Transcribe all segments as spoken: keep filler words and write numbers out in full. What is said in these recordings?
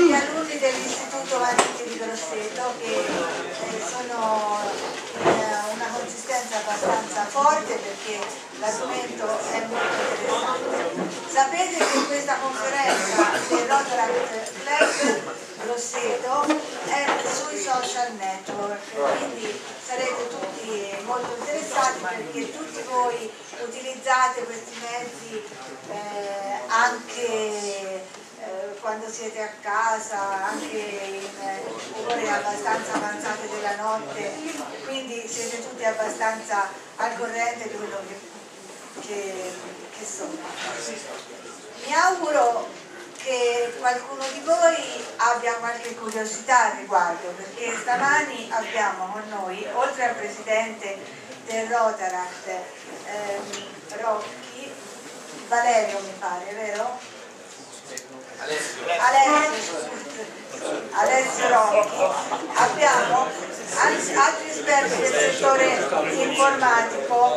gli alunni dell'Istituto Vannetti di Grosseto, che eh, sono in una consistenza abbastanza forte perché l'argomento è molto interessante. Sapete che questa conferenza del Rotaract Club Grosseto è sui social network, quindi sarete tutti molto interessati perché tutti voi utilizzate questi mezzi eh, anche eh, quando siete a casa, anche in eh, ore abbastanza avanzate della notte, quindi siete tutti abbastanza al corrente di quello che, che, che sono. Mi auguro che qualcuno di voi abbia qualche curiosità al riguardo, perché stamani abbiamo con noi, oltre al presidente del Rotaract, ehm, Rocchi, Valerio mi pare, vero? Alessio. Alessio, Alessio Rocchi. Abbiamo altri esperti del settore informatico,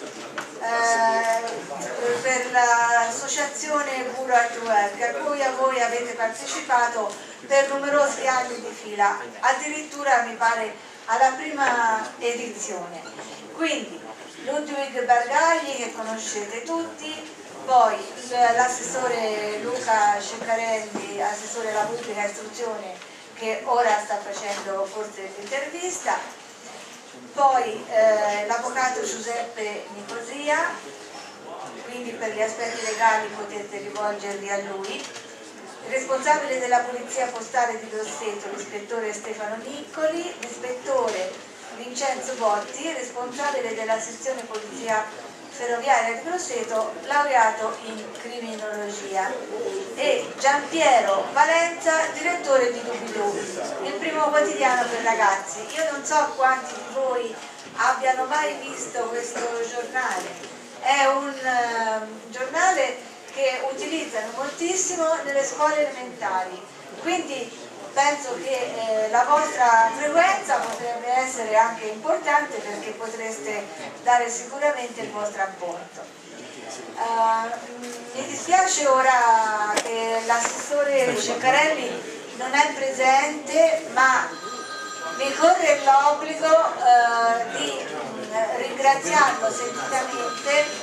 eh, per l'associazione Guru at Work, a cui a voi avete partecipato per numerosi anni di fila, addirittura mi pare alla prima edizione. Quindi Ludwig Bargagli, che conoscete tutti, poi l'assessore Luca Ceccarelli, assessore alla pubblica istruzione, che ora sta facendo forse l'intervista, poi eh, l'avvocato Giuseppe Nicosia, quindi per gli aspetti legali potete rivolgervi a lui, il responsabile della Polizia Postale di Grosseto, l'ispettore Stefano Niccoli, l'ispettore Vincenzo Botti, responsabile della sezione Polizia Ferroviaria di Grosseto, laureato in criminologia, e Giampiero Valenza, direttore di Dubidù, il primo quotidiano per ragazzi. Io non so quanti di voi abbiano mai visto questo giornale. È un uh, giornale che utilizzano moltissimo nelle scuole elementari, quindi penso che eh, la vostra frequenza potrebbe essere anche importante, perché potreste dare sicuramente il vostro apporto. Uh, mi dispiace ora che l'assessore Ceccarelli non è presente, ma mi corre l'obbligo uh, di uh, ringraziarlo sentitamente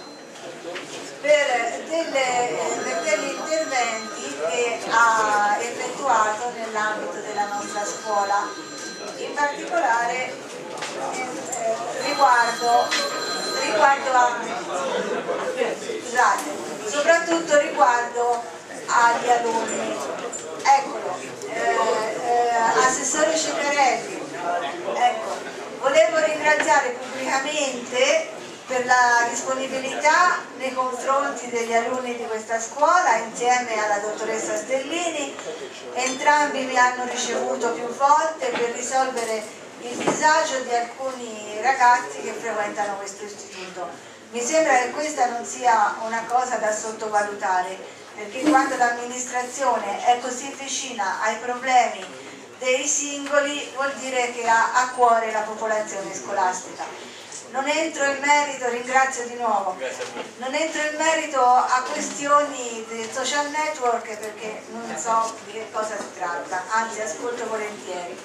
per, delle, per degli interventi che ha effettuato nell'ambito della nostra scuola, in particolare eh, riguardo, riguardo a, scusate, soprattutto riguardo agli alunni. Eccolo, eh, eh, assessore Ceccarelli, ecco, volevo ringraziare pubblicamente per la disponibilità nei confronti degli alunni di questa scuola, insieme alla dottoressa Stellini. Entrambi mi hanno ricevuto più volte per risolvere il disagio di alcuni ragazzi che frequentano questo istituto. Mi sembra che questa non sia una cosa da sottovalutare, perché quando l'amministrazione è così vicina ai problemi dei singoli vuol dire che ha a cuore la popolazione scolastica. Non entro in merito, ringrazio di nuovo, non entro in merito a questioni del social network perché non so di che cosa si tratta, anzi ascolto volentieri.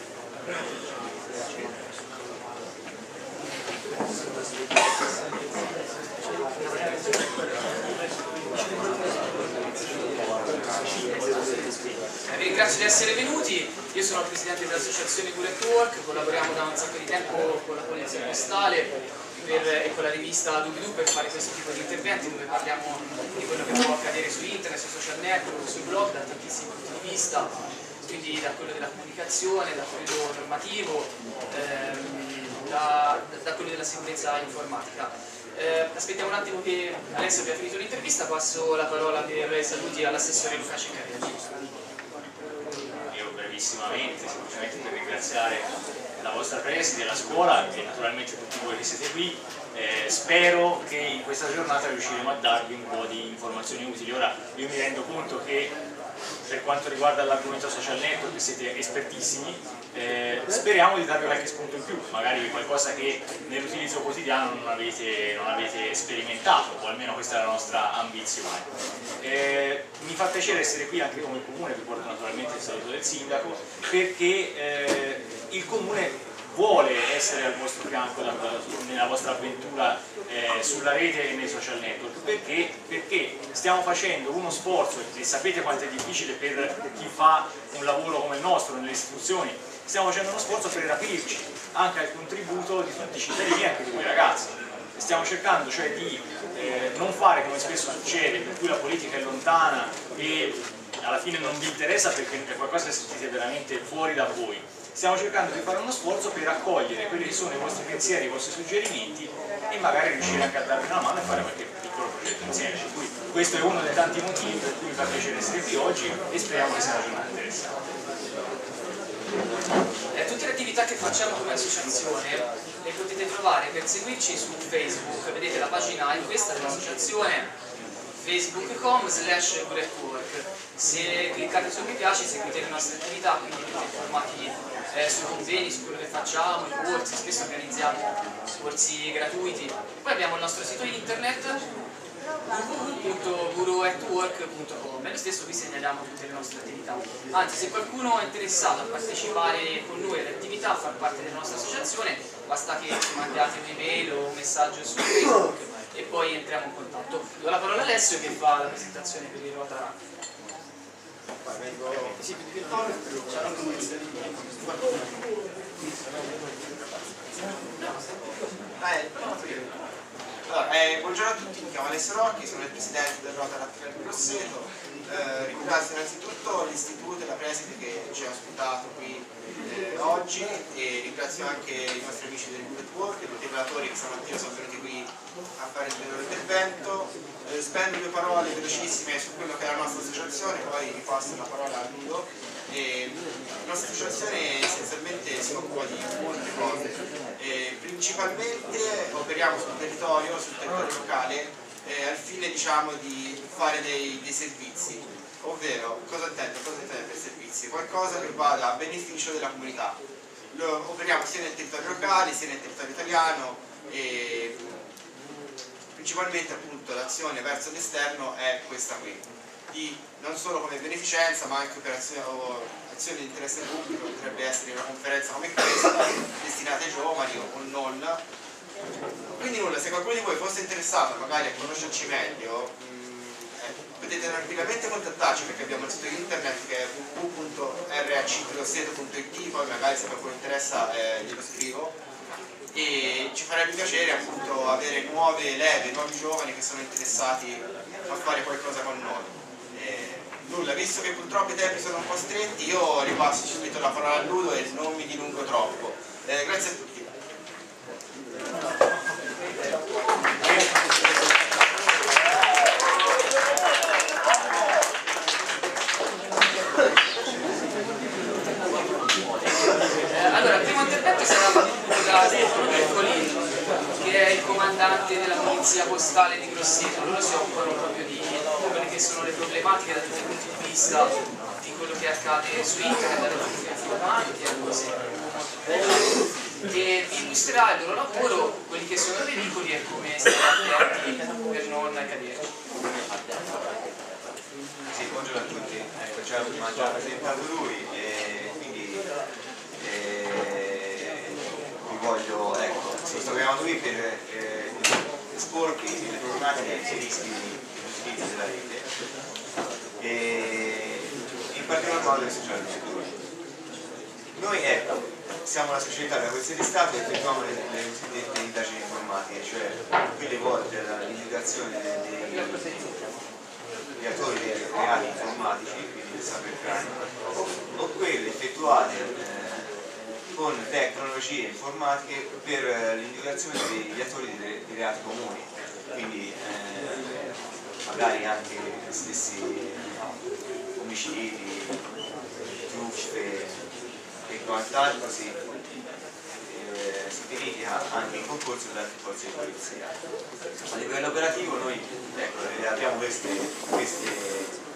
Vi ringrazio di essere venuti. Io sono il presidente dell'associazione Guru at Work, collaboriamo da un sacco di tempo con la Polizia Postale per, e con la rivista Dubidù per fare questo tipo di interventi dove parliamo di quello che può accadere su internet, sui social network, sui blog, da tantissimi punti di vista, quindi da quello della comunicazione, da quello normativo, ehm, da, da quello della sicurezza informatica. Eh, aspettiamo un attimo che Alessio abbia finito l'intervista, passo la parola per i saluti all'assessore Luca Ceccarelli. Io brevissimamente, semplicemente per ringraziare la vostra preside, la scuola e naturalmente tutti voi che siete qui. Eh, spero che in questa giornata riusciremo a darvi un po' di informazioni utili. Ora io mi rendo conto che per quanto riguarda l'argomento social network, che siete espertissimi, eh, speriamo di darvi qualche spunto in più, magari qualcosa che nell'utilizzo quotidiano non avete, non avete sperimentato, o almeno questa è la nostra ambizione. Eh, mi fa piacere essere qui anche come comune, vi porto naturalmente il saluto del sindaco, perché eh, il comune vuole essere al vostro fianco nella vostra avventura eh, sulla rete e nei social network. Perché? Perché stiamo facendo uno sforzo, e sapete quanto è difficile per chi fa un lavoro come il nostro nelle istituzioni, stiamo facendo uno sforzo per aprirci anche al contributo di tutti i cittadini e anche di voi ragazzi. Stiamo cercando cioè di eh, non fare come spesso succede, per cui la politica è lontana e alla fine non vi interessa perché è qualcosa che sentite veramente fuori da voi. Stiamo cercando di fare uno sforzo per raccogliere quelli che sono i vostri pensieri, i vostri suggerimenti e magari riuscire anche a darvi una mano e fare qualche piccolo progetto insieme. Per cui questo è uno dei tanti motivi per cui mi fa piacere essere qui oggi e speriamo che sia una giornata interessante. Eh, tutte le attività che facciamo come associazione le potete trovare per seguirci su Facebook, vedete la pagina è questa dell'associazione, facebook punto com slash guretwork. Se cliccate su mi piace seguite le nostre attività, quindi siete informati eh, sui convegni, su quello che facciamo, i corsi, spesso organizziamo corsi gratuiti. Poi abbiamo il nostro sito internet w w w punto guru at work punto com e noi stesso vi segnaliamo tutte le nostre attività. Anzi, se qualcuno è interessato a partecipare con noi alle attività, a far parte della nostra associazione, basta che ci mandiate un'email o un messaggio su Facebook e poi entriamo in contatto. Do la parola a Alessio che fa la presentazione per il Rotaract. Allora, eh, buongiorno a tutti, mi chiamo Alessio Rocchi, sono il presidente del Rotaract del Grosseto. Eh, ringrazio innanzitutto l'istituto e la preside che ci ha ospitato qui eh, oggi e ringrazio anche i nostri amici del Network, tutti i relatori che stamattina sono venuti qui a fare il loro intervento. Eh, spendo due parole velocissime su quello che è la nostra associazione, poi vi passo la parola a Ludo. E la nostra associazione essenzialmente si occupa di molte cose, e principalmente operiamo sul territorio, sul territorio locale, eh, al fine diciamo, di fare dei, dei servizi, ovvero cosa intendo, cosa intendo per servizi? Qualcosa che vada a beneficio della comunità. Lo operiamo sia nel territorio locale sia nel territorio italiano e principalmente appunto l'azione verso l'esterno è questa qui, di non solo come beneficenza ma anche per azioni, azioni di interesse pubblico, potrebbe essere una conferenza come questa destinata ai giovani o non. Quindi nulla, se qualcuno di voi fosse interessato magari a conoscerci meglio, mh, eh, potete tranquillamente contattarci perché abbiamo il sito internet che è w w w punto r a c grosseto punto i t, poi magari se qualcuno interessa eh, glielo scrivo. E ci farebbe piacere appunto avere nuove leve, nuovi giovani che sono interessati a fare qualcosa con noi. Eh, nulla, visto che purtroppo i tempi sono un po' stretti, io ripasso subito la parola a Ludo e non mi dilungo troppo. Eh, grazie a tutti. Allora, il primo intervento sarà fatto da Stefano Piccolino, che è il comandante della polizia postale di Grosseto. Loro si occupano proprio di quelle che sono le problematiche da tutti i punti di vista di quello che accade su internet, dalle fotografie filmanti e così. E vi illustrerà il loro lavoro, quelli che sono i pericoli e come stare attenti per non cadere. Sì, buongiorno a tutti, ecco, già, ha già presentato lui e quindi eh, vi voglio, ecco, ci troviamo qui per eh, esporvi le problematiche e i rischi di utilizzo della rete e in particolar modo del social network. Noi ecco, siamo una società da questione di Stato e effettuiamo le, le cosiddette indagini informatiche, cioè quelle volte all'individuazione dei, dei gli autori dei reati informatici, quindi del cybercrime, o quelle effettuate eh, con tecnologie informatiche per eh, l'individuazione degli autori di, di reati comuni, quindi eh, magari anche gli stessi omicidi, truffe e quant'altro si, eh, si verifica anche in concorso da altre forze di polizia. A livello operativo noi ecco, abbiamo queste, queste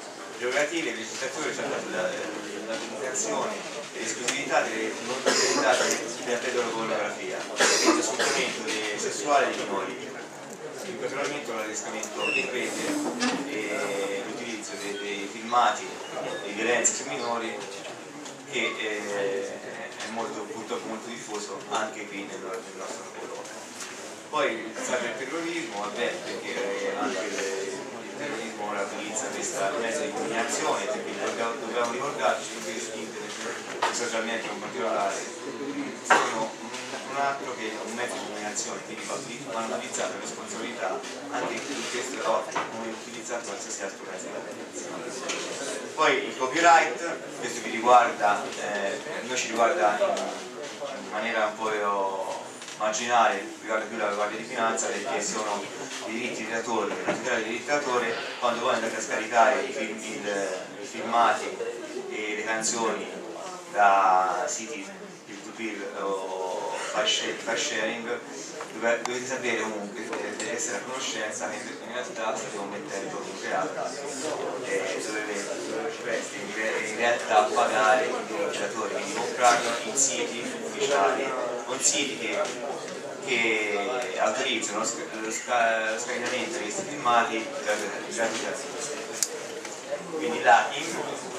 prerogative, il legislatore ci ha dato la, la limitazione e l'esclusività delle date della pedopornografia, quindi lo sfruttamento sessuale dei minori, in particolar modo l'adescamento in rete e l'utilizzo dei, dei filmati di violenza sui minori, che eh, è molto, purtroppo molto diffuso anche qui nel, nel nostro lavoro. Poi il cyberterrorismo, vabbè, perché anche il, il terrorismo ora utilizza questa mezzo di comunicazione, perché dobbiamo, dobbiamo ricordarci che internet e i social network in particolare sono un altro che un mezzo di comunicazione, quindi vanno utilizzate le responsabilità anche in queste ottiche, come utilizzare qualsiasi altro mezzo di comunicazione. Poi il copyright, questo vi riguarda, eh, noi ci riguarda in, in maniera un po' marginale, riguarda più la Guardia di Finanza, perché sono i diritti di autore, la tutela dei diritti di autore. Quando voi andate a scaricare i, film, il, i filmati e le canzoni da siti peer-to-peer o file sharing, dovete sapere comunque, dovete essere a conoscenza che in realtà state commettendo un reato e dovreste in realtà pagare i diritti d'autore, quindi comprarlo in siti ufficiali o in siti che, che autorizzano lo, sc lo, sca lo scaricamento di questi filmati gratuitamente. Quindi l'hacking,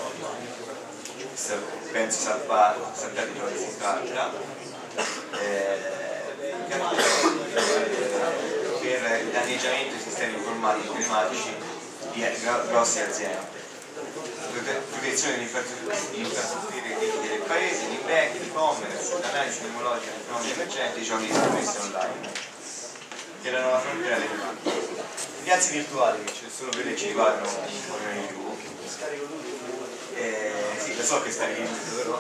penso sappiate di cosa si tratta, eh, per il danneggiamento dei sistemi informatici e telematici di grosse aziende, protezione delle infrastrutture critiche del paese, di bank, di e-commerce, l'analisi tecnologica di fenomeni emergenti e giochi di scommesse online, che è la nuova frontiera delle mani. Gli azzi virtuali, che sono quelli che ci riguardano un po' di più. Eh, sì, lo so che sta ridendo, però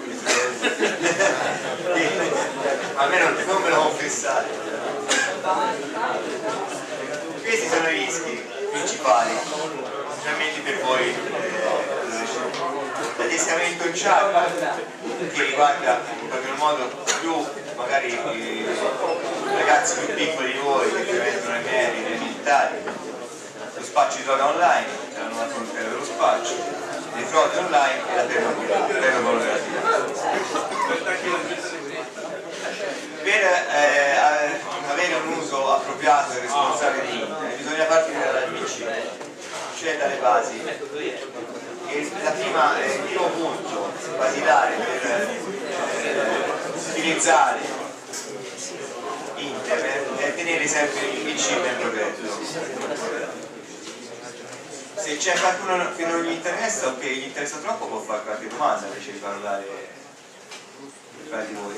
almeno non me lo confessate. Questi sono i rischi principali, specialmente per voi eh, l'adescamento in chat, che riguarda in qualche modo più magari i ragazzi più piccoli di voi che frequentano le medie, le militari, lo spaccio di droga online, che è la nuova frontiera dello spaccio, le frodi online e la pedopornografia. Per eh, avere un uso appropriato e responsabile di internet bisogna partire dall'A B C, cioè dalle basi. E la prima, eh, il primo punto basilare per eh, utilizzare internet è tenere sempre il P C ben protetto. Se c'è qualcuno che non gli interessa o che gli interessa troppo, può fare qualche domanda invece di parlare tra di voi.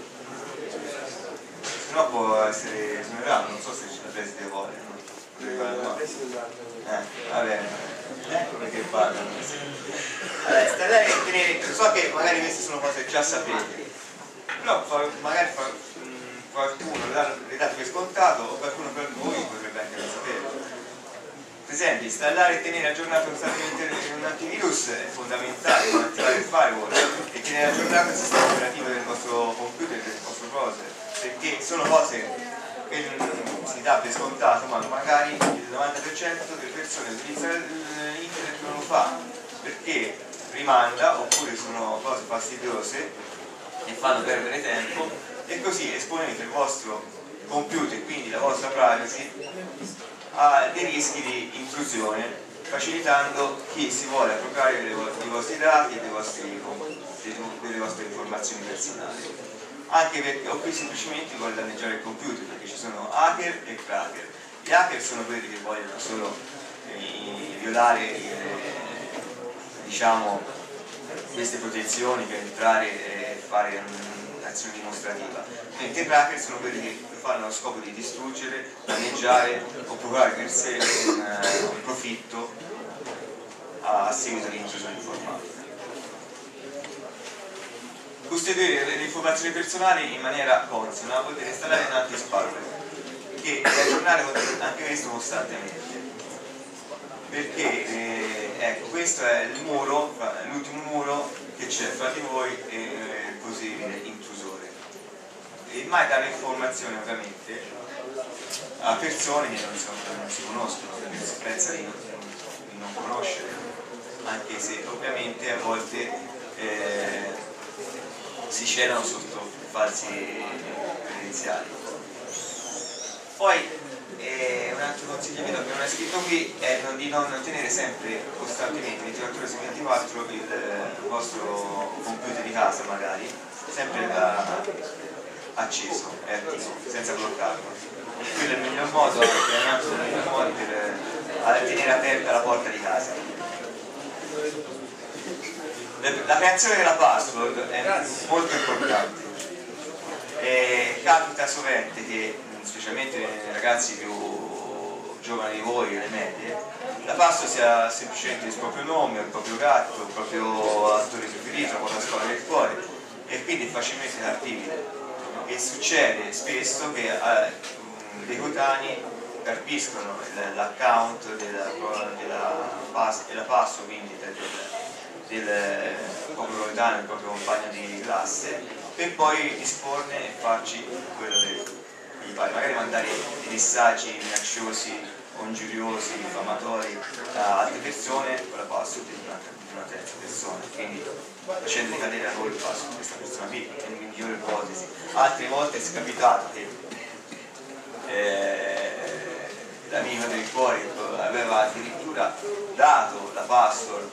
Se no può essere esonerato, non so se la preside vuole, no? Eh, va bene, ecco perché parlano. Allora, installare e tenere, so che magari queste sono cose che già sapete, però magari qualcuno le date per scontato o qualcuno per voi potrebbe anche non sapere. Per esempio, installare e tenere aggiornato un antivirus è fondamentale per attivare il firewall e tenere aggiornato il sistema operativo del vostro computer e del vostro browser, perché sono cose che si dà per scontato, ma magari il novanta per cento delle persone che utilizzano internet non lo fa, perché rimanda oppure sono cose fastidiose e fanno perdere tempo, e così esponete il vostro computer, quindi la vostra privacy, a dei rischi di intrusione, facilitando chi si vuole appropriare dei vostri dati e dei vostri, delle vostre informazioni personali, anche perché o qui semplicemente vuole danneggiare il computer, perché ci sono hacker e cracker. Gli hacker sono quelli che vogliono solo eh, violare eh, diciamo queste protezioni per entrare e fare un'azione dimostrativa, mentre i cracker sono quelli che fanno lo scopo di distruggere, danneggiare o procurare per sé un, uh, un profitto a seguito di intrusione informatica. Custodire le informazioni personali in maniera consona vuol dire installare un anti-spyware che deve aggiornare anche questo costantemente, perché eh, ecco, questo è il muro, l'ultimo muro che c'è fra di voi e il possibile intrusore. E mai dare informazioni ovviamente a persone che non, sono, non si conoscono, perché si pensa di non, di non conoscere. anche se ovviamente a volte eh, si celano sotto falsi credenziali. Poi eh, un altro consiglio che non è scritto qui è non, di non tenere sempre costantemente ventiquattro ore su ventiquattro il, il vostro computer di casa magari sempre da, acceso e attivo, senza bloccarlo. Quello è il miglior modo, è un altro miglior modo per eh, tenere aperta la porta di casa. La creazione della password è molto importante. E capita sovente che, specialmente nei ragazzi più giovani di voi, le medie, la password sia semplicemente il proprio nome, il proprio gatto, il proprio attore preferito, la scuola del cuore, e quindi è facilmente carpibile. E succede spesso che eh, dei coetanei carpiscono l'account della, della, pass, della password, quindi del, del, del proprio coetaneo, del proprio compagno di classe, per poi disporne e farci quello che gli pare, magari mandare dei messaggi minacciosi, ingiuriosi, diffamatori a altre persone con la password di una, di una terza persona, quindi facendo ricadere la colpa su questa persona qui, è la migliore ipotesi. Altre volte è capitato che eh, l'amico del cuore aveva addirittura dato la password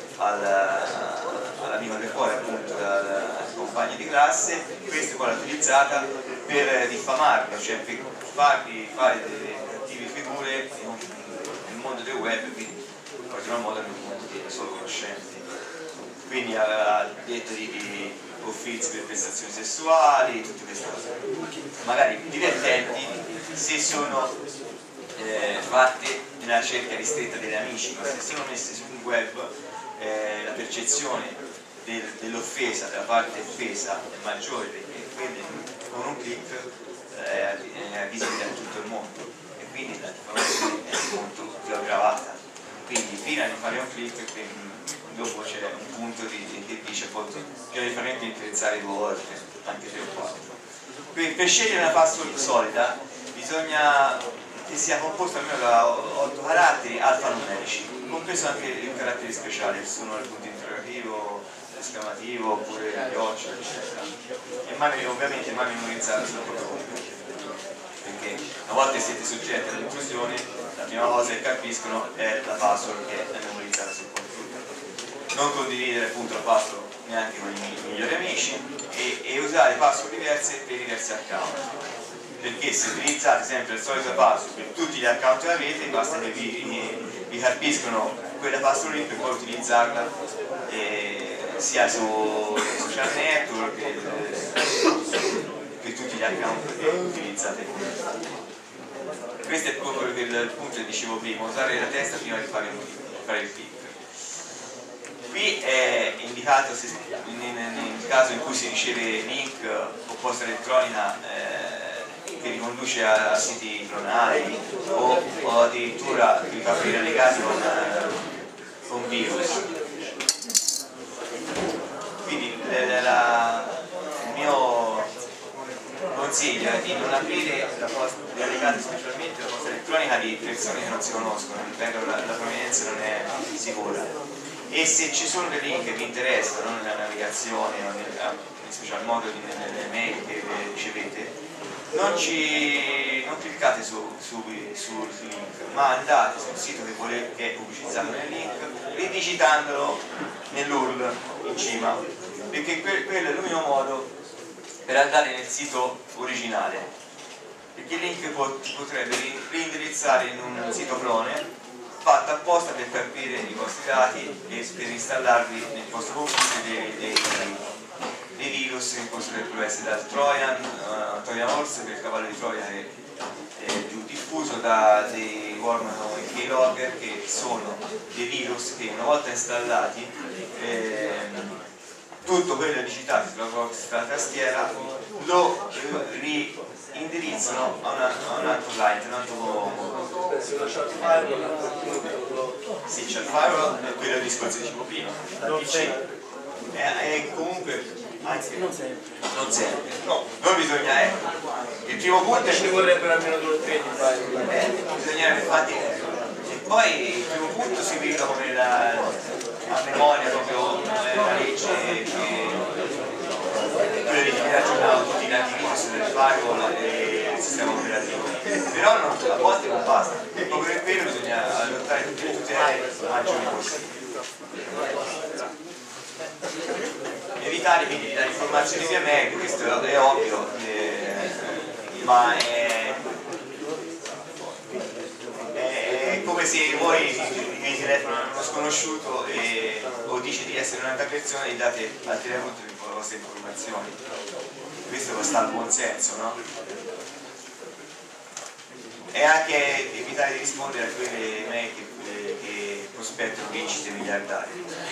all'amico del cuore, appunto al compagno di classe, questo poi l'ha utilizzata per diffamarlo, cioè per fargli fare delle cattive figure nel mondo del web, quindi in particolar modo nel mondo dei solo conoscenti. Quindi aveva detto di, di offrirsi per prestazioni sessuali, tutte queste cose, magari divertenti se sono eh, fatte nella cerchia ristretta degli amici, ma se sono messe sul web eh, la percezione del, dell'offesa, della parte offesa è maggiore, perché quindi con un click eh, è visibile a tutto il mondo e quindi la diffamazione è molto più aggravata. Quindi prima di fare un click, dopo c'è un punto di, che dice appunto bisogna di fare indirizzare due volte, anche tre o quattro. Per, per scegliere una password solida bisogna che sia composta almeno da otto caratteri alfanumerici, compreso anche i caratteri speciali, che sono il punto interrogativo, l'esclamativo oppure gli chiocciola, eccetera. E mani, ovviamente mani memorizzate sul proprio computer, perché una volta che siete soggetti all'intrusione, la prima cosa che capiscono è la password che è memorizzata sul computer. Non condividere appunto la password neanche con i migliori amici e, e usare password diverse per i diversi account, perché se utilizzate sempre la solita password per tutti gli account che avete, basta che vi, vi carpiscono quella password lì per poi utilizzarla eh, sia su social network che per tutti gli account che utilizzate. Questo è proprio il punto che dicevo prima, usare la testa prima di fare, fare il click. Qui è indicato se, nel caso in cui si riceve link o posta elettronica eh, che riconduce a siti clonati o, o addirittura vi fa aprire legati con, con virus. Quindi la, la, il mio consiglio è di non aprire la posta, legati specialmente la posta elettronica di persone che non si conoscono, ripeto, la, la provenienza non è sicura. E se ci sono dei link che vi interessano nella navigazione o nel, in special modo nelle mail che ricevete, non, ci, non cliccate su, su, sul link, ma andate sul sito che, volete, che è pubblicizzato nel link, ridigitandolo nell'U R L in cima, perché que, quello è l'unico modo per andare nel sito originale, perché il link pot, potrebbe reindirizzare in un sito clone fatta apposta per capire i vostri dati e per installarvi nel vostro computer dei, dei, dei virus che potrebbero essere dal Trojan, uh, Trojan Horse, per il cavallo di Troia che è più diffuso, da dei worm keylogger, che sono dei virus che una volta installati eh, tutto quello digitato sulla vostra tastiera lo eh, indirizzano a, una, a un altro client, un altro sì, c'è il firewall, è quello che discorso dicevo prima, dal P C. E comunque, anzi, non sempre. Non sempre. No, non bisogna, ecco. Il primo punto è. Ci vorrebbero almeno due o tre di firewall. Eh, bisogna infatti. E poi il primo punto si vede come la. a memoria proprio eh, la legge che quella di tenere aggiornato tutti gli antivirus del firewall e il sistema operativo, però non, a volte non basta, proprio per quello bisogna adottare tutte le tutele maggiori possibili. Evitare quindi di dare informazioni via mail, questo è ovvio, eh, ma è, è come se voi mi telefono a uno sconosciuto e, o dice di essere un'altra persona e date al telefono tutte le vostre informazioni. Questo sta al buon senso, no? E anche evitare di rispondere a quelle mail che, che prospettano vincite miliardarie.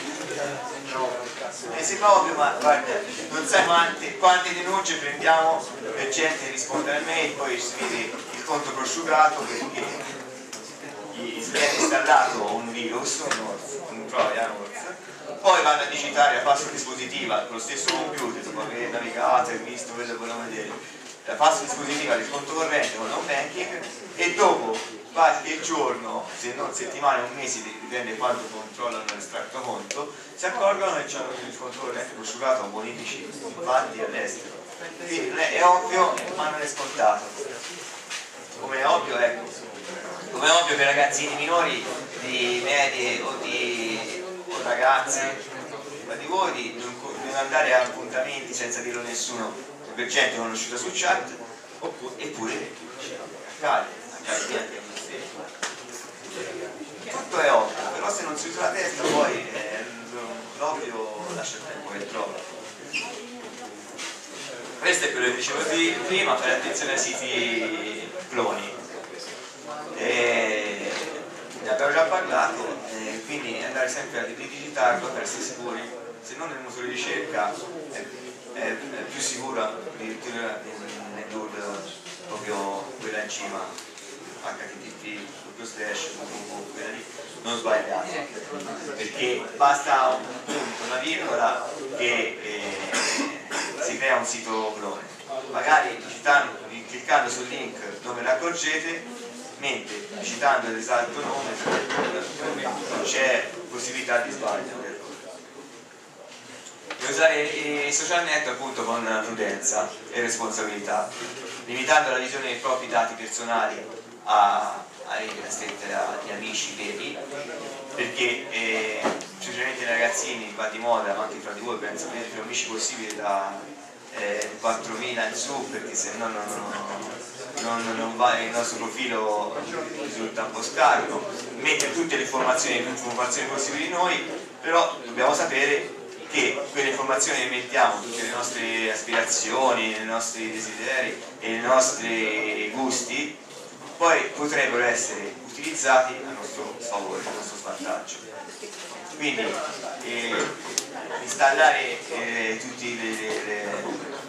E se proprio, ma guarda, non sai quante, quante denunce prendiamo per gente che risponde alle mail, poi si vede il conto prosciugato perché gli viene installato un virus, un trojan, poi vanno a digitare la password dispositiva con lo stesso computer dopo aver navigato e visto quello che volevano vedere, la password dispositiva del conto corrente con l'home banking, e dopo qualche giorno, se non settimane o mesi, dipende quanto controllano l'estratto conto, si accorgono che hanno il conto corrente prosciugato a bonifici infatti all'estero. Quindi è ovvio, ma non è scontato. Come è ovvio, ecco, come è ovvio per ragazzini minori di medie o di o ragazzi, ma di voi di non, non andare a appuntamenti senza dirlo a nessuno per gente conosciuta su chat, oppure, eppure accade, accade anche a voi stessi. Tutto è ovvio, però se non si usa la testa poi eh, l'ovvio lascia il tempo che trova. Questo è quello che dicevo prima, fare attenzione ai siti cloni. E ne abbiamo già parlato, eh, quindi andare sempre a digitare per essere sicuri, se non nel motore di ricerca è, è, è più sicura addirittura nel D U R proprio quella in cima, H T T P, doppio slash, quella lì, non sbagliata, perché basta un punto, una virgola e eh, si crea un sito clone, magari digitando, cliccando sul link non ve ne accorgete, mentre citando l'esatto nome non c'è possibilità di sbaglio. E usare i social network appunto con prudenza e responsabilità, limitando la visione dei propri dati personali a, a restrette agli amici veri, perché eh, specialmente i ragazzini va di moda, ma anche fra di voi penso avere più amici possibili da eh, quattromila in su, perché se no non, non, non, non va, il nostro profilo risulta un po' scarno, mettere tutte le informazioni, tutte le informazioni possibili di noi, però dobbiamo sapere che quelle informazioni le mettiamo, tutte le nostre aspirazioni, i nostri desideri e i nostri gusti, poi potrebbero essere utilizzati a nostro favore, a nostro svantaggio. Quindi eh, installare eh, tutti le, le,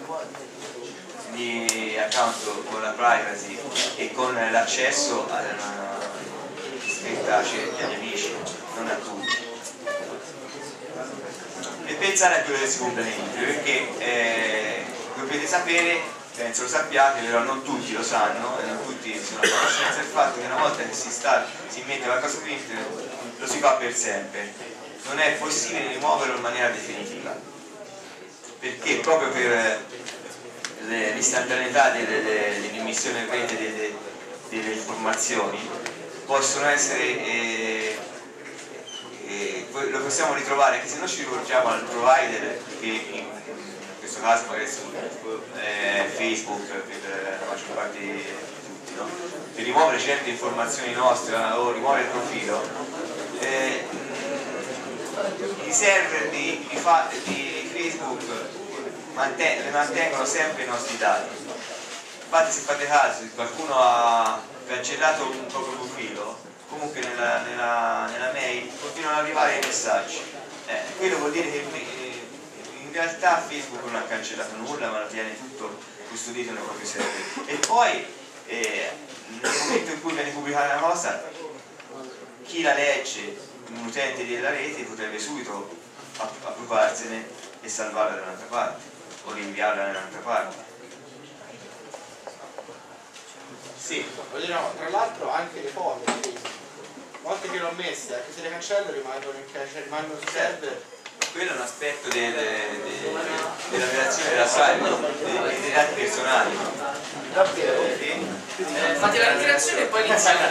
gli account con la privacy e con l'accesso a una scritta cerchia agli amici, non a tutti. E pensare a quello del supplemento, perché eh, dovete sapere, penso lo sappiate, però non tutti lo sanno e non tutti sono a conoscenza del fatto che una volta che si, installa, si mette qualcosa su internet lo si fa per sempre, non è possibile rimuoverlo in maniera definitiva, perché proprio per l'istantaneità dell'emissione in rete delle, delle informazioni possono essere eh, eh, lo possiamo ritrovare anche se non ci rivolgiamo al provider, che in questo caso magari è Facebook per la maggior parte di tutti, no? Per rimuovere certe informazioni nostre o rimuovere il profilo, eh, i server di, di, fa, di Facebook manten mantengono sempre i nostri dati. Infatti se fate caso, se qualcuno ha cancellato un proprio profilo, comunque nella, nella, nella mail continuano ad arrivare i messaggi. Eh, quello vuol dire che eh, in realtà Facebook non ha cancellato nulla, ma lo tiene tutto custodito nei propri server. E poi eh, nel momento in cui viene pubblicata una cosa, chi la legge, un utente della rete, potrebbe subito approvarsene e salvarla da un'altra parte o rinviarla da un'altra parte. Sì. Tra l'altro anche le foto volte che l'ho messa, che se le cancello rimangono in cache, rimangono sul server. Quello è un aspetto del, del, della relazione della site, dei, dei dati personali. Davvero? Eh, fate la ritirazione e poi iniziamo.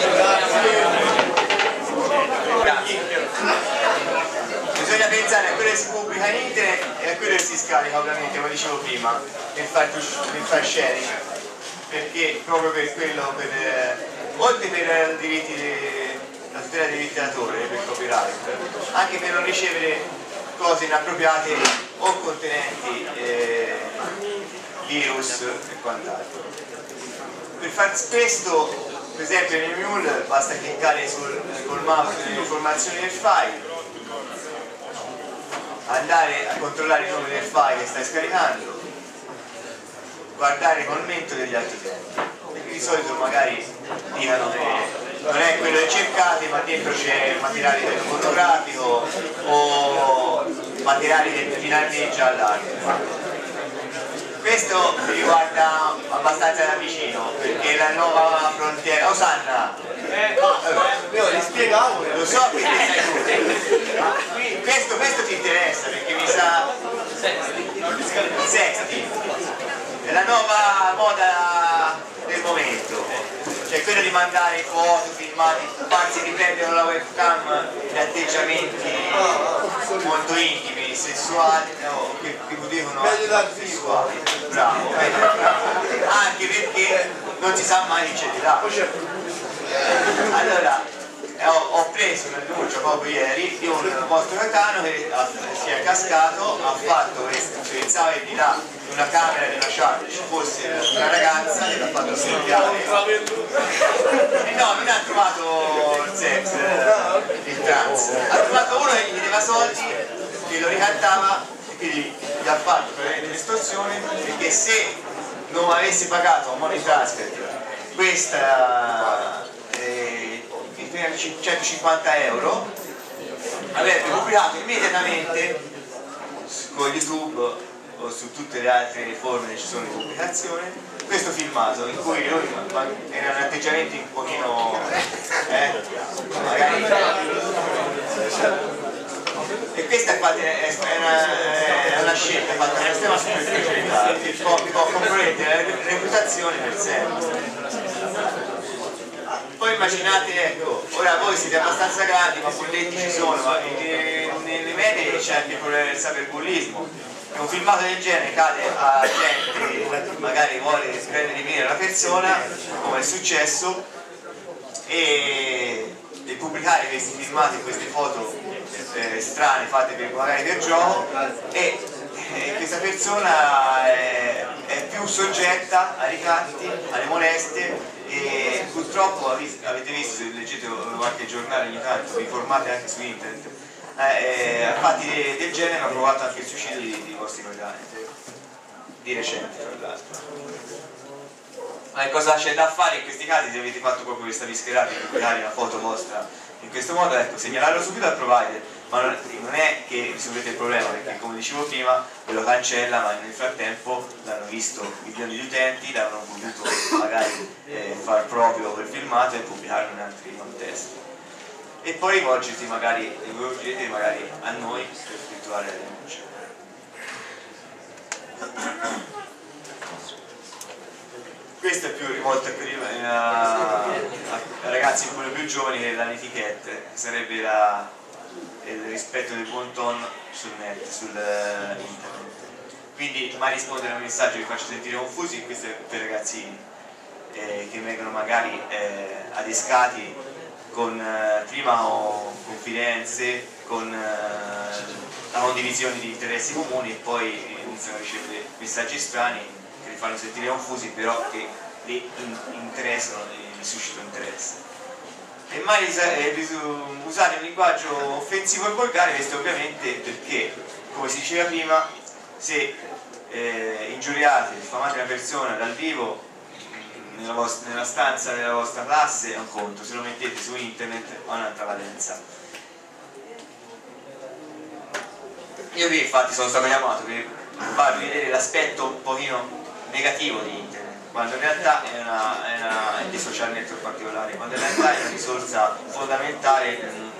Bisogna pensare a quello che si pubblica in internet e a quello che si scarica, ovviamente, come dicevo prima, nel file, nel file sharing, perché proprio per quello, per, eh, oltre per i diritti di, la tutela dei diritti d'autore, per copyright, anche per non ricevere cose inappropriate o contenenti eh, virus e quant'altro. Per far questo, per esempio nel Mule basta cliccare sul, col mouse sulle informazioni del file, andare a controllare il nome del file che stai scaricando, guardare il commento degli altri utenti, perché di solito magari dicono che non è quello che cercate, ma dentro c'è materiale pornografico o materiale che finalmeggia all'arte. Questo mi riguarda abbastanza da vicino, perché la nuova frontiera... Osanna! Eh, io li spiegavo. Lo so che ti sai tu. Questo, questo ti interessa, perché mi sa... Sexting. È la nuova moda del momento. Cioè quella di mandare foto, filmati, anzi riprendere con la webcam gli atteggiamenti molto intimi, sessuali, no, che, che dicono sessuali, bravo, bravo, anche perché non si sa mai chi ce li dà. Allora, ho, ho preso un annuncio proprio ieri di un vostro coetaneo che si è cascato, ha fatto questo, pensava che di là in una camera di una chat ci fosse una ragazza che l'ha fatto studiare e no, non ha trovato il sex, il trans, ha trovato uno che gli chiedeva soldi, che lo ricattava e quindi gli ha fatto praticamente l'estorsione, perché se non avesse pagato a money transfer questa eh, centocinquanta euro avrebbe pubblicato immediatamente con YouTube o su tutte le altre forme che ci sono di pubblicazione questo filmato in cui lui era un atteggiamento un pochino eh, magari e questa è una, è una scelta fatta nella estrema superficialità che può, può compromettere la reputazione per sempre. Poi immaginate, ecco, ora voi siete abbastanza grandi, ma bolletti ci sono, ma nelle medie c'è anche il problema del cyberbullismo. Un filmato del genere cade a gente che magari vuole prendere di mira la persona, come è successo, e, e pubblicare questi filmati, queste foto eh, strane fatte per, magari per gioco, e, e questa persona è, è più soggetta ai ricatti, alle molestie. E purtroppo avete visto, se leggete qualche giornale ogni tanto, vi informate anche su internet, eh, a fatti de, del genere hanno provato anche il suicidio di, di vostri coetanei, di recente tra l'altro. Ma cosa c'è da fare in questi casi se avete fatto proprio questa discherata di pubblicare una foto vostra in questo modo? Ecco, segnalarlo subito al provider, ma non, non è che risolvete il problema, perché come dicevo prima ve lo cancella, ma nel frattempo l'hanno visto milioni di utenti, l'hanno potuto magari eh, far proprio quel filmato e pubblicarlo in altri contesti. E poi rivolgerti magari, rivolgete magari a noi per effettuare la denuncia. Questo è più rivolto a, a, a ragazzi un po' più giovani che danno etichette, che sarebbe la, il rispetto del buon tono sul net, sul uh, internet. Quindi mai rispondere a un messaggio che faccia sentire confusi, questo è per ragazzini eh, che vengono magari eh, adescati con eh, prima o confidenze, con eh, la condivisione di interessi comuni e poi iniziano a ricevere messaggi strani che li fanno sentire confusi, però che li in interessano, li suscitano interesse. E mai usare un linguaggio offensivo e volgare, questo ovviamente perché, come si diceva prima, se eh, ingiuriate, diffamate una persona dal vivo nella, vostra, nella stanza della vostra classe è un conto, se lo mettete su internet ha un'altra valenza. Io qui infatti sono stato chiamato per farvi vedere l'aspetto un pochino negativo di internet, quando in realtà è una, è una di social network particolari, quando in realtà è una risorsa fondamentale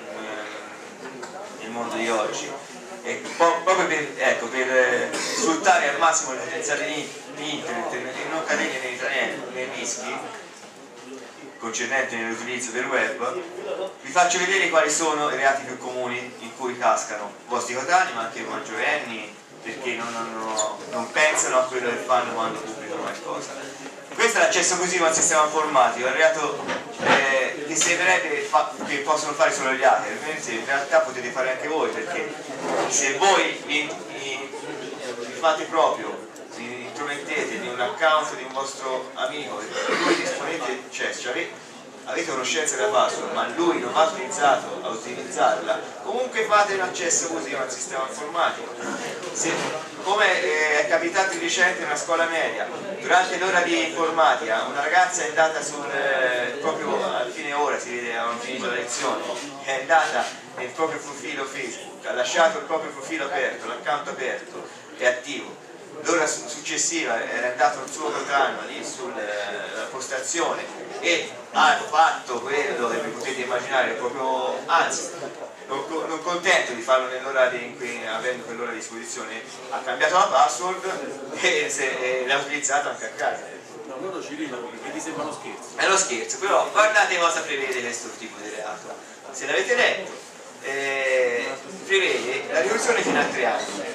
nel mondo di oggi. E proprio per, ecco, per sfruttare al massimo le potenzialità di internet e non cadere nei, nei rischi concernenti nell'utilizzo del web, vi faccio vedere quali sono i reati più comuni in cui cascano i vostri coetanei, ma anche i maggiorenni, perché non, hanno, non pensano a quello che fanno quando pubblicano qualcosa. Questo è l'accesso abusivo al sistema informatico, è un reato eh, che sembrerebbe che possono fare solo gli hacker, in realtà potete fare anche voi, perché se voi vi, vi, vi fate proprio, vi intromettete in un account di un vostro amico e voi disponete, cioè, cioè avete conoscenza della password ma lui non ha utilizzato a utilizzarla, comunque fate un accesso abusivo al sistema informatico. Se, come eh, è capitato di recente in una scuola media, durante l'ora di informatica una ragazza è andata sul, eh, proprio a fine ora, si vede, avevano finito la lezione, è andata nel proprio profilo Facebook, ha lasciato il proprio profilo aperto, l'account aperto e attivo. L'ora successiva era andato il suo coetaneo lì sulla postazione e ha fatto quello che vi potete immaginare, proprio, anzi, non, non contento di farlo nell'ora in cui avendo quell'ora a disposizione, ha cambiato la password e, e l'ha utilizzata anche a casa. No, loro ci ridono perché ti sembra uno scherzo. È uno scherzo, però guardate cosa prevede questo tipo di reato. Se l'avete letto, eh, prevede la reclusione fino a tre anni.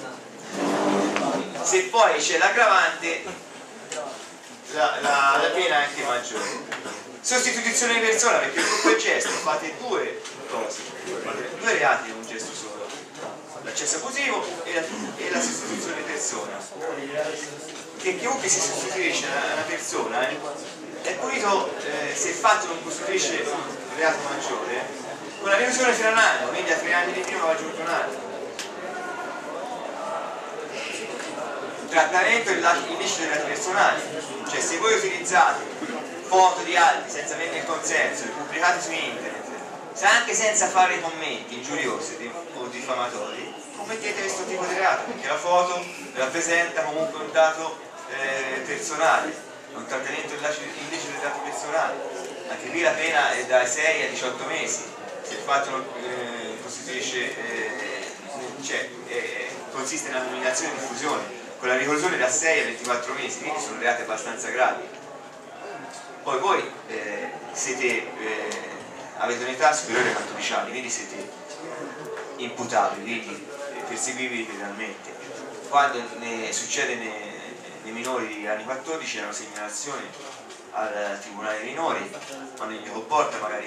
Se poi c'è l'aggravante, la, la, la pena è anche maggiore. Sostituzione di persona, perché con quel gesto fate due cose, due reati in un gesto solo: l'accesso abusivo e la, e la sostituzione di persona. Che chiunque si sostituisce a una persona eh, è punito, eh, se il fatto non costituisce un reato maggiore, con la reclusione fino a un anno, quindi a tre anni di prima va aggiunto un anno. Trattamento illecito dei dati personali, cioè se voi utilizzate foto di altri senza averne il consenso, le pubblicate su internet, se anche senza fare commenti ingiuriosi o diffamatori, commettete questo tipo di reato, perché la foto rappresenta comunque un dato eh, personale, un trattamento illecito dei dati personali. Anche qui la pena è da sei a diciotto mesi, se il fatto non eh, costituisce, eh, cioè, eh, consiste nella comunicazione e diffusione, con la reclusione da sei a ventiquattro mesi, quindi sono reati abbastanza gravi. Poi voi eh, siete, eh, avete un'età superiore ai quattordici anni, quindi siete imputabili, quindi perseguibili penalmente. Quando ne succede nei, nei minori di anni quattordici è una segnalazione al Tribunale dei minori, quando gli comporta magari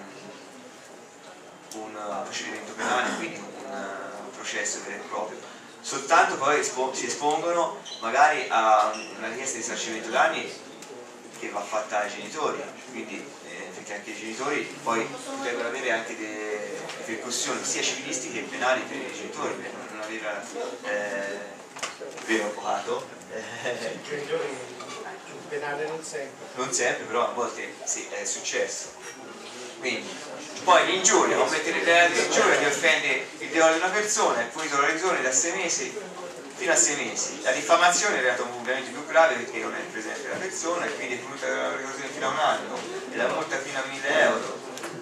un, un procedimento penale, quindi un, un processo vero e proprio. Soltanto poi si espongono magari a una richiesta di risarcimento danni che va fatta ai genitori, quindi eh, perché anche i genitori poi potrebbero avere anche delle ripercussioni sia civilistiche che penali per i genitori, per non aver eh, vero avvocato. I genitori penale non sempre. Non sempre, però a volte sì, è successo. Quindi, poi l'ingiuria, commettere il reato di ingiuria che offende il deolo di una persona, è punito la reclusione da sei mesi fino a sei mesi. La diffamazione è il reato ovviamente più grave perché non è presente la persona e quindi è punita la reclusione fino a un anno e la multa fino a mille euro.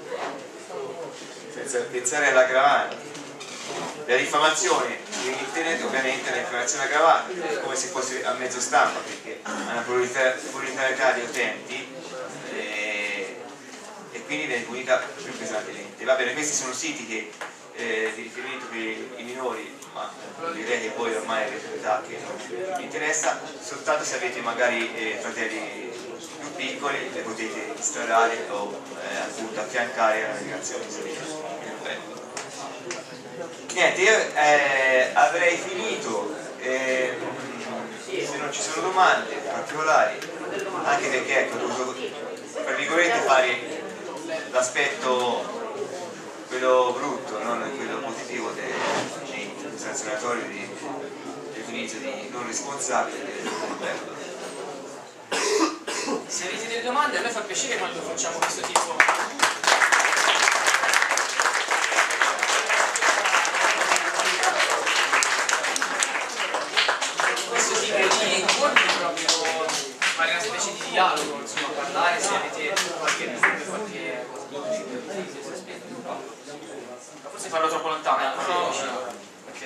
Senza pensare all'aggravante. La diffamazione in internet ovviamente è una diffamazione aggravata, è come se fosse a mezzo stampa perché ha una pluralità di utenti e, e quindi viene punita più pesantemente. Va bene, questi sono siti che, eh, di riferimento per i minori, ma direi che voi ormai avete un'età che non vi interessa, soltanto se avete magari eh, fratelli più piccoli le potete installare o eh, appunto affiancare alla navigazione di servizio. Niente, io eh, avrei finito, eh, se non ci sono domande particolari, anche perché ecco, ho dovuto tra virgolette fare l'aspetto quello brutto, non quello positivo del sanzionatorio di, di utilizzo di non responsabile del verbo. Se avete delle domande a noi fa piacere quando facciamo questo tipo questo tipo di incontri proprio fare una dialogo, insomma, parlare se avete qualche dubbio, qualche cosa. Forse parlo troppo lontano, no? Ok,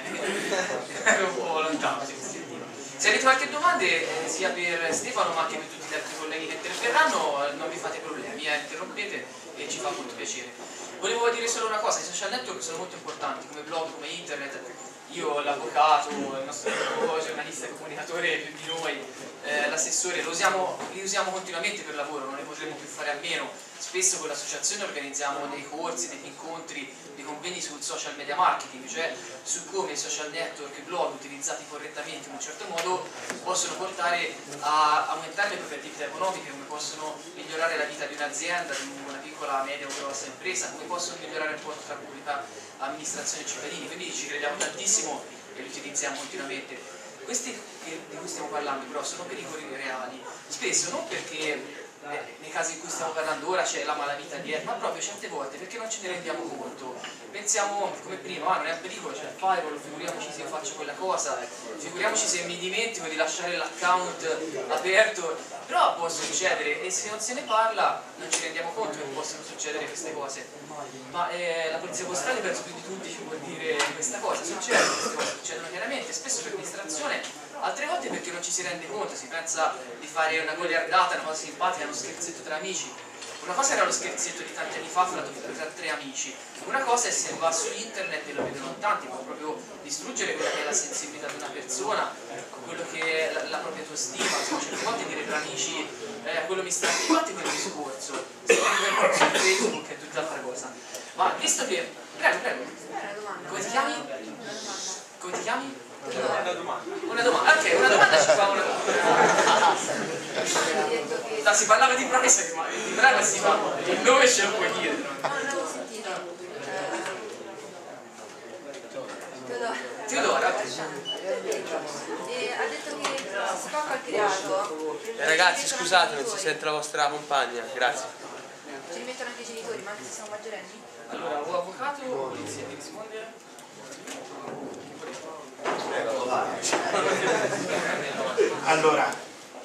ero un po' lontano. Sì. Se avete qualche domanda, eh, sia per Stefano ma anche per tutti gli altri colleghi che interverranno, non vi fate problemi, eh, interrompete e ci fa molto piacere. Volevo dire solo una cosa, i social network sono molto importanti, come blog, come internet. Io, l'avvocato, il nostro giornalista e comunicatore più di noi, eh, l'assessore, lo usiamo, li usiamo continuamente per lavoro, non ne potremo più fare a meno. Spesso con l'associazione organizziamo dei corsi, degli incontri, dei convegni sul social media marketing, cioè su come i social network e blog utilizzati correttamente in un certo modo possono portare a aumentare le proprie attività economiche, come possono migliorare la vita di un'azienda, di una piccola, media o grossa impresa, come possono migliorare il rapporto tra pubblica amministrazione e cittadini, quindi ci crediamo tantissimo e li utilizziamo continuamente. Questi di cui stiamo parlando però sono pericoli reali, spesso non perché nei casi in cui stiamo parlando ora c'è la malavita dietro, ma proprio certe volte perché non ce ne rendiamo conto. Pensiamo come prima, ah non è un pericolo, c'è il firewall, figuriamoci se io faccio quella cosa, figuriamoci se mi dimentico di lasciare l'account aperto, però può succedere e se non se ne parla non ci rendiamo conto che possono succedere queste cose. Ma eh, la polizia postale penso più di tutti ci può dire questa cosa, succede, queste cose succedono chiaramente, spesso per distrazione, altre volte perché non ci si rende conto, si pensa di fare una goliardata, una cosa simpatica, uno scherzetto tra amici. Una cosa era lo scherzetto di tanti anni fa fra tre amici, una cosa è se va su internet e lo vedono tanti, può proprio distruggere quella che è la sensibilità di una persona, quello che è la, la propria autostima, insomma, certe volte dire tra amici eh, quello mi sta infatti quel discorso, se prende su Facebook è tutt'altra cosa. Ma visto che... Prego, prego. Come ti chiami? Come ti chiami? Una domanda. Una domanda, ok, una domanda ci fa una domanda. No, si parlava di privacy, ma di privacy ma il nome ce lo puoi dire. No, non l'avevo sentito. Teodora. Teodora, ok. E ha detto che si fa qualche reato. Eh, ragazzi, scusate, non si sente la vostra compagna, grazie. Ci rimettono anche i genitori, ma anche se sono maggiorenni? Allora, o avvocato o polizia di rispondere? Allora,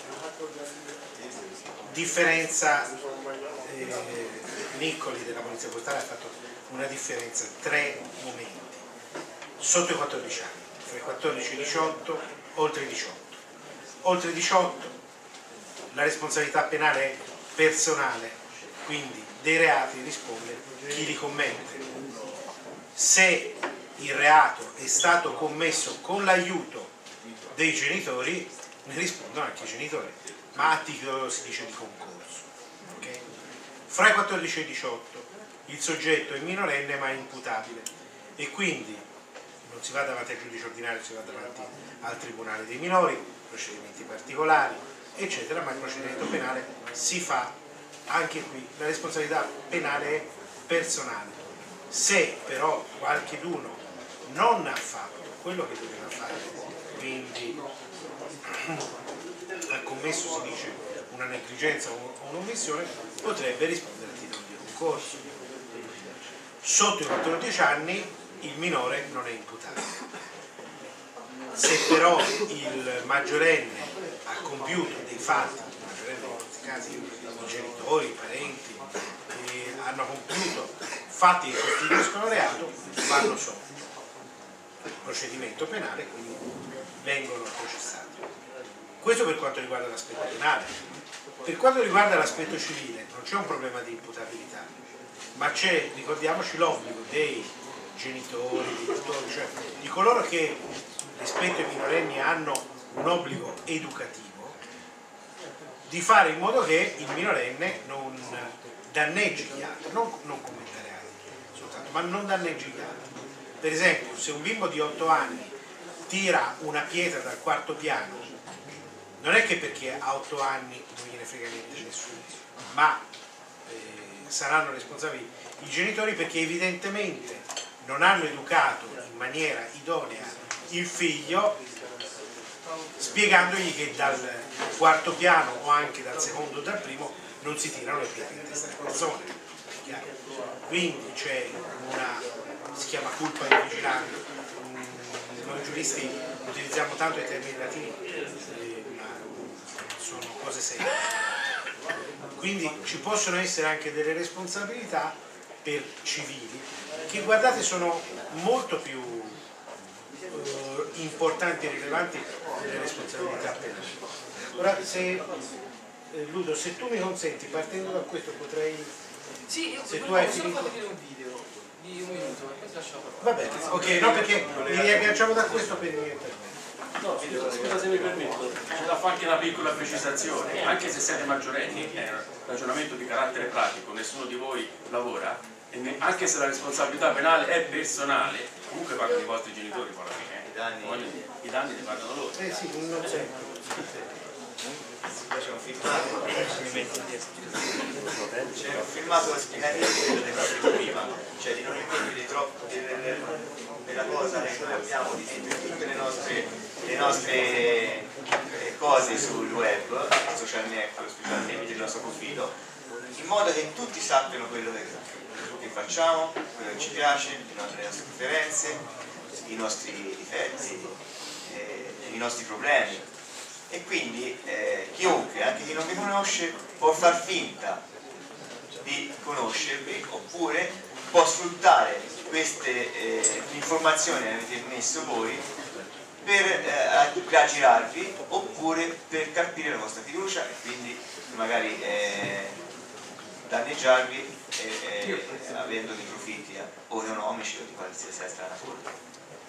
differenza, eh, Niccoli della Polizia Postale ha fatto una differenza, tre momenti, sotto i quattordici anni, fra i quattordici e i diciotto, oltre i diciotto. Oltre i diciotto la responsabilità penale è personale, quindi dei reati risponde chi li commette. Se il reato è stato commesso con l'aiuto dei genitori, ne rispondono anche i genitori, ma a titolo si dice di concorso. Okay? Fra i quattordici e i diciotto il soggetto è minorenne ma è imputabile e quindi non si va davanti al giudice ordinario, si va davanti al tribunale dei minori, procedimenti particolari, eccetera, ma il procedimento penale si fa anche qui, la responsabilità penale è personale. Se però qualcheduno non ha fatto quello che doveva fare, quindi ha commesso, si dice, una negligenza o un'omissione, potrebbe rispondere a titolo di concorso. Sotto i quattordici anni il minore non è imputato. Se però il maggiorenne ha compiuto dei fatti, il maggiorenne in questi casi i genitori, i parenti, eh, hanno compiuto fatti che costituiscono reato, vanno sotto il procedimento penale, quindi vengono processati. Questo per quanto riguarda l'aspetto penale. Per quanto riguarda l'aspetto civile non c'è un problema di imputabilità, ma c'è, ricordiamoci, l'obbligo dei genitori, dei tutori, cioè di coloro che rispetto ai minorenni hanno un obbligo educativo, di fare in modo che il minorenne non danneggi gli altri, non, non commetta reati soltanto, ma non danneggi gli altri. Per esempio, se un bimbo di otto anni tira una pietra dal quarto piano, non è che perché ha otto anni non gliene frega niente nessuno, ma eh, saranno responsabili i genitori perché evidentemente non hanno educato in maniera idonea il figlio, spiegandogli che dal quarto piano o anche dal secondo o dal primo non si tirano le pietre in testa alle persone. Quindi c'è una, si chiama culpa di vigilanza, noi giuristi utilizziamo tanto i termini latini, ma sono cose serie. Quindi ci possono essere anche delle responsabilità per civili che, guardate, sono molto più eh, importanti e rilevanti delle responsabilità penali. Ora, se eh, Ludo, se tu mi consenti, partendo da questo potrei... Sì, io se tu hai solo finito... farvi vedere un video di un minuto e poi ti lascio la Va bene, ok, no, perché mi riagganciamo da questo per il mio intervento. No, scusa se mi permetto, c'è da fare anche una piccola precisazione, anche se siete maggiorenni, è un ragionamento di carattere pratico, nessuno di voi lavora, e ne, anche se la responsabilità penale è personale, comunque pagano i vostri genitori poi alla fine, eh. I, danni. I danni li pagano loro. Eh sì, non c'è. C'è un filmato, c'è un filmato esplicativo di quello che dicevo prima, cioè di non impegnare troppo della cosa che noi abbiamo di tutte le nostre, le nostre cose sul web, social network, specialmente il nostro profilo, in modo che tutti sappiano quello che, che facciamo, quello che ci piace, le nostre preferenze, i nostri difetti, eh, i nostri problemi. E quindi eh, chiunque, anche chi non vi conosce, può far finta di conoscervi, oppure può sfruttare queste eh, informazioni che avete messo voi per eh, aggirarvi, oppure per carpire la vostra fiducia e quindi magari eh, danneggiarvi eh, eh, avendo dei profitti eh, o economici o di qualsiasi altra natura.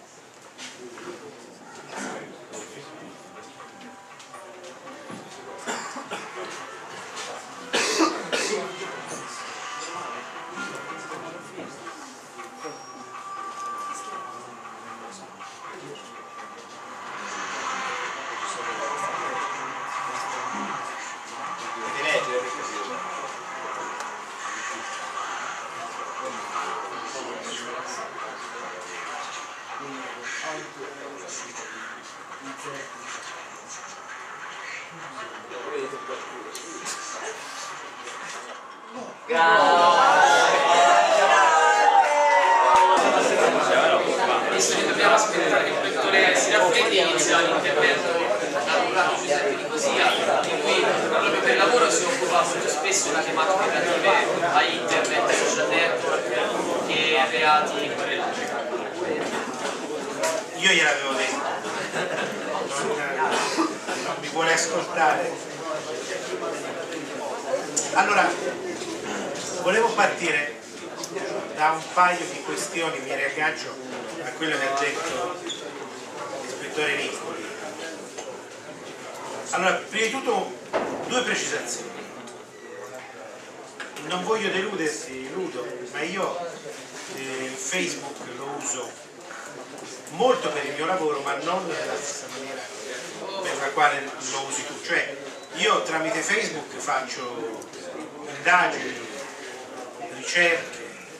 Visto che dobbiamo aspettare che il rettore si raffreddi, inizia l'intervento dell'avvocato Giuseppe Nicosia, in cui proprio per lavoro si occupa molto spesso di tematiche relative a internet, social network e reati correlati. Io gliel'avevo detto, non, non mi vuole ascoltare. Allora, volevo partire da un paio di questioni, mi riaggancio a quello che ha detto l'ispettore Niccoli. Allora, prima di tutto due precisazioni. Non voglio deluderti, Ludo, ma io eh, Facebook lo uso molto per il mio lavoro, ma non nella stessa maniera per la quale lo usi tu. Cioè, io tramite Facebook faccio indagini, ricerche,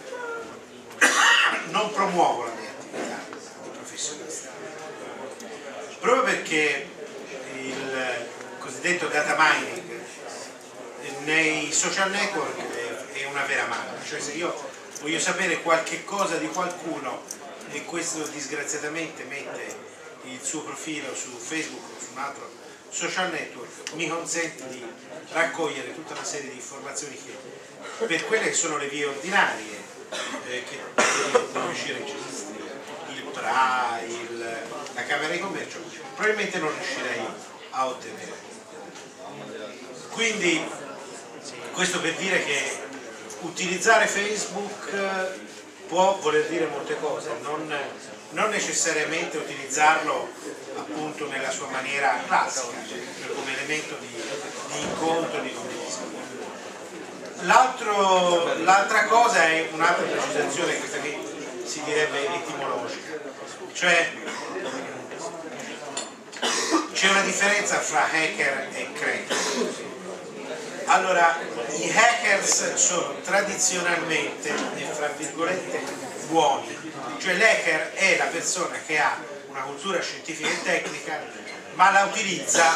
non promuovo la mia attività di professionista, proprio perché il cosiddetto data mining nei social network è una vera mano. Cioè, se io voglio sapere qualche cosa di qualcuno e questo disgraziatamente mette il suo profilo su Facebook o su un altro social network, mi consente di raccogliere tutta una serie di informazioni che, per quelle che sono le vie ordinarie eh, che devono riuscire a gestire il P R A, il, la Camera di Commercio, probabilmente non riuscirei a ottenere. Quindi questo per dire che utilizzare Facebook può voler dire molte cose, non, non necessariamente utilizzarlo appunto nella sua maniera classica, cioè come elemento di, di incontro, di condivisione. L'altra cosa è un'altra precisazione, questa che si direbbe etimologica, cioè c'è una differenza fra hacker e cracker. Allora, i hackers sono tradizionalmente, fra virgolette, buoni, cioè l'hacker è la persona che ha una cultura scientifica e tecnica, ma la utilizza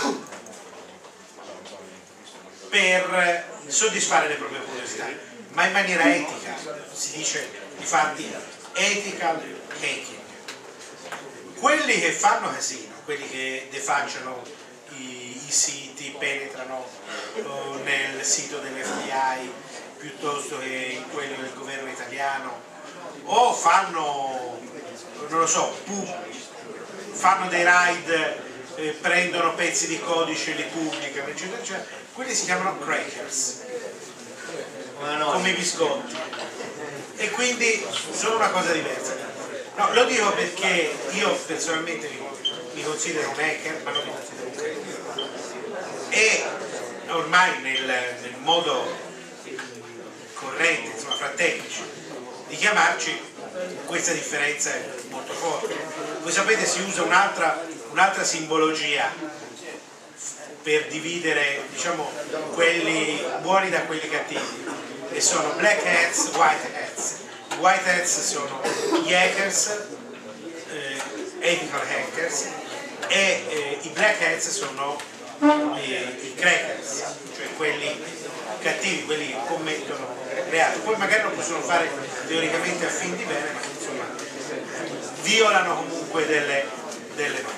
per soddisfare le proprie curiosità, ma in maniera etica, si dice infatti ethical hacking. Quelli che fanno casino, quelli che defacciano i, i siti, penetrano uh, nel sito dell'F B I piuttosto che in quello del governo italiano, o fanno, non lo so, fanno dei raid, eh, prendono pezzi di codice e li pubblicano, eccetera, eccetera. Quelli si chiamano crackers, come i biscotti, e quindi sono una cosa diversa. No, lo dico perché io personalmente mi, mi considero un hacker, ma non mi considero un hacker, e ormai nel, nel modo corrente, insomma, fra tecnici, di chiamarci, questa differenza è molto forte. Voi sapete, si usa un'altra un'altra simbologia per dividere, diciamo, quelli buoni da quelli cattivi, e sono black hats, white hats. White hats sono gli hackers, eh, ethical hackers, e eh, i black hats sono eh, i crackers, cioè quelli cattivi, quelli che commettono reati. Poi magari lo possono fare teoricamente a fin di bene, ma insomma violano comunque delle, delle norme.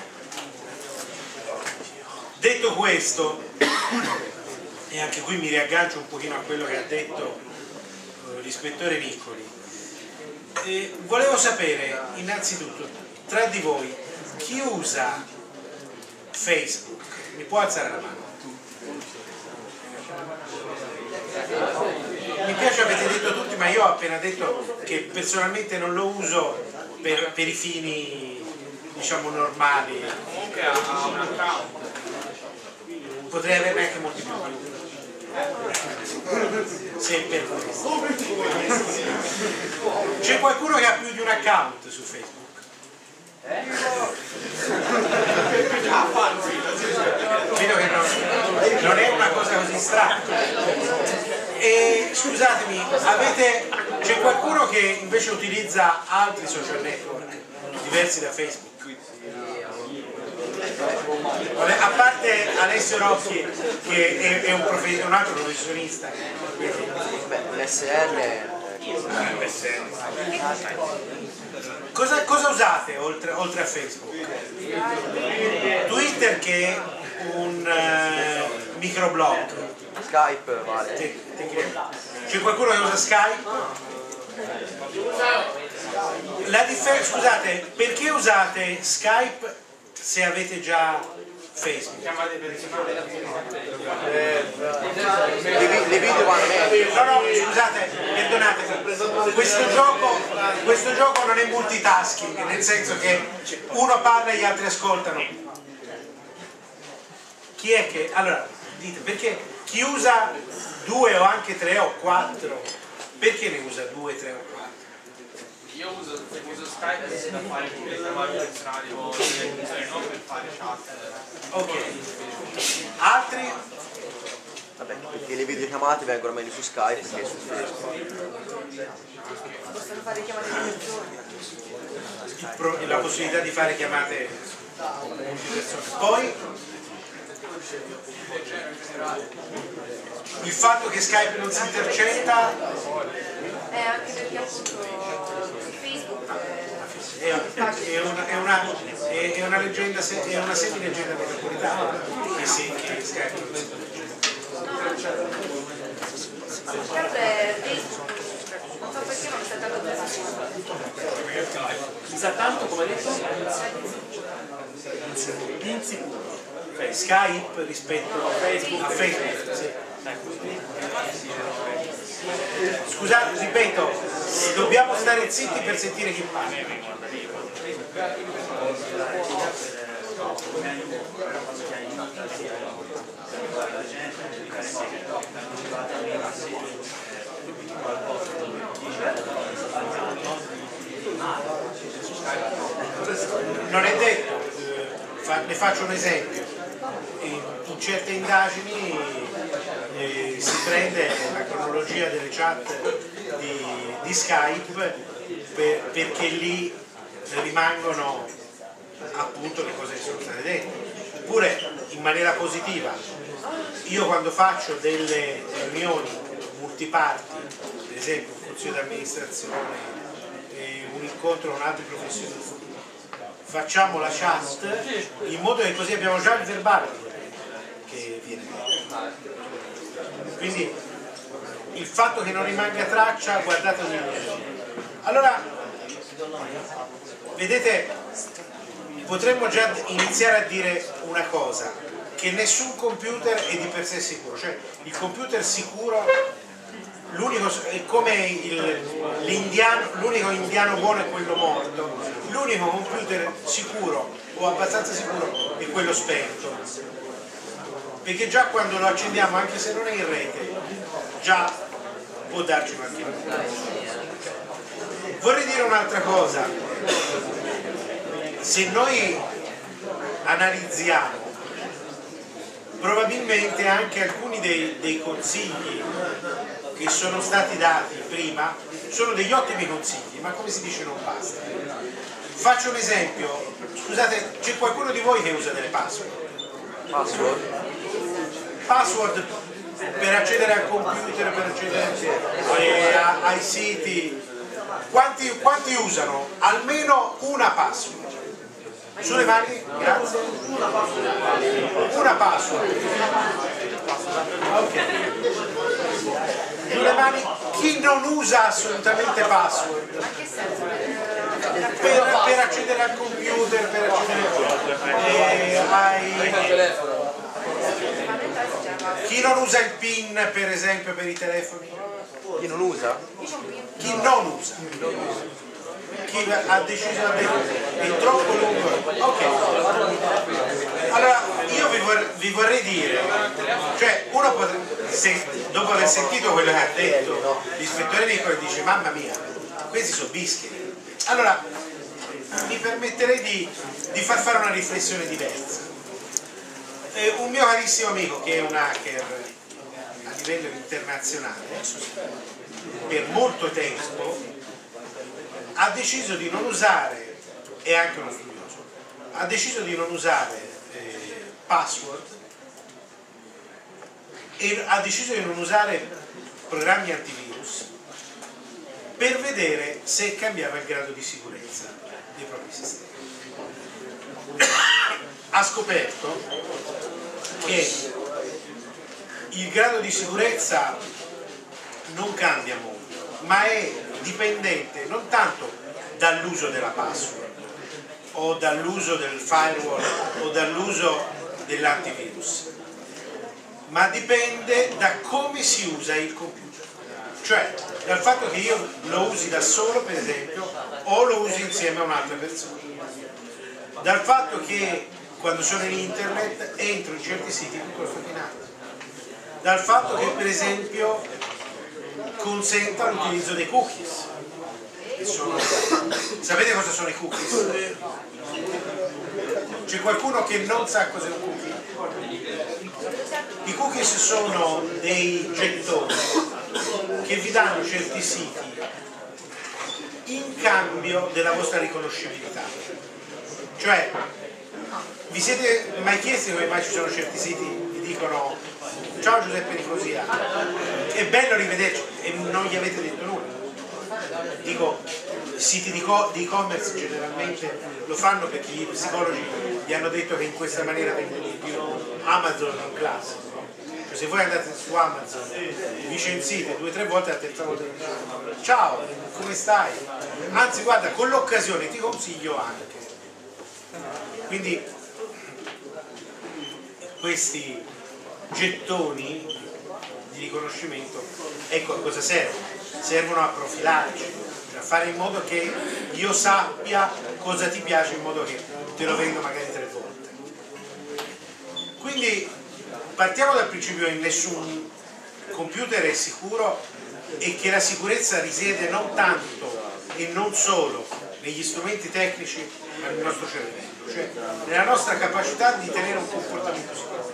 Detto questo, e anche qui mi riaggancio un pochino a quello che ha detto eh, l'ispettore Niccoli, eh, volevo sapere innanzitutto tra di voi chi usa Facebook. Mi può alzare la mano? Mi piace, avete detto tutti, ma io ho appena detto che personalmente non lo uso per, per i fini, diciamo, normali. Comunque ha un account. Potrei averne anche molti più, se per questo. C'è qualcuno che ha più di un account su Facebook? Vedo che non, non è una cosa così strana. E scusatemi, avete, c'è qualcuno che invece utilizza altri social network diversi da Facebook? A parte Alessio Rocchi, che è, è, un, profe, un altro professionista. Beh, l'S R cosa, cosa usate oltre, oltre a Facebook? Twitter, che è un uh, microblog. Skype vale. Sì, c'è qualcuno che usa Skype? La differenza, scusate, perché usate Skype se avete già Facebook? Le, le video vanno meglio. No, no, scusate, perdonatemi, questo gioco, questo gioco non è multitasking, nel senso che uno parla e gli altri ascoltano. Chi è che... Allora, dite, perché chi usa due o anche tre o quattro, perché ne usa due, tre o quattro? Io uso, uso Skype per fare le chiamate personali o non per fare chat. Ok. Altri? Vabbè, perché le videochiamate vengono meglio su Skype che su Facebook. Possono fare chiamate di persone. La possibilità di fare chiamate multipersone. Poi il fatto che Skype non si intercetta Eh, anche perché appunto Facebook è, è, una, è, una, è, è una leggenda, è una semi-leggenda metropolitana che sì, che Skype non si intercetta. Skype è Facebook, non so perché ma mi sta dando Mi sa tanto, come hai detto? Insicuro. Skype rispetto a Facebook, a Facebook sì. Scusate, ripeto, dobbiamo stare zitti per sentire chi parla. Non è detto, ne faccio un esempio. In certe indagini eh, si prende la cronologia delle chat di, di Skype per, perché lì rimangono appunto le cose che sono state dette, oppure in maniera positiva. Io quando faccio delle riunioni multiparti, per esempio un consiglio di amministrazione, eh, un incontro con altri professionisti, facciamo la chat in modo che così abbiamo già il verbale che che viene detto. Quindi il fatto che non rimanga traccia, guardate ogni cosa. Allora, vedete, potremmo già iniziare a dire una cosa, che nessun computer è di per sé sicuro, cioè il computer sicuro, l'unico è come l'indiano, l'unico indiano buono è quello morto, l'unico computer sicuro o abbastanza sicuro è quello spento, perché già quando lo accendiamo, anche se non è in rete, già può darci qualche problema. Vorrei dire un'altra cosa, se noi analizziamo probabilmente anche alcuni dei, dei consigli che sono stati dati prima sono degli ottimi consigli, ma come si dice non basta. Faccio un esempio, scusate, c'è qualcuno di voi che usa delle password? Password? Password per accedere al computer, per accedere eh, a, ai siti. Quanti, quanti usano almeno una password? Sulle mani? Grazie. Una password. Ok. Sulle mani. Chi non usa assolutamente password? Per, per accedere al computer, per accedere eh, ai... Chi non usa il PIN, per esempio, per i telefoni? Chi non usa? Chi non usa? Chi ha deciso di è troppo lungo? Ok. Allora io vi, vor, vi vorrei dire, cioè uno potrebbe, se, dopo aver sentito quello che ha detto l'ispettore Nicoli, dice mamma mia, questi sono bischeri. Allora mi permetterei di, di far fare una riflessione diversa. Eh, un mio carissimo amico che è un hacker a livello internazionale per molto tempo ha deciso di non usare, è anche uno studioso, ha deciso di non usare eh, password e ha deciso di non usare programmi antivirus per vedere se cambiava il grado di sicurezza dei propri sistemi. Ha scoperto che il grado di sicurezza non cambia molto, ma è dipendente non tanto dall'uso della password o dall'uso del firewall o dall'uso dell'antivirus, ma dipende da come si usa il computer, cioè dal fatto che io lo usi da solo, per esempio, o lo usi insieme a un'altra persona, dal fatto che quando sono in internet entro in certi siti con costo finale, dal fatto che per esempio consenta l'utilizzo dei cookies. Sono... Sapete cosa sono i cookies? C'è qualcuno che non sa cos'è un cookie? I cookies sono dei gettoni che vi danno certi siti in cambio della vostra riconoscibilità. Cioè, vi siete mai chiesti come mai ci sono certi siti che vi dicono ciao Giuseppe Nicosia, è bello rivederci, e non gli avete detto nulla. Dico, siti di e-commerce generalmente lo fanno perché gli psicologi gli hanno detto che in questa maniera vendono di più. Amazon è un classico, cioè, se voi andate su Amazon vi censite due o tre volte, la terza volta vi dite ciao, come stai? Anzi guarda, con l'occasione ti consiglio anche. Quindi questi gettoni di riconoscimento, ecco a cosa servono? Servono a profilarci, cioè a fare in modo che io sappia cosa ti piace, in modo che te lo vendo magari tre volte. Quindi partiamo dal principio che nessun computer è sicuro e che la sicurezza risiede non tanto e non solo negli strumenti tecnici, ma nel nostro cervello, cioè nella nostra capacità di tenere un comportamento sicuro.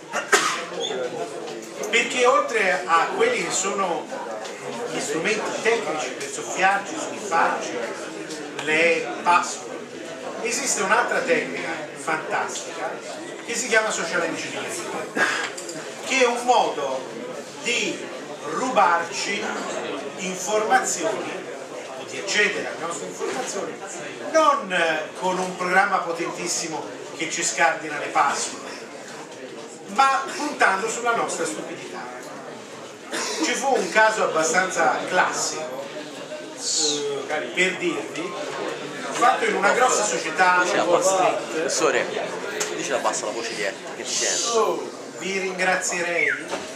Perché oltre a quelli che sono gli strumenti tecnici per soffiarci, sniffarci, le password, esiste un'altra tecnica fantastica che si chiama social engineering, che è un modo di rubarci informazioni o di accedere alle nostre informazioni non con un programma potentissimo che ci scardina le password, ma puntando sulla nostra stupidità. Ci fu un caso abbastanza classico, eh, per dirvi, fatto in una grossa società di Wall Street. Professore, dici la bassa la voce dietro, che ti sento. Vi ringrazierei.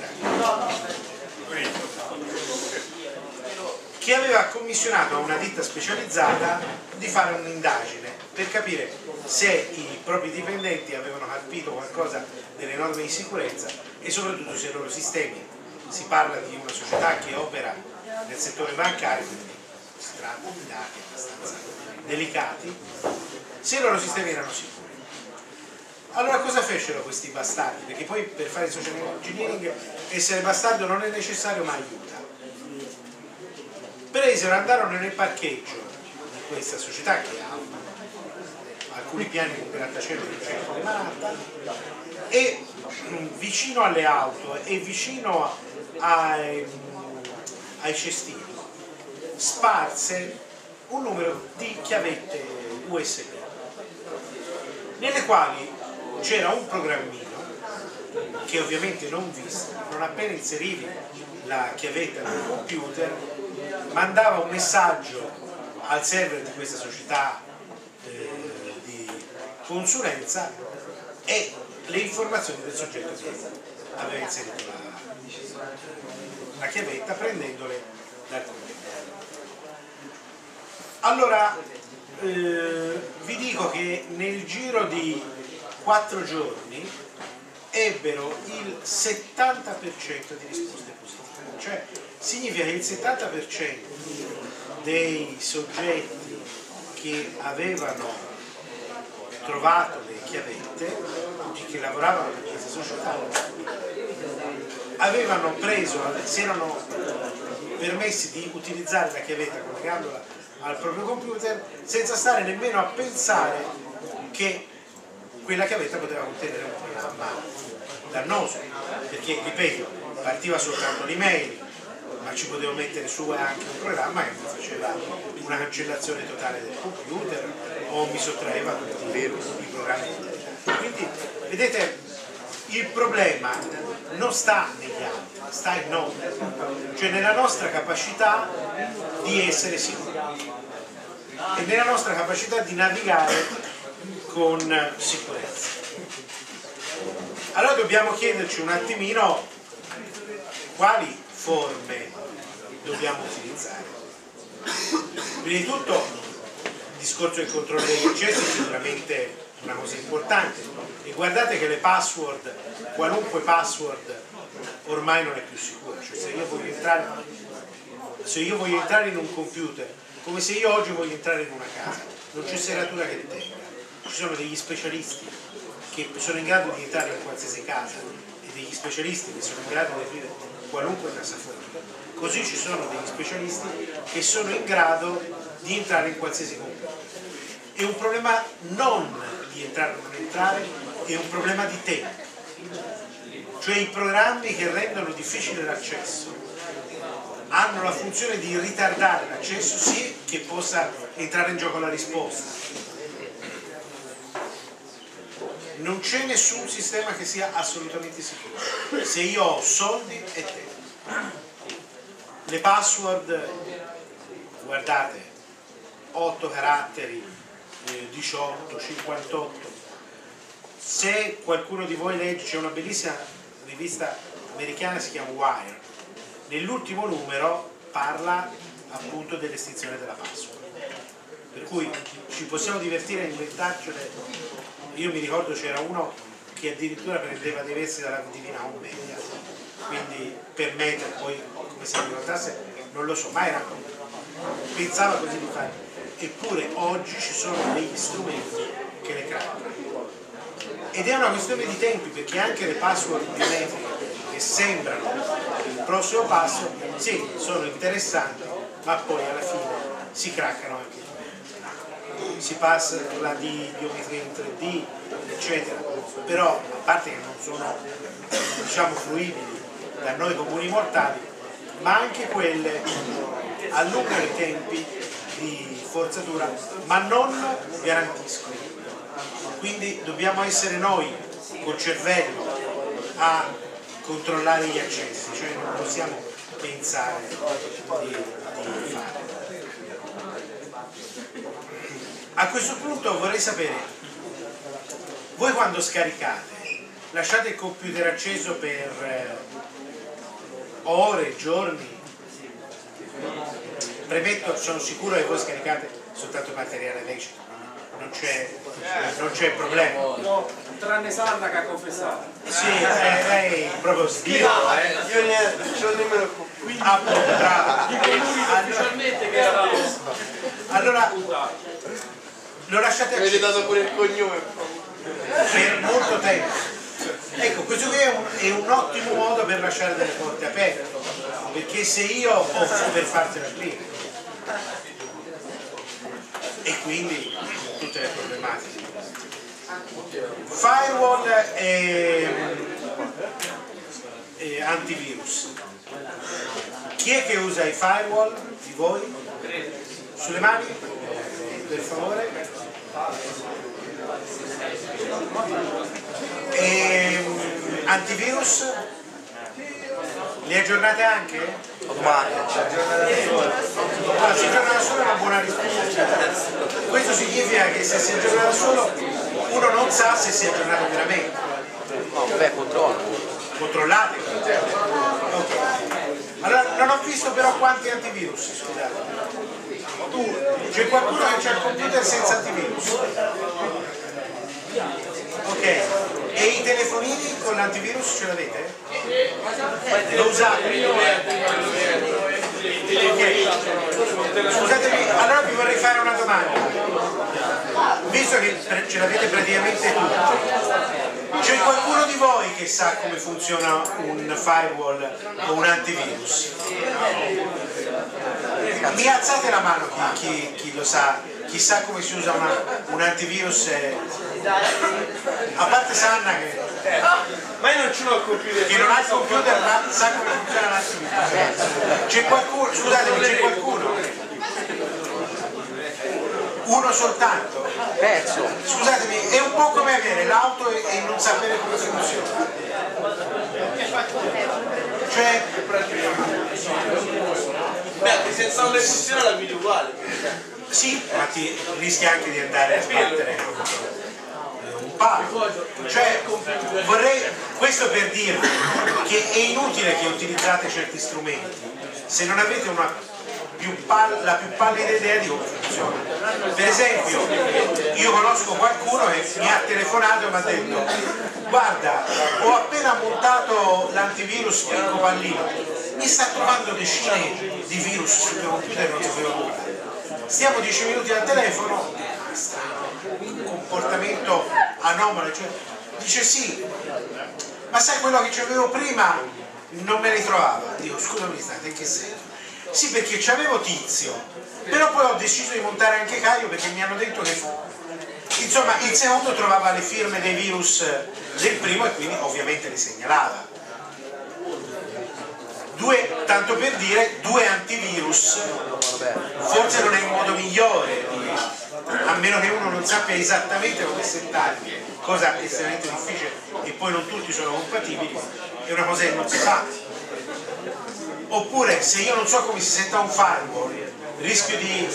Che aveva commissionato a una ditta specializzata di fare un'indagine per capire se i propri dipendenti avevano capito qualcosa delle norme di sicurezza e soprattutto se i loro sistemi, si parla di una società che opera nel settore bancario, quindi si tratta di dati abbastanza delicati, se i loro sistemi erano sicuri. Allora cosa fecero questi bastardi? Perché poi per fare social engineering essere bastardo non è necessario ma aiuta. Presero, andarono nel parcheggio di questa società che ha alcuni piani di un grattacielo di centro di Manhattan e vicino alle auto e vicino ai, ai cestini sparse un numero di chiavette U S B nelle quali c'era un programmino che ovviamente non visto, non appena inserivi la chiavetta nel computer mandava un messaggio al server di questa società eh, di consulenza e le informazioni del soggetto che aveva inserito la, la chiavetta prendendole dal computer. Allora eh, vi dico che nel giro di quattro giorni ebbero il settanta per cento di risposte positive, cioè significa che il settanta per cento dei soggetti che avevano trovato le chiavette e che lavoravano per questa società avevano preso, si erano permessi di utilizzare la chiavetta collegandola al proprio computer senza stare nemmeno a pensare che quella chiavetta poteva contenere un programma dannoso, perché ripeto, partiva soltanto l'email, ma ci potevo mettere su anche un programma che mi faceva una cancellazione totale del computer o mi sottraeva tutti i programmi. Quindi vedete, il problema non sta negli altri, sta in noi, cioè nella nostra capacità di essere sicuri e nella nostra capacità di navigare con sicurezza. Allora dobbiamo chiederci un attimino quali forme dobbiamo utilizzare. Prima di tutto il discorso del controllo degli accessi è sicuramente una cosa importante e guardate che le password, qualunque password ormai non è più sicura, cioè se io voglio entrare, se io voglio entrare in un computer, come se io oggi voglio entrare in una casa, non c'è serratura che tenga, ci sono degli specialisti che sono in grado di entrare in qualsiasi casa e degli specialisti che sono in grado di aprire qualunque cassaforte, così ci sono degli specialisti che sono in grado di entrare in qualsiasi computer. È un problema non di entrare o non entrare, è un problema di tempo, cioè i programmi che rendono difficile l'accesso hanno la funzione di ritardare l'accesso sì che possa entrare in gioco la risposta. Non c'è nessun sistema che sia assolutamente sicuro se io ho soldi e tempo. Le password, guardate, otto caratteri, eh, diciotto, cinquantotto. Se qualcuno di voi legge, c'è una bellissima rivista americana, si chiama Wire, nell'ultimo numero parla appunto dell'estinzione della password, per cui ci possiamo divertire a inventarcele. Io mi ricordo c'era uno che addirittura prendeva dei versi dalla Divina Commedia, quindi per mettere, poi come se mi ricordasse non lo so, ma era, pensava così di fare, eppure oggi ci sono degli strumenti che le craccano ed è una questione di tempi, perché anche le password biometriche che sembrano il prossimo passo, sì, sono interessanti, ma poi alla fine si craccano anche. Si passa la di biometria in tre D, eccetera, però a parte che non sono, diciamo, fruibili da noi comuni mortali, ma anche quelle allungano i tempi di forzatura, ma non garantiscono. Quindi dobbiamo essere noi col cervello a controllare gli accessi, cioè non possiamo pensare di, di fare. A questo punto vorrei sapere, voi quando scaricate lasciate il computer acceso per eh, ore, giorni? Premetto, sono sicuro che voi scaricate soltanto materiale lecito, non c'è non c'è problema. No, tranne Sanna che ha confessato. Sì, eh, lei proprio sdio, eh. Io ne ho il numero qui. Ah, bravo. Ufficialmente che era Allora, lo lasciate Avete acceso dato pure il cognome. per molto tempo. Ecco, questo qui è un, è un ottimo modo per lasciare delle porte aperte, perché se io offro per fartela aprire, e quindi tutte le problematiche. Firewall e, e antivirus. Chi è che usa i firewall di voi? Sulle mani? Per favore. E, antivirus? Li aggiornate anche? Domani. Ah, si aggiorna da solo è una buona risposta. Questo significa che se si aggiorna da solo uno non sa se si è aggiornato veramente. No, beh, controllo. Controllate. Ok. Allora non ho visto però quanti antivirus, scusate. C'è qualcuno che c'ha il computer senza antivirus? Ok. E i telefonini con l'antivirus ce l'avete? Lo usate? Ok. Scusatemi, allora vi vorrei fare una domanda. Visto che ce l'avete praticamente tutti, c'è qualcuno di voi che sa come funziona un firewall o un antivirus? Mi alzate la mano chi, chi, chi lo sa, chi sa come si usa una, un antivirus, eh, a parte Sanna che, Ma io non ce l'ho il computer. che non ha il computer ma sa come funziona l'antivirus. C'è qualcuno, scusatemi, c'è qualcuno? Uno soltanto? Perso. Scusatemi, è un po' come avere l'auto e, e non sapere come funziona. Cioè, Beh, senza non le funziona la guidi uguale. sì, ma ti rischi anche di andare a sbattere un palo. Cioè, vorrei, questo per dirvi che è inutile che utilizzate certi strumenti se non avete una più pal- la più pallida idea di come funziona. Per esempio, io conosco qualcuno che mi ha telefonato e mi ha detto: guarda, ho appena montato l'antivirus Picco Pallino, mi sta trovando decine di virus sul mio computer e non sapevo nulla. Stiamo dieci minuti al telefono, un comportamento anomalo, cioè, dice sì, ma sai quello che c'avevo prima non me ne trovava. Dico, scusami, state, in che senso? Sì, perché c'avevo Tizio, però poi ho deciso di montare anche Caio perché mi hanno detto che, insomma, il secondo trovava le firme dei virus del primo e quindi ovviamente le segnalava. Due, tanto per dire, due antivirus forse non è il modo migliore, a meno che uno non sappia esattamente come settarli, cosa estremamente difficile e poi non tutti sono compatibili, è una cosa che non si fa. Oppure se io non so come si setta un firewall, rischio di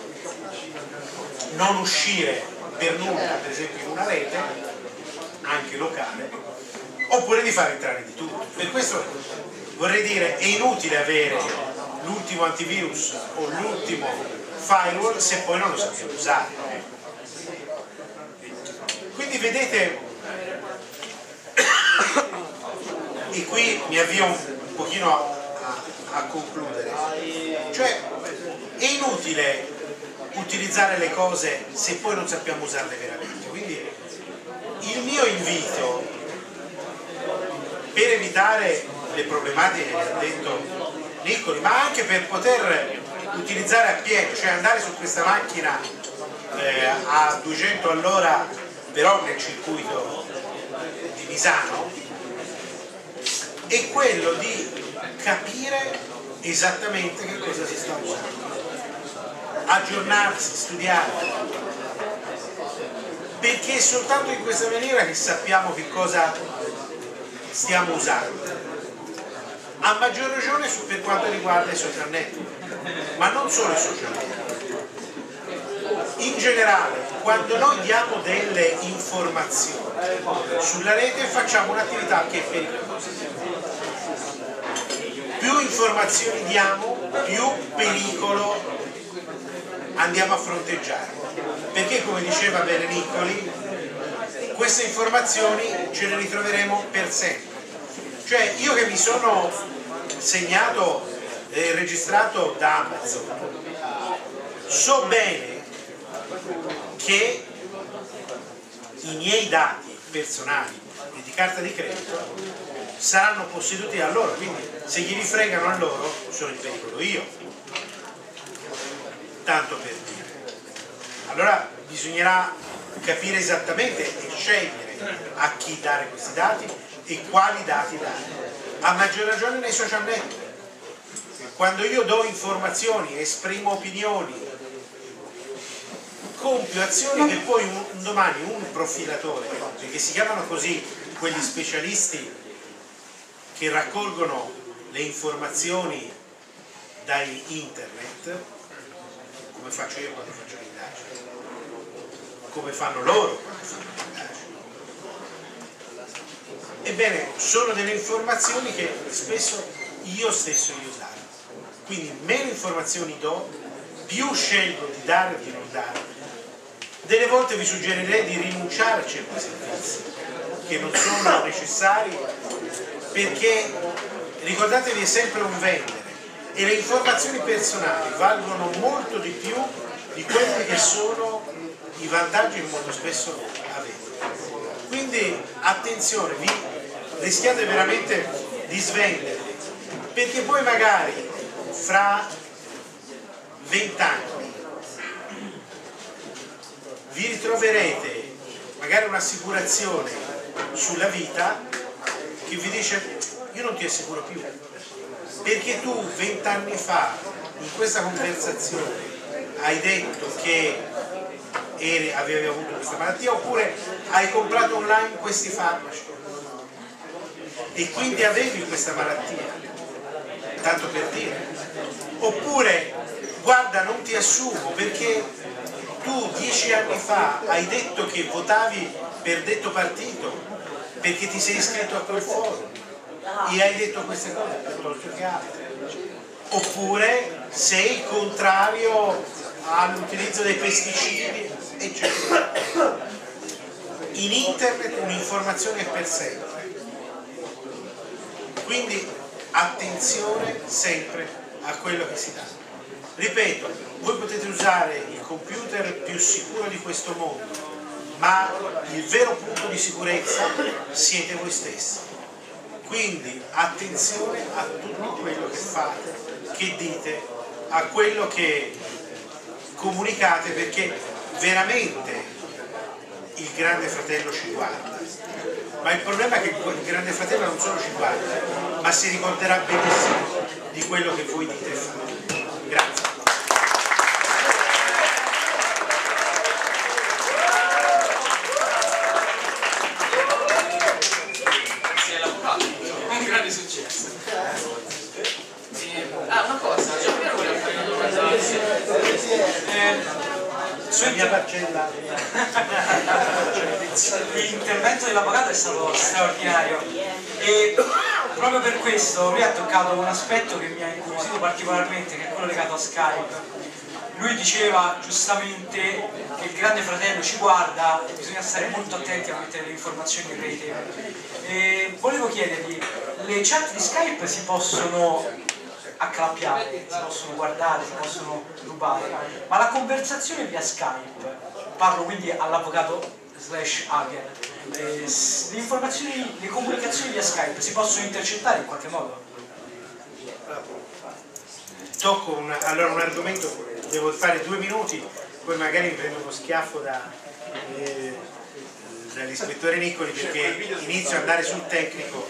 non uscire per nulla, per esempio in una rete, anche locale, oppure di far entrare di tutto. Per questo vorrei dire, è inutile avere l'ultimo antivirus o l'ultimo firewall se poi non lo sappiamo usare. Quindi vedete, e qui mi avvio un pochino a a concludere, cioè è inutile utilizzare le cose se poi non sappiamo usarle veramente. Quindi il mio invito, per evitare le problematiche che ha detto Niccoli, ma anche per poter utilizzare appieno, cioè andare su questa macchina eh, a duecento all'ora però nel circuito di Misano, è quello di capire esattamente che cosa si sta usando, aggiornarsi, studiare, perché è soltanto in questa maniera che sappiamo che cosa stiamo usando, a maggior ragione per quanto riguarda i social network, ma non solo i social network. In generale, quando noi diamo delle informazioni sulla rete facciamo un'attività che è pericolosa. Più informazioni diamo, più pericolo andiamo a fronteggiare, perché come diceva bene Niccoli, queste informazioni ce le ritroveremo per sempre. Cioè io che mi sono segnato e registrato da Amazon, so bene che i miei dati personali e di carta di credito saranno posseduti da loro, quindi se glieli fregano a loro sono in pericolo io, tanto per dire. Allora bisognerà capire esattamente e scegliere a chi dare questi dati e quali dati dare, a maggior ragione nei social network. Quando io do informazioni, esprimo opinioni, compio azioni che poi un, un domani un profilatore, perché si chiamano così quegli specialisti che raccolgono le informazioni dai internet, come faccio io quando faccio l'indagine, come fanno loro quando fanno l'indagine. Ebbene, sono delle informazioni che spesso io stesso io dare. Quindi meno informazioni do, più scelgo di dare o di non dare. Delle volte vi suggerirei di rinunciare a certi servizi che non sono necessari, perché ricordatevi è sempre un vendere e le informazioni personali valgono molto di più di quelli che sono i vantaggi che molto spesso avete. Quindi attenzione, vi rischiate veramente di svenderli, perché poi magari fra vent'anni vi ritroverete magari un'assicurazione sulla vita che vi dice io non ti assicuro più, perché tu vent'anni fa in questa conversazione hai detto che eri, avevi avuto questa malattia, oppure hai comprato online questi farmaci e quindi avevi questa malattia, tanto per dire. Oppure guarda non ti assumo perché tu dieci anni fa hai detto che votavi per detto partito perché ti sei iscritto a quel forum e hai detto queste cose piuttosto che altre. Oppure sei contrario all'utilizzo dei pesticidi, eccetera. In internet un'informazione è per sempre, quindi attenzione sempre a quello che si dà. Ripeto, voi potete usare il computer più sicuro di questo mondo, ma il vero punto di sicurezza siete voi stessi. Quindi attenzione a tutto quello che fate, che dite, a quello che comunicate, perché veramente il Grande Fratello ci guarda. Ma il problema è che il Grande Fratello non solo ci guarda, ma si ricorderà benissimo di quello che voi dite e fate. Grazie. Si è lavorato, un grande successo. E, ah, una cosa, Gianpiero voleva fare una domanda. Eh, Sulla mia parcella. L'intervento dell'avvocato è stato straordinario e proprio per questo lui ha toccato un aspetto che mi ha incuriosito particolarmente, che è quello legato a Skype. Lui diceva giustamente che il Grande Fratello ci guarda e bisogna stare molto attenti a mettere le informazioni in rete. E volevo chiedergli, le chat di Skype si possono acclappiare, si possono guardare, si possono rubare, ma la conversazione via Skype, parlo quindi all'avvocato slash hacker, eh, le informazioni, le comunicazioni via Skype si possono intercettare in qualche modo? Tocco un, allora un argomento, devo fare due minuti, poi magari mi prendo uno schiaffo da, eh, dall'ispettore Niccoli perché inizio ad andare sul tecnico.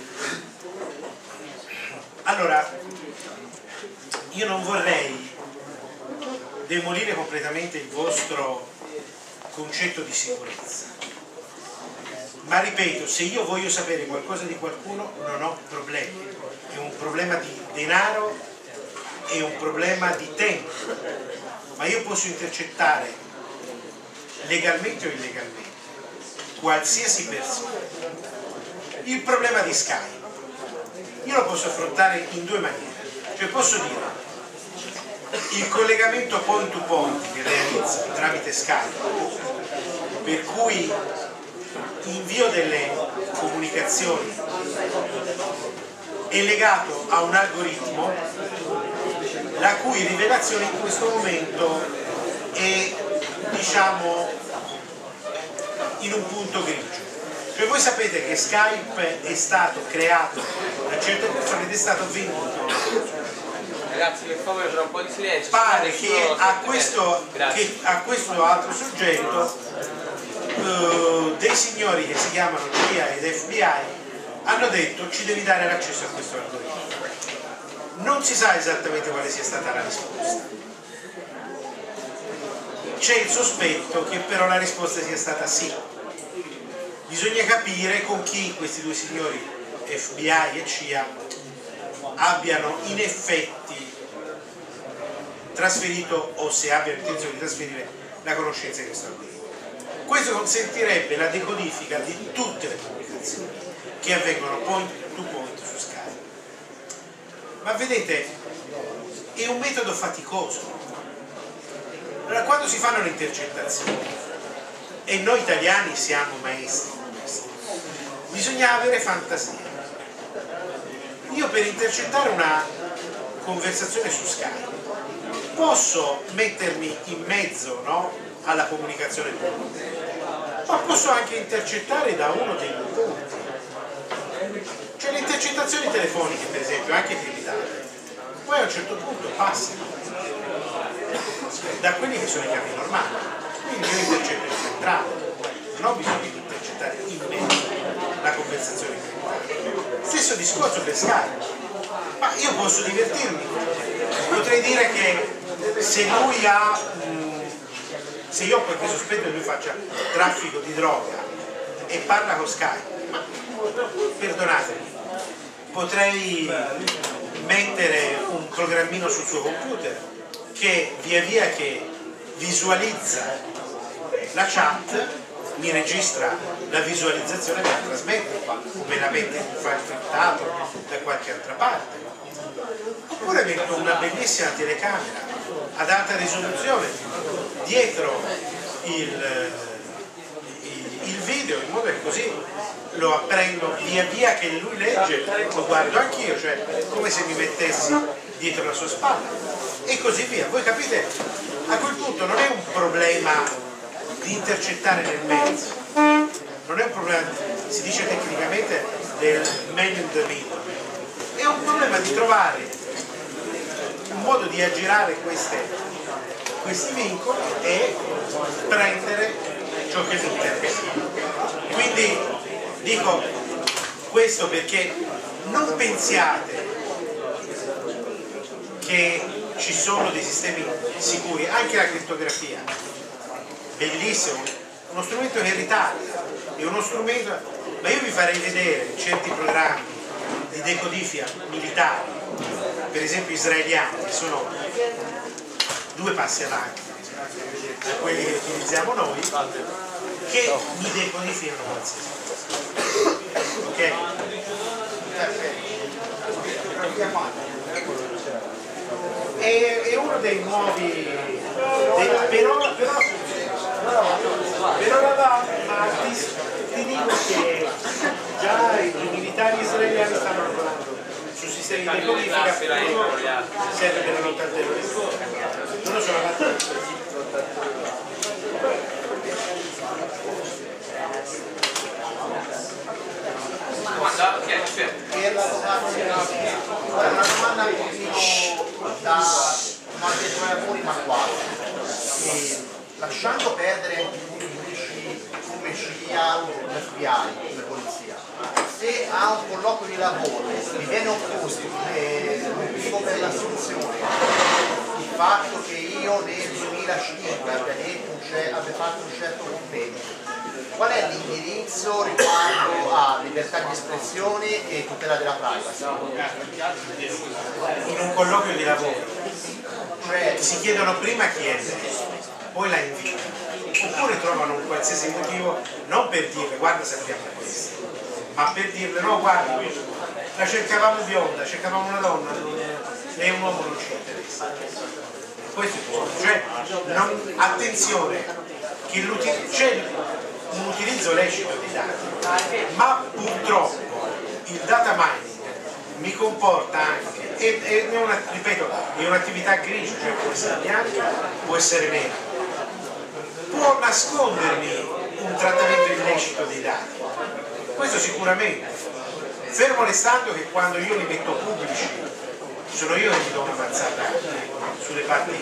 Allora, io non vorrei demolire completamente il vostro concetto di sicurezza, ma ripeto, se io voglio sapere qualcosa di qualcuno non ho problemi, è un problema di denaro, è un problema di tempo, ma io posso intercettare legalmente o illegalmente qualsiasi persona. Il problema di Skype io lo posso affrontare in due maniere, cioè posso dire il collegamento point to point che realizzo tramite Skype, per cui invio delle comunicazioni, è legato a un algoritmo la cui rivelazione in questo momento è, diciamo, in un punto grigio. Cioè voi sapete che Skype è stato creato da certe persone ed è stato venduto. Ragazzi, per favore, per un po' di silenzio. Pare che a questo, che a questo altro soggetto uh, dei signori che si chiamano C I A ed F B I hanno detto ci devi dare l'accesso a questo algoritmo. Non si sa esattamente quale sia stata la risposta. C'è il sospetto che però la risposta sia stata sì. Bisogna capire con chi questi due signori F B I e C I A abbiano in effetti trasferito o se abbiano intenzione di trasferire la conoscenza di questo algoritmo. Questo consentirebbe la decodifica di tutte le comunicazioni che avvengono point to point su Skype. Ma vedete, è un metodo faticoso. Allora, quando si fanno le intercettazioni, e noi italiani siamo maestri in questo, bisogna avere fantasia. Io per intercettare una conversazione su Skype posso mettermi in mezzo, no, alla comunicazione pubblica, ma posso anche intercettare da uno dei due punti. Cioè le intercettazioni telefoniche, per esempio, anche criptate, poi a un certo punto passano da quelli che sono i capi normali. Quindi io intercetto il centrale, non ho bisogno di intercettare in mezzo la conversazione criptata. Stesso discorso per Skype, ma io posso divertirmi. Potrei dire che se lui ha, mh, se io ho qualche sospetto che lui faccia traffico di droga e parla con Skype, ma perdonatemi, potrei mettere un programmino sul suo computer che via via che visualizza la chat mi registra la visualizzazione e me la trasmette, o me la mette in un file criptato da qualche altra parte. Oppure metto una bellissima telecamera ad alta risoluzione dietro il, il, il video, in modo che così lo apprendo via via che lui legge, lo guardo anch'io, cioè come se mi mettessi dietro la sua spalla, e così via. Voi capite? A quel punto non è un problema di intercettare nel mezzo, non è un problema, si dice tecnicamente, del man in the middle, è un problema di trovare un modo di aggirare queste, questi vincoli e prendere ciò che mi interessa. Quindi dico questo perché non pensiate che ci sono dei sistemi sicuri, anche la crittografia, bellissimo, uno strumento che ritarda, è uno strumento, ma io vi farei vedere certi programmi di decodifica militari, per esempio israeliani, che sono due passi avanti da quelli che utilizziamo noi, che mi decodificano qualsiasi cosa. Ok? È, è uno dei nuovi, dei, però, però per ora ma ti, ti dico che già i militari israeliani stanno lavorando su sistemi di decodifica, per uno serve per la lotta al terrorismo, uno sono fatti. Domanda? Ok, certo. Una domanda da fuori ma quasi. Lasciando perdere come C I A, F B I, come polizia, se a un colloquio di lavoro mi viene opposto il motivo per l'assunzione, il fatto che io nel duemilacinque abbia, detto, abbia fatto un certo convegno qual è l'indirizzo riguardo a libertà di espressione e tutela della privacy? In un colloquio di lavoro, cioè si chiedono prima chi è lei, poi la invitano, oppure trovano un qualsiasi motivo non per dirle guarda sappiamo questo, ma per dirle no guarda la cercavamo bionda, cercavamo una donna, lei è un uomo, non ci interessa. Questo è tutto. Cioè, non, attenzione, che c'è un utilizzo lecito di dati, ma purtroppo il data mining mi comporta anche, e, e è una, ripeto, è un'attività grigia, cioè può essere bianca, può essere nera, può nascondermi un trattamento illecito dei dati, questo sicuramente, fermo restando che quando io li metto pubblici sono io che mi do una mazzata sulle parti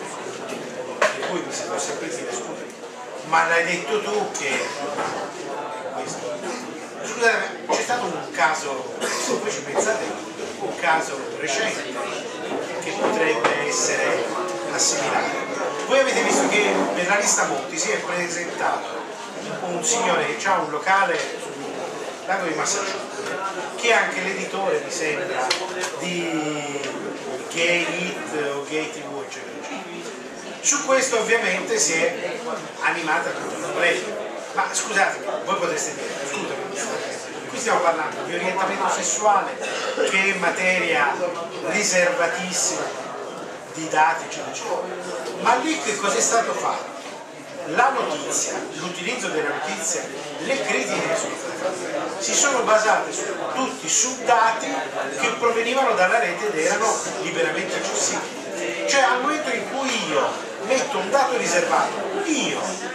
di cui mi si può sempre dire scusa, ma l'hai detto tu che questo. Scusate, c'è stato un caso, se voi ci pensate, un caso recente che potrebbe essere assimilato. Voi avete visto che per la lista Monti si è presentato un signore che ha un locale sul lago di Massachusetts, che è anche l'editore, mi sembra, di Gay It o Gay tivù, eccetera, eccetera. Su questo ovviamente si è animata tutta una polemica. Ma scusate, voi potreste dire, scusate, qui stiamo parlando di orientamento sessuale che è materia riservatissima di dati, eccetera, eccetera. Ma lì che cosa è stato fatto? La notizia, l'utilizzo della notizia, le critiche si sono basate su, tutti su dati che provenivano dalla rete ed erano liberamente accessibili. Cioè al momento in cui io metto un dato riservato, io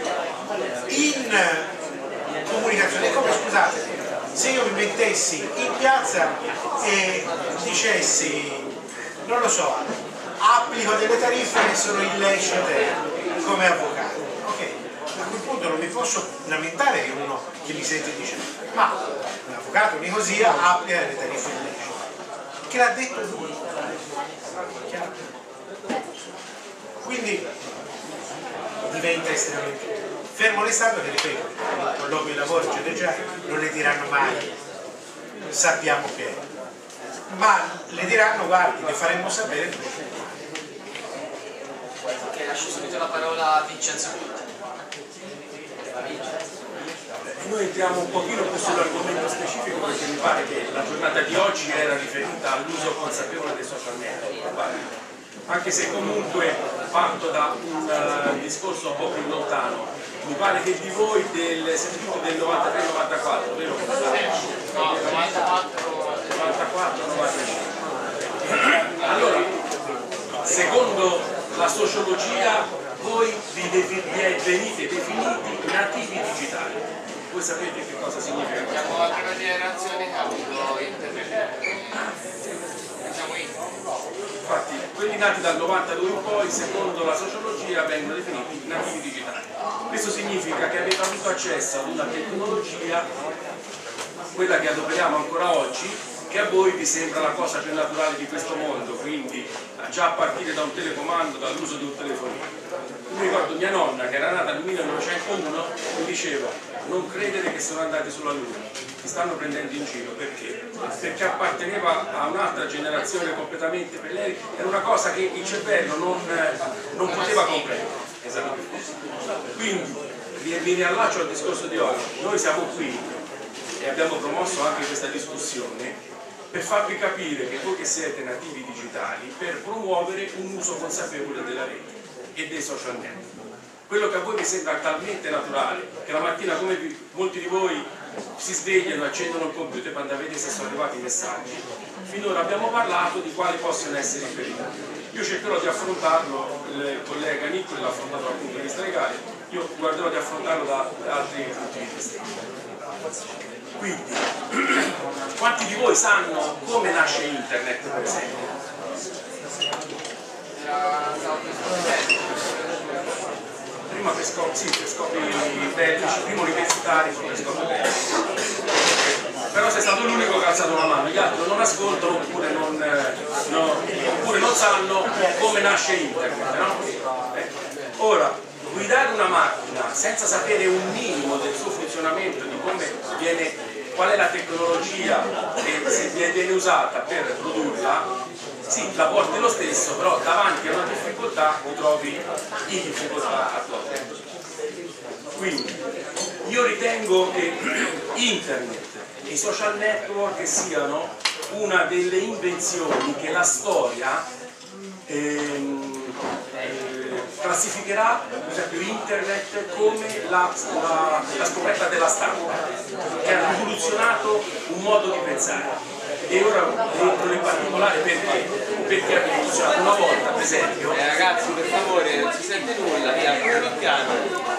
in comunicazione, è come, scusate, se io mi mettessi in piazza e dicessi, non lo so, applico delle tariffe che sono illecite come avvocato, ok, a quel punto non mi posso lamentare che uno che mi sente dice ma un avvocato Nicosia applica delle tariffe illecite, che l'ha detto lui, chiaro? Quindi diventa estremamente fermo restando che, ripeto, il colloquio di lavoro eccetera eccetera non le diranno mai sappiamo che è, ma le diranno guardi, le faremo sapere tutto. Ok, lascio subito la parola a Vincenzo. Noi entriamo un pochino più sull'argomento specifico perché mi pare che la giornata di oggi era riferita all'uso consapevole dei social network, anche se comunque parto da un uh, discorso un po' più lontano. Mi pare che di voi del servizio del novantatré novantaquattro, vero? No, novantaquattro novantacinque. Allora, secondo la sociologia, voi vi venite definiti nativi digitali. Voi sapete che cosa significa questo? Siamo la prima generazione che ha avuto internet. Diciamo internet. Infatti, quelli nati dal novantadue in poi, secondo la sociologia, vengono definiti nativi digitali. Questo significa che avete avuto accesso ad una tecnologia, quella che adoperiamo ancora oggi, che a voi vi sembra la cosa più naturale di questo mondo, quindi già a partire da un telecomando, dall'uso di un telefonino. Mi ricordo mia nonna, che era nata nel millenovecentouno, mi diceva non credere che sono andati sulla Luna, ti stanno prendendo in giro, perché? Perché apparteneva a un'altra generazione completamente, per lei era una cosa che il cervello non, non poteva comprendere. Quindi mi riallaccio al discorso di oggi, noi siamo qui e abbiamo promosso anche questa discussione per farvi capire che voi che siete nativi digitali, per promuovere un uso consapevole della rete e dei social network. Quello che a voi vi sembra talmente naturale, che la mattina come vi, molti di voi si svegliano, accendono il computer quando avete se sono arrivati i messaggi, finora abbiamo parlato di quali possono essere i pericoli. Io cercherò di affrontarlo, il collega Niccoli l'ha affrontato dal punto di vista legale, io guarderò di affrontarlo da, da altri punti di vista. Quindi, quanti di voi sanno come nasce internet, per esempio? Prima per scopi, sì, per scopi bellici, prima universitari, poi per scopi bellici. Però sei stato l'unico che ha alzato la mano, gli altri non ascoltano oppure non, no, oppure non sanno come nasce internet, no? Eh. Ora, guidare una macchina senza sapere un minimo del suo funzionamento, di come viene, qual è la tecnologia e se viene usata per produrla, sì, la porti lo stesso, però davanti a una difficoltà ti trovi in difficoltà a volte. Quindi io ritengo che internet e i social network siano una delle invenzioni che la storia ehm, eh, classificherà, per esempio internet, come la, la, la scoperta della stampa, che ha rivoluzionato un modo di pensare. E ora entro in particolare perché, perché ha rivoluzionato una volta, per esempio. Eh, ragazzi, per favore, non si sente nulla, via, più piano.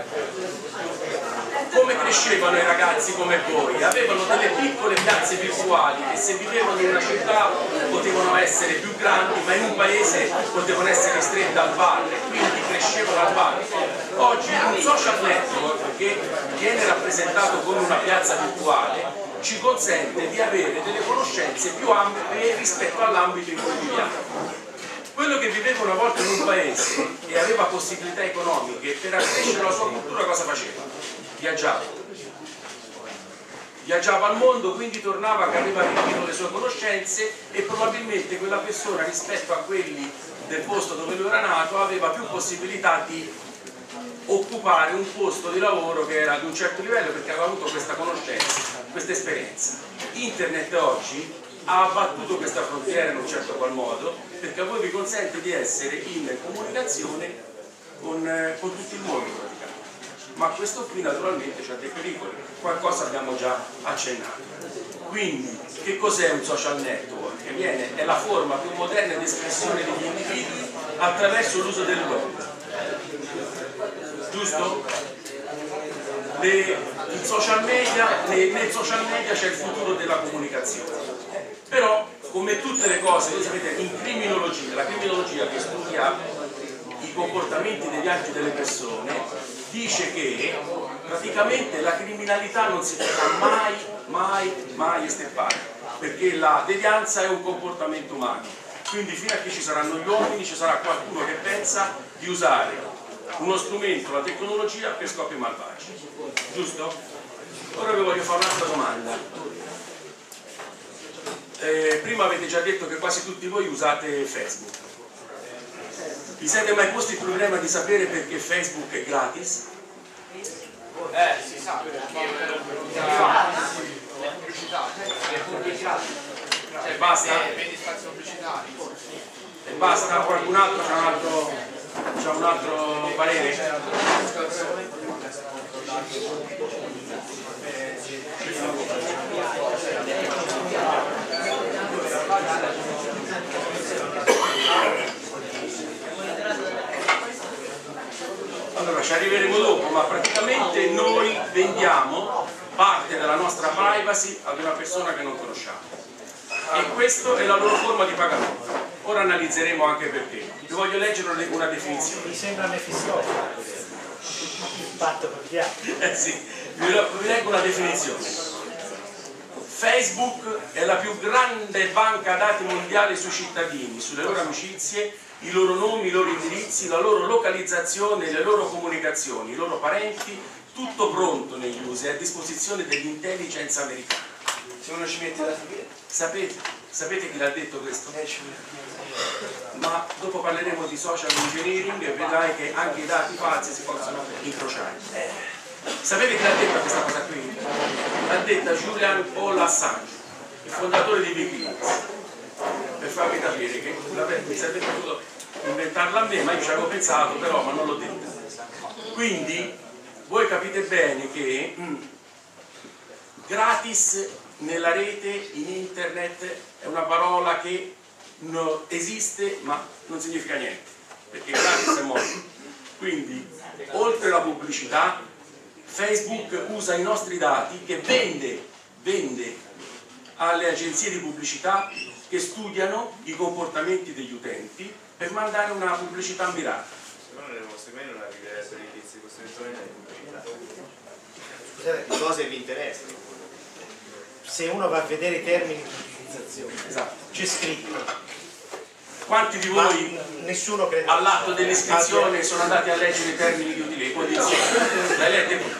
Come crescevano i ragazzi come voi? Avevano delle piccole piazze virtuali che se vivevano in una città potevano essere più grandi, ma in un paese potevano essere ristrette al valle, quindi crescevano al valle. Oggi un social network che viene rappresentato come una piazza virtuale ci consente di avere delle conoscenze più ampie rispetto all'ambito in cui viviamo. Quello che viveva una volta in un paese e aveva possibilità economiche per accrescere la sua cultura cosa faceva? Viaggiava. Viaggiava al mondo, quindi tornava che aveva arricchito le sue conoscenze e probabilmente quella persona rispetto a quelli del posto dove lui era nato aveva più possibilità di occupare un posto di lavoro che era ad un certo livello perché aveva avuto questa conoscenza, questa esperienza. Internet oggi ha abbattuto questa frontiera in un certo qual modo perché a voi vi consente di essere in comunicazione con, eh, con tutto il mondo praticamente. Ma questo qui naturalmente ha dei pericoli, qualcosa abbiamo già accennato. Quindi che cos'è un social network? Che viene, è la forma più moderna di espressione degli individui attraverso l'uso del web. Giusto? Le, il social media, le, nel social media c'è il futuro della comunicazione. Però, come tutte le cose, voi sapete, in criminologia, la criminologia che studia i comportamenti degli atti delle persone, dice che praticamente la criminalità non si potrà mai, mai, mai estirpare, perché la devianza è un comportamento umano. Quindi fino a che ci saranno gli uomini ci sarà qualcuno che pensa di usare uno strumento, la tecnologia, per scopi malvagi. Giusto? Ora vi voglio fare un'altra domanda. Eh, prima avete già detto che quasi tutti voi usate Facebook. Vi siete mai posti il problema di sapere perché Facebook è gratis? Eh, si sa, perché le pubblicità, le pubblicità. E basta? Vedi spazi pubblicitari. E basta? Qualcun altro c'ha un altro, c'ha un altro parere? Allora ci arriveremo dopo, ma praticamente noi vendiamo parte della nostra privacy ad una persona che non conosciamo e questa è la loro forma di pagamento. Ora analizzeremo anche perché. Vi voglio leggere una definizione. Mi sembra Mefistofele. Fatto per piano. Eh sì, vi, vi leggo una definizione. Facebook è la più grande banca dati mondiale sui cittadini, sulle loro amicizie, i loro nomi, i loro indirizzi, la loro localizzazione, le loro comunicazioni, i loro parenti, tutto pronto negli usi, è a disposizione dell'intelligence americana. Se uno ci mette da sapere. Sapete, sapete chi l'ha detto questo? Ma dopo parleremo di social engineering e vedrai che anche i dati falsi si possono incrociare. Sapete chi l'ha detta questa cosa qui? L'ha detta Julian Paul Assange, il fondatore di Wikileaks. Per farvi capire che mi sarebbe potuto inventarla a me, ma io ci avevo pensato, però ma non l'ho detta. Quindi voi capite bene che mh, gratis nella rete, in internet, è una parola che no, esiste ma non significa niente, perché gratis è morto. Quindi, oltre alla pubblicità, Facebook usa i nostri dati che vende, vende alle agenzie di pubblicità che studiano i comportamenti degli utenti per mandare una pubblicità mirata. Però non devo seguire una idea per inizi questo strumento di pubblicità. Scusate, che cose vi interessano? Se uno va a vedere i termini di utilizzazione, esatto, c'è scritto Quanti di voi nessuno crede all'atto dell'iscrizione sono andati a leggere i termini di utilizzo, condizioni? L'hai lette?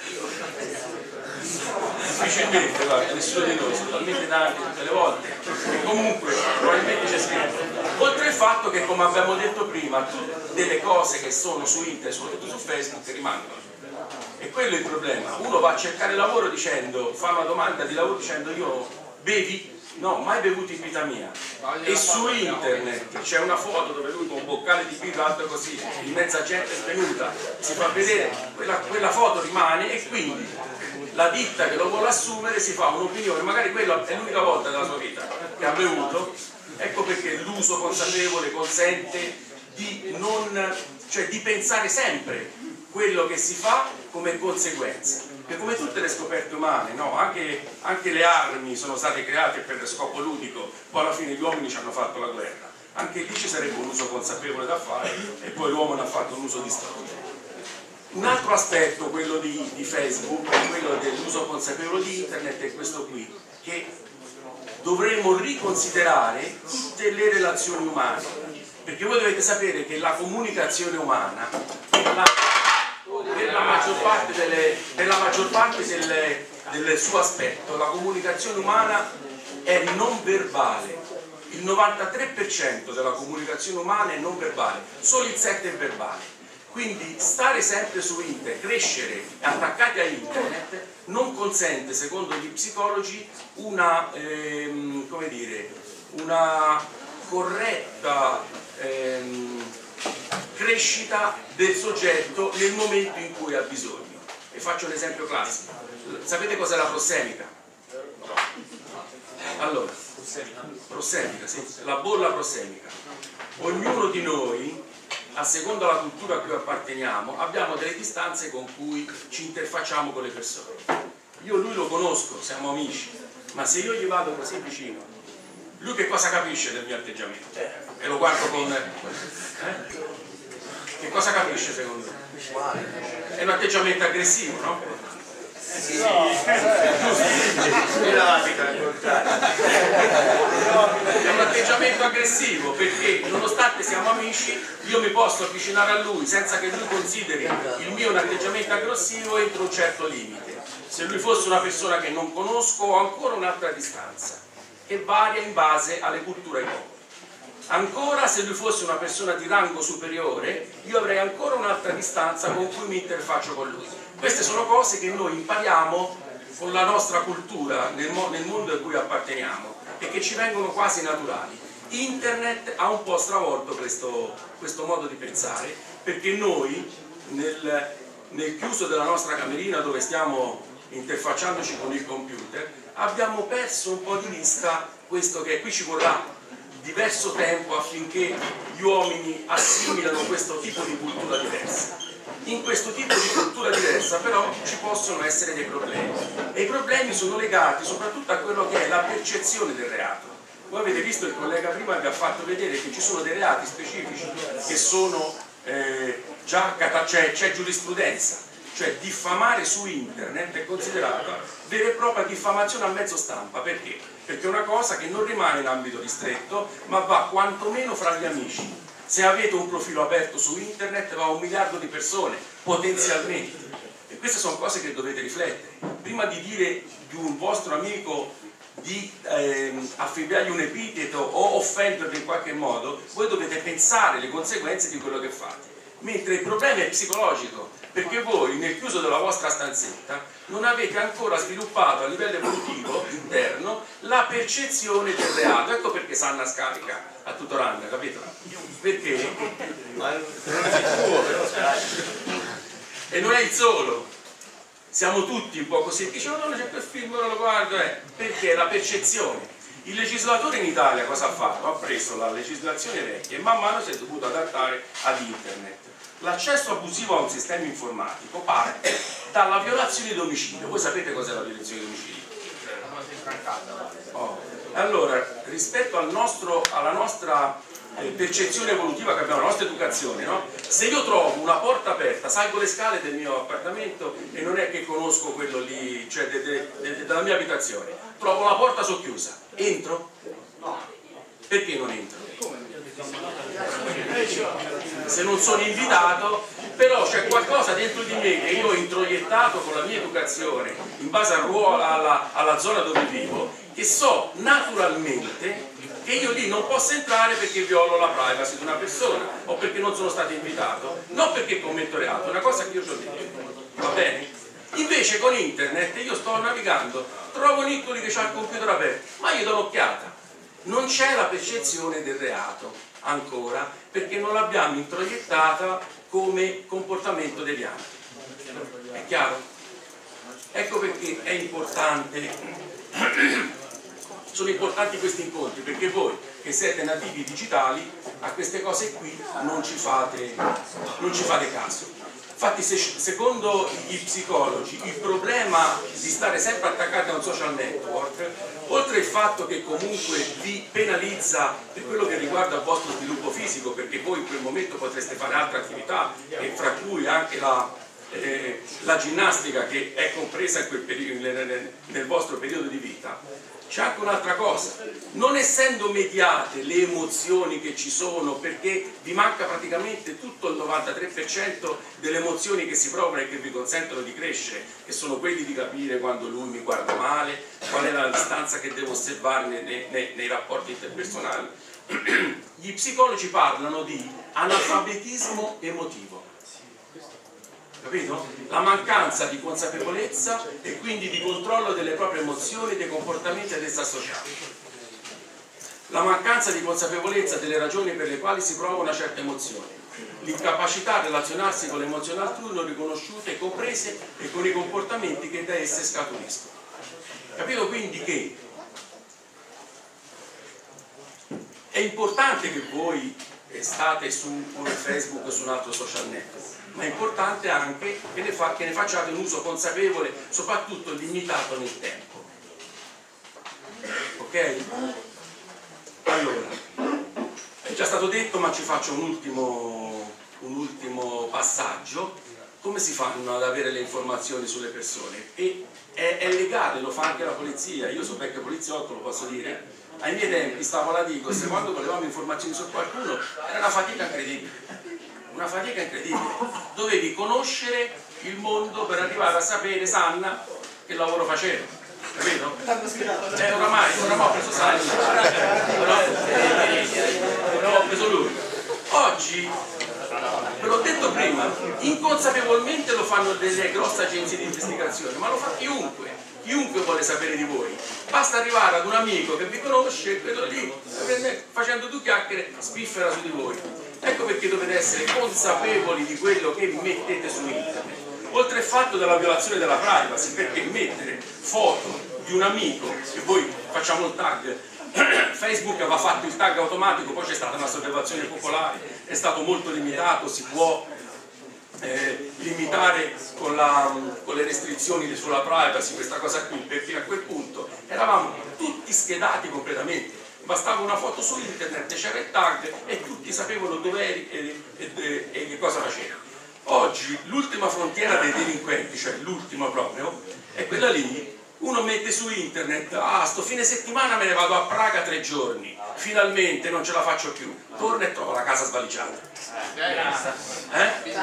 Difficilmente, guarda, nessuno di noi, sono talmente tanti tutte le volte, e comunque probabilmente c'è scritto. Oltre al fatto che, come abbiamo detto prima, tutte le cose che sono su internet, soprattutto su Facebook, rimangono. E quello è il problema. Uno va a cercare lavoro dicendo, fa una domanda di lavoro dicendo io bevi? No, mai bevuto in vita mia. E su internet c'è una foto dove lui con un boccale di birra alto così, in mezza gente svenuta, si fa vedere, quella, quella foto rimane e quindi la ditta che lo vuole assumere si fa un'opinione, magari quella è l'unica volta della sua vita che ha bevuto, ecco perché l'uso consapevole consente di, non, cioè di pensare sempre quello che si fa come conseguenza. Che come tutte le scoperte umane, no? anche, anche le armi sono state create per scopo ludico, poi alla fine gli uomini ci hanno fatto la guerra. Anche lì ci sarebbe un uso consapevole da fare e poi l'uomo ne ha fatto un uso distratto. Un altro aspetto, quello di, di Facebook, quello dell'uso consapevole di internet, è questo qui, che dovremmo riconsiderare tutte le relazioni umane, perché voi dovete sapere che la comunicazione umana è la per la maggior parte, delle, per la maggior parte delle, del suo aspetto, la comunicazione umana è non verbale. Il novantatré per cento della comunicazione umana è non verbale, solo il sette per cento è verbale. Quindi stare sempre su internet, crescere attaccati a internet non consente, secondo gli psicologi, una, ehm, come dire, una corretta ehm, crescita del soggetto nel momento in cui ha bisogno. E faccio un esempio classico. Sapete cos'è la prossemica? Allora, prossemica, sì, la bolla prossemica. Ognuno di noi, a seconda della cultura a cui apparteniamo, abbiamo delle distanze con cui ci interfacciamo con le persone. Io lui lo conosco, siamo amici, ma se io gli vado così vicino, lui che cosa capisce del mio atteggiamento? E lo guardo con... Eh? Che cosa capisce secondo me? È un atteggiamento aggressivo, no? Sì, no, è un atteggiamento aggressivo perché nonostante siamo amici io mi posso avvicinare a lui senza che lui consideri il mio un atteggiamento aggressivo entro un certo limite. Se lui fosse una persona che non conosco ho ancora un'altra distanza che varia in base alle culture e ai popoli. Ancora se lui fosse una persona di rango superiore io avrei ancora un'altra distanza con cui mi interfaccio con lui. Queste sono cose che noi impariamo con la nostra cultura nel, mo nel mondo a cui apparteniamo e che ci vengono quasi naturali. Internet ha un po' stravolto questo, questo modo di pensare perché noi nel, nel chiuso della nostra camerina dove stiamo interfacciandoci con il computer abbiamo perso un po' di vista questo che qui ci vorrà diverso tempo affinché gli uomini assimilano questo tipo di cultura diversa. In questo tipo di cultura diversa però ci possono essere dei problemi e i problemi sono legati soprattutto a quello che è la percezione del reato. Voi avete visto il collega prima vi ha fatto vedere che ci sono dei reati specifici che sono eh, già, c'è giurisprudenza. Cioè diffamare su internet è considerata vera e propria diffamazione a mezzo stampa. Perché? Perché è una cosa che non rimane in ambito ristretto ma va quantomeno fra gli amici. Se avete un profilo aperto su internet va a un miliardo di persone potenzialmente e queste sono cose che dovete riflettere prima di dire di un vostro amico di ehm, affibbiargli un epiteto o offenderlo in qualche modo. Voi dovete pensare alle conseguenze di quello che fate, mentre il problema è psicologico perché voi nel chiuso della vostra stanzetta non avete ancora sviluppato a livello evolutivo interno la percezione del reato. Ecco perché Sanna scarica a Tutoranda, capito? Perché? E non è il solo, siamo tutti un po' così, dice no, c'è quel film, ora lo guardo, eh. Perché la percezione. Il legislatore in Italia cosa ha fatto? Ha preso la legislazione vecchia e man mano si è dovuto adattare ad internet. L'accesso abusivo a un sistema informatico parte dalla violazione di domicilio. Voi sapete cos'è la violazione di domicilio? Oh. Allora, rispetto al nostro, alla nostra eh, percezione evolutiva che abbiamo, la nostra educazione, no? Se io trovo una porta aperta, salgo le scale del mio appartamento e non è che conosco quello lì, cioè de, de, de, de, della mia abitazione, trovo la porta socchiusa, entro? No. Perché non entro? se non sono invitato, però c'è qualcosa dentro di me che io ho introiettato con la mia educazione in base al ruolo, alla, alla zona dove vivo, che so naturalmente che io lì non posso entrare perché violo la privacy di una persona o perché non sono stato invitato, non perché commetto reato, è una cosa che io ho detto, va bene? Invece con internet io sto navigando, trovo Niccoli che ha il computer aperto, ma io do un'occhiata, non c'è la percezione del reato ancora perché non l'abbiamo introiettata come comportamento deviante. È chiaro? Ecco perché è importante sono importanti questi incontri, perché voi che siete nativi digitali a queste cose qui non ci fate, non ci fate caso. Infatti se, secondo gli psicologi il problema di stare sempre attaccati a un social network, oltre al fatto che comunque vi penalizza per quello che riguarda il vostro sviluppo fisico, perché voi in quel momento potreste fare altre attività, e fra cui anche la, eh, la ginnastica che è compresa in quel periodo, nel, nel vostro periodo di vita, c'è anche un'altra cosa, non essendo mediate le emozioni che ci sono, perché vi manca praticamente tutto il novantatré per cento delle emozioni che si provano e che vi consentono di crescere, che sono quelli di capire quando lui mi guarda male, qual è la distanza che devo osservare nei, nei, nei rapporti interpersonali. Gli psicologi parlano di analfabetismo emotivo. Capito? La mancanza di consapevolezza e quindi di controllo delle proprie emozioni, dei comportamenti ad esse associati. La mancanza di consapevolezza delle ragioni per le quali si prova una certa emozione. L'incapacità a relazionarsi con le emozioni altrui non riconosciute e comprese e con i comportamenti che da esse scaturiscono. Capito quindi che è importante che voi state su Facebook o su un altro social network, ma è importante anche che ne, fa, che ne facciate un uso consapevole, soprattutto limitato nel tempo. Ok? Allora, è già stato detto, ma ci faccio un ultimo, un ultimo passaggio. Come si fanno ad avere le informazioni sulle persone? E è, è legale, lo fa anche la polizia. Io sono vecchio poliziotto, lo posso dire. Ai miei tempi stavo alla Digos e quando volevamo informazioni su qualcuno era una fatica incredibile. Una fatica incredibile, dovevi conoscere il mondo per arrivare a sapere Sanna che lavoro faceva, capito? Eh, oramai, oramai ho preso Sanna, però ho preso lui. Oggi, ve l'ho detto prima, inconsapevolmente lo fanno delle grosse agenzie di investigazione, ma lo fa chiunque, chiunque vuole sapere di voi. Basta arrivare ad un amico che vi conosce e quello lì, facendo due chiacchiere, spiffera su di voi. Ecco perché dovete essere consapevoli di quello che mettete su internet. Oltre al fatto della violazione della privacy, perché mettere foto di un amico, e poi facciamo il tag, Facebook aveva fatto il tag automatico, poi c'è stata una sollevazione popolare, è stato molto limitato, si può eh, limitare con, la, con le restrizioni sulla privacy questa cosa qui, perché a quel punto eravamo tutti schedati completamente. Bastava una foto su internet, c'era il tag e tutti sapevano dove eri e, e, e, e che cosa facevi. Oggi l'ultima frontiera dei delinquenti, cioè l'ultima proprio, è quella lì. Uno mette su internet, ah, sto fine settimana me ne vado a Praga tre giorni, finalmente non ce la faccio più, torna e trova la casa svaligiata. Eh?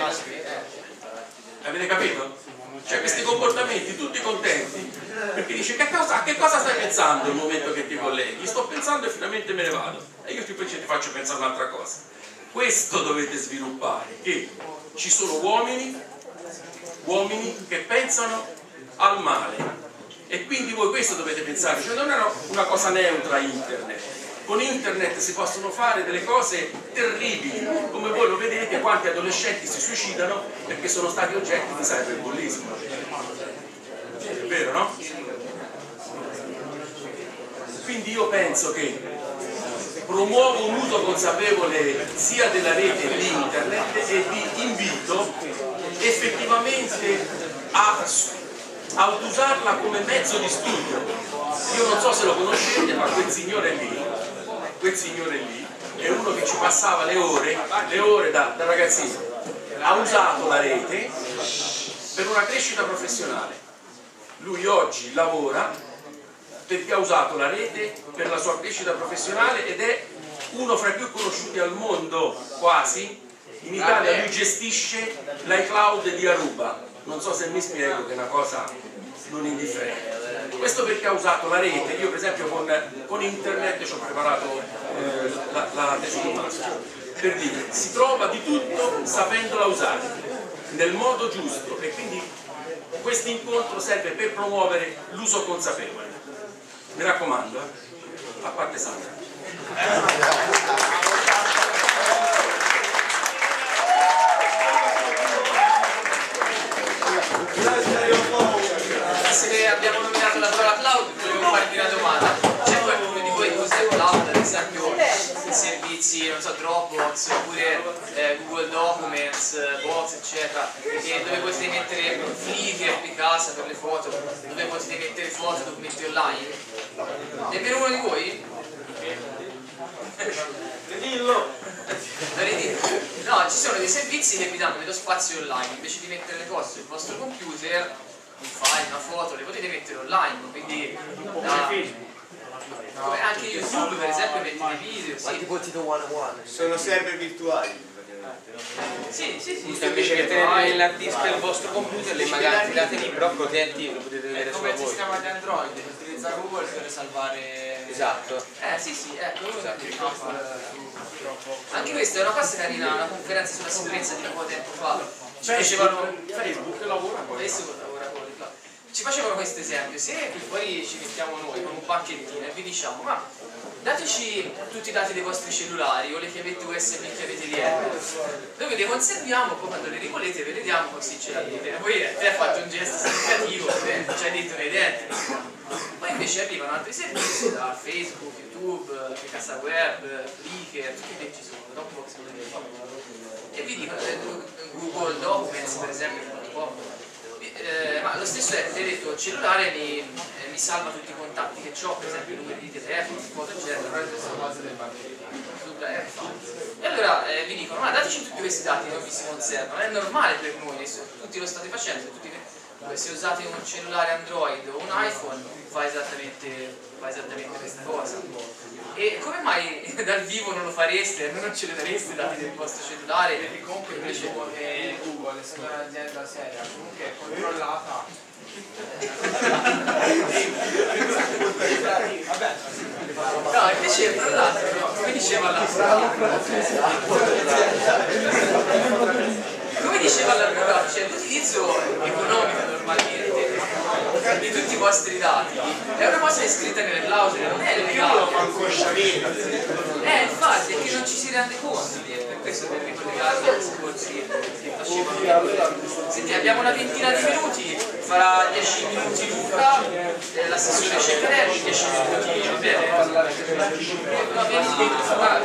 Avete capito? Cioè questi comportamenti tutti contenti, perché dice che cosa, a che cosa stai pensando nel momento che ti colleghi? Sto pensando e finalmente me ne vado, e io ti, ti faccio pensare un'altra cosa. Questo dovete sviluppare, che ci sono uomini uomini che pensano al male, e quindi voi questo dovete pensare, cioè non è una cosa neutra internet. Con internet si possono fare delle cose terribili, come voi lo vedete, quanti adolescenti si suicidano perché sono stati oggetti di cyberbullismo. È vero, no? Quindi io penso che promuovo un uso consapevole sia della rete di internet e vi invito effettivamente a, a usarla come mezzo di studio. Io non so se lo conoscete, ma quel signore lì quel signore lì è uno che ci passava le ore, le ore da, da ragazzino, ha usato la rete per una crescita professionale. Lui oggi lavora perché ha usato la rete per la sua crescita professionale ed è uno fra i più conosciuti al mondo, quasi. In Italia lui gestisce l'iCloud di Aruba. Non so se mi spiego, che è una cosa non indifferente. Questo perché ha usato la rete. Io per esempio con, con internet ci ho preparato eh, la, la tesi di master. Per dire, si trova di tutto sapendola usare nel modo giusto, e quindi questo incontro serve per promuovere l'uso consapevole. Mi raccomando, eh? A parte Sandra. Se abbiamo nominato la parola cloud, volevo farvi una domanda. C'è qualcuno di voi che usa il cloud, ad esempio i servizi, non so, Dropbox, oppure eh, Google Documents, Box, eccetera, e dove potete mettere Flickr di casa per le foto, dove potete mettere foto e documenti online? Nemmeno uno di voi? Dillo! No, ci sono dei servizi che vi danno dello spazio online, invece di mettere le cose sul vostro computer, un file, una foto, le potete mettere online, quindi da, no, anche YouTube per esempio mette dei video, sì. tipo Tito centouno. Sono server virtuali. Sì, sì, sì. Cioè, invece che tenere nell'hard disk del vostro computer, le magari tirate lì, però protetti lo potete vedere solo voi. È come il sistema di Android, che utilizza Google per salvare... Esatto. Eh sì sì, ecco, Esatto. Anche questa è una cosa carina, una conferenza sulla sicurezza di un po' di tempo fa. Ci Facebook, facevano... Facebook lavora con Facebook lavora con le cloud. Ci facevano questo esempio, se qui fuori ci mettiamo noi con un pacchettino e vi diciamo, ma dateci tutti i dati dei vostri cellulari o le chiavette U S B che avete dietro, noi ve le conserviamo, poi quando le rivolete ve le diamo così ce l'avete. Poi te hai fatto un gesto significativo, ci hai detto nei denti. Poi invece arrivano altri servizi da Facebook, YouTube, Casa Web, Flickr, tutti che ci sono, Dropbox, e vi dicono, Google Documents per esempio, un po'. Eh, ma lo stesso è, ti hai detto, il cellulare mi, eh, mi salva tutti i contatti che ho, per esempio i numeri di telefono, foto eccetera, e allora eh, vi dicono, ma dateci tutti questi dati, non vi si conservano, è normale per noi, tutti lo state facendo, tutti, se usate un cellulare Android o un iPhone fa esattamente, fa esattamente questa cosa. E come mai dal vivo non lo fareste, non ce le dareste i dati del vostro cellulare? Perché comunque invece come Google, essendo un'azienda seria, comunque è controllata. No, invece tra l'altro, come diceva la come diceva l'avvocato, cioè l'utilizzo economico normalmente di tutti i vostri dati è una cosa iscritta nelle clausole, non è legale. Eh, infatti, è che non ci si rende conto, per questo per ricollegarmi ai discorsi che facevano. Senti, abbiamo una ventina di minuti, farà dieci minuti Luca, l'assessore Ceccarelli, dieci minuti, va bene? No, vieni dentro, guarda,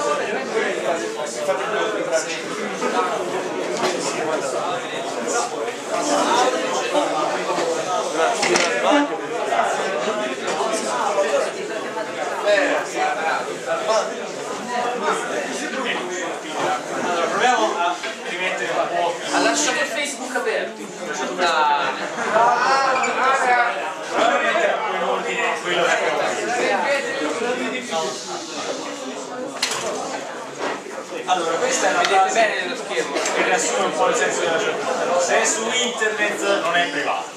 allora proviamo a rimettere un po'. Ha lasciato il Facebook aperto. Proviamo a mettere un po' in ordine quello che abbiamo fatto. Allora, questa è una Vedete frase bene nello schermo che riassume un po' il senso della giornata. Se è su internet non è privato.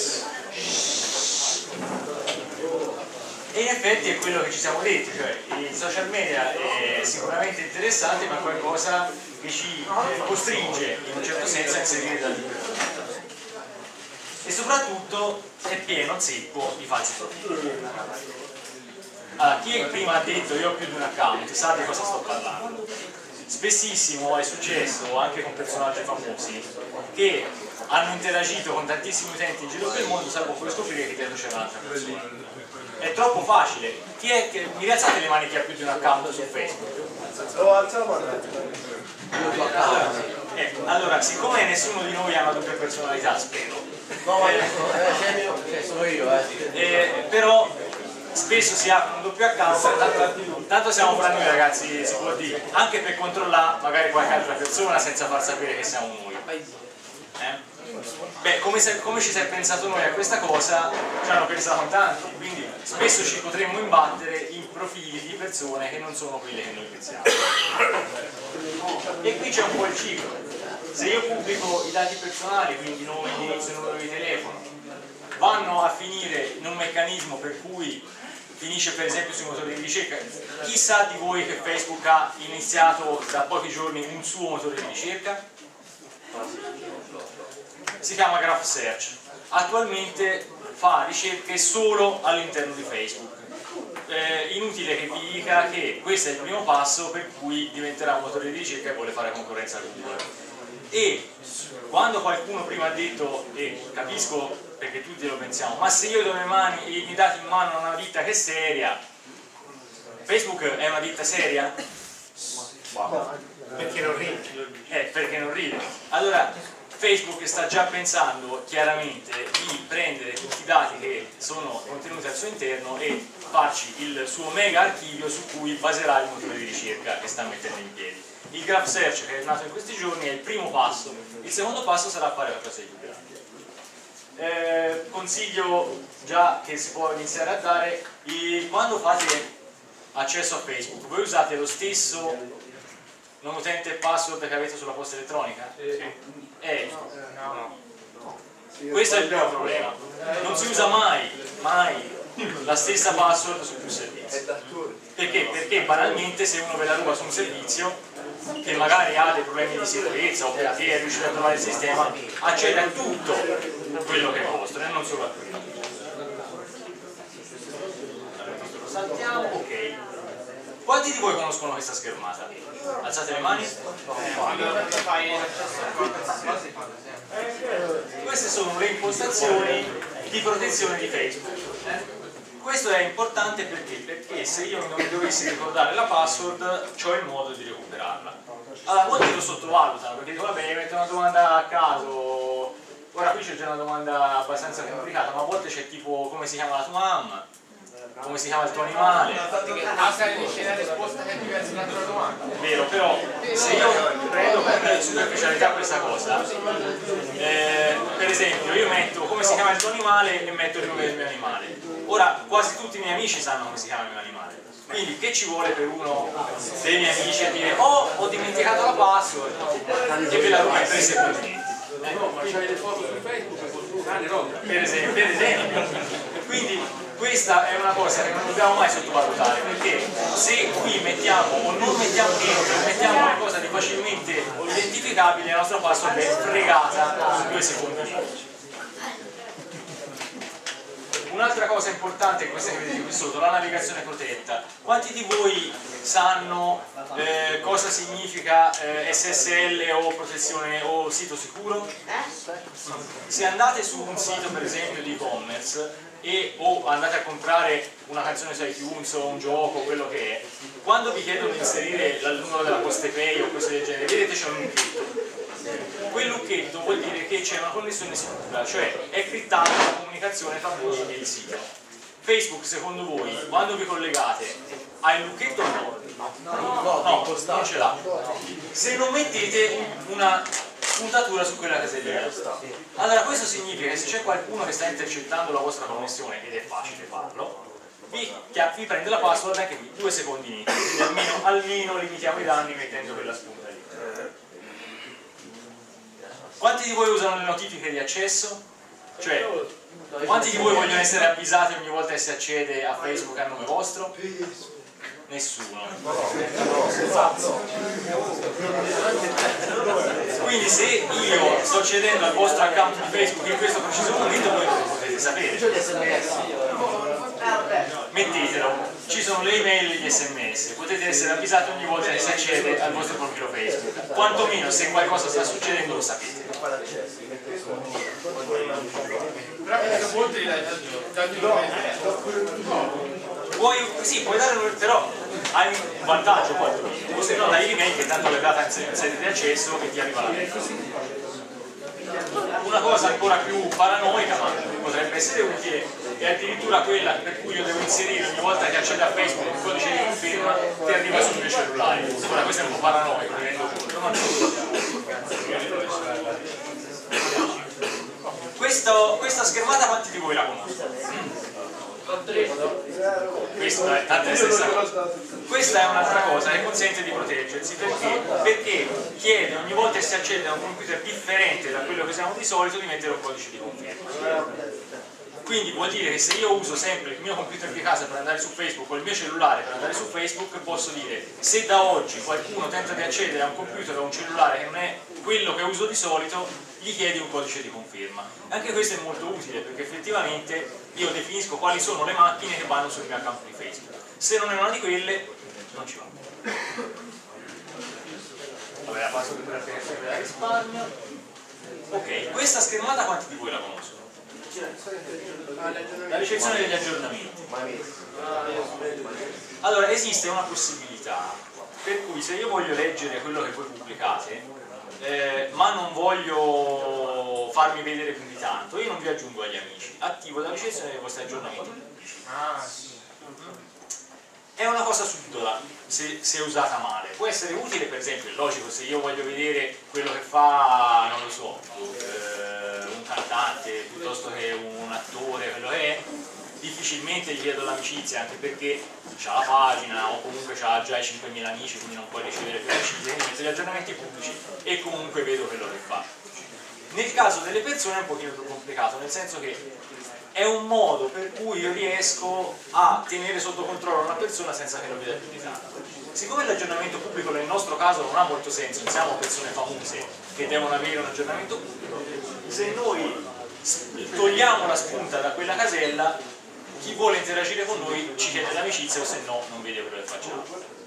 E in effetti è quello che ci siamo detti, cioè il social media è sicuramente interessante, ma è qualcosa che ci costringe in un certo senso a inserire da libertà. E soprattutto è pieno zeppo di falsi profili. Allora, chi prima ha detto io ho più di un account sa di cosa sto parlando. Spessissimo è successo anche con personaggi famosi che hanno interagito con tantissimi utenti in giro per il mondo, salvo poi scoprire che dietro c'era un'altra persona. È troppo facile. Chi è che mi rialzate le mani chi ha più di un account su Facebook? Oh, alza la mano. Allora, eh, allora, siccome nessuno di noi ha una doppia personalità, spero. No, ma eh, sono io, eh. Eh, però spesso si apre un doppio account, tanto siamo fra noi ragazzi, si può dire, anche per controllare magari qualche altra persona senza far sapere che siamo noi. Eh? Beh, come, se, come ci si è pensato noi a questa cosa, ci hanno pensato in tanti, quindi spesso ci potremmo imbattere in profili di persone che non sono quelle che noi pensiamo. E qui c'è un po' il ciclo. Se io pubblico i dati personali, quindi nome, indirizzo, numero di telefono, vanno a finire in un meccanismo per cui finisce per esempio sui motori di ricerca. Chi sa di voi che Facebook ha iniziato da pochi giorni un suo motore di ricerca? Si chiama Graph Search. Attualmente fa ricerche solo all'interno di Facebook. Eh, inutile che vi dica che questo è il primo passo per cui diventerà un motore di ricerca e vuole fare concorrenza a Google. E quando qualcuno prima ha detto, e capisco perché tutti lo pensiamo, ma se io do le mani, i miei dati in mano a una ditta che è seria, Facebook è una ditta seria? Perché non ride? Eh, perché non ride. Allora Facebook sta già pensando chiaramente di prendere tutti i dati che sono contenuti al suo interno e farci il suo mega archivio su cui baserà il motore di ricerca che sta mettendo in piedi. Il Graph Search che è nato in questi giorni è il primo passo, il secondo passo sarà fare qualcosa di più grande. Eh, consiglio già che si può iniziare a dare, il, quando fate accesso a Facebook, voi usate lo stesso nome utente e password che avete sulla posta elettronica? Eh, no. Questo è il primo problema, non si usa mai, mai la stessa password su più servizi. Perché? Perché banalmente se uno ve la ruba su un servizio che magari ha dei problemi di sicurezza o perché è riuscito a trovare il sistema, accede a tutto quello che è vostro e non solo a quello. Lo saltiamo, ok. Quanti di voi conoscono questa schermata? Alzate le mani. Queste sono le impostazioni di protezione di Facebook. Questo è importante perché? Perché se io non mi dovessi ricordare la password, ho il modo di recuperarla. Allora, molti lo sottovalutano perché dicono, vabbè, metto una domanda a caso. Ora qui c'è già una domanda abbastanza complicata, ma a volte c'è tipo come si chiama la tua mamma, come si chiama il tuo animale. Basta che dice la risposta che è diversa dalla tua domanda. Vero, però se io prendo per superficialità questa cosa, eh, per esempio io metto come si chiama il tuo animale e metto il nome del mio animale. Ora quasi tutti i miei amici sanno come si chiama il mio animale. Quindi che ci vuole per uno dei miei amici a dire oh, ho dimenticato la password e ve la ruba in tre secondi. No, ma c'hai le foto su Facebook col tuo cane rotta. Per esempio, per esempio. Quindi questa è una cosa che non dobbiamo mai sottovalutare, perché se qui mettiamo o non mettiamo niente, mettiamo una cosa di facilmente identificabile, la nostra password è fregata su due secondi. Un'altra cosa importante è questa che vedete qui sotto, la navigazione protetta. Quanti di voi sanno eh, cosa significa eh, S S L o protezione o sito sicuro? Se andate su un sito per esempio di e-commerce e o andate a comprare una canzone su iTunes o un gioco, quello che è, quando vi chiedono di inserire il numero della PostePay o cose del genere, vedete c'è un lucchetto. Quel lucchetto vuol dire che c'è una connessione sicura, cioè è crittata la comunicazione tra voi e il sito. Facebook, secondo voi, quando vi collegate, ha il lucchetto o no? No, no, non ce l'ha. Se non mettete una puntatura su quella casellina. Allora questo significa che se c'è qualcuno che sta intercettando la vostra connessione, ed è facile farlo, vi, vi prende la password anche qui, due secondi inizi, quindi almeno, almeno limitiamo i danni mettendo quella spunta lì. Quanti di voi usano le notifiche di accesso? Cioè, quanti di voi vogliono essere avvisati ogni volta che si accede a Facebook a nome vostro? Nessuno. Quindi se io sto accedendo al vostro account di Facebook in questo preciso momento, voi non lo potete sapere. Mettetelo, ci sono le email e gli sms, potete essere avvisati ogni volta che si accede al vostro profilo Facebook. Quantomeno se qualcosa sta succedendo lo sapete. Però che molti li dai Puoi, sì, puoi dare un, però hai un vantaggio quantomeno, o se no dai l'email che tanto le data in sede di accesso che ti arriva la mail. Una cosa ancora più paranoica, ma potrebbe essere utile, è addirittura quella per cui io devo inserire ogni volta che accedo a Facebook un codice di conferma che arriva sul mio cellulare. Ora questo è un po' paranoico, mi rendo conto, ma Questo, questa schermata quanti di voi la conoscono? Questa è, tanta è stessa cosa. Questa è un'altra cosa che consente di proteggersi, perché? Perché chiede ogni volta che si accede a un computer differente da quello che usiamo di solito di mettere un codice di conferma. Quindi vuol dire che se io uso sempre il mio computer di casa per andare su Facebook o il mio cellulare per andare su Facebook, posso dire: se da oggi qualcuno tenta di accedere a un computer o a un cellulare che non è quello che uso di solito, gli chiedi un codice di conferma. Anche questo è molto utile, perché effettivamente io definisco quali sono le macchine che vanno sul mio account di Facebook. Se non è una di quelle, non ci va. Vabbè, la passo per la risparmio. Ok, questa schermata quanti di voi la conoscono? La ricezione degli aggiornamenti. Allora, esiste una possibilità per cui se io voglio leggere quello che voi pubblicate, eh, ma non voglio farmi vedere più di tanto, io non vi aggiungo agli amici, attivo la ricezione dei vostri aggiornamenti pubblici. È una cosa subdola se, se usata male. Può essere utile, per esempio, è logico, se io voglio vedere quello che fa, non lo so, eh, un cantante piuttosto che un attore, quello che è, difficilmente gli chiedo l'amicizia, anche perché c'ha la pagina o comunque c'ha già i cinquemila amici, quindi non puoi ricevere più amicizie, quindi metto gli aggiornamenti pubblici e comunque vedo quello che fa. Nel caso delle persone è un pochino più complicato, nel senso che è un modo per cui io riesco a tenere sotto controllo una persona senza che lo veda più di tanto. Siccome l'aggiornamento pubblico nel nostro caso non ha molto senso, non siamo persone famose che devono avere un aggiornamento pubblico, se noi togliamo la spunta da quella casella, chi vuole interagire con noi ci chiede l'amicizia o se no non vede quello che facciamo.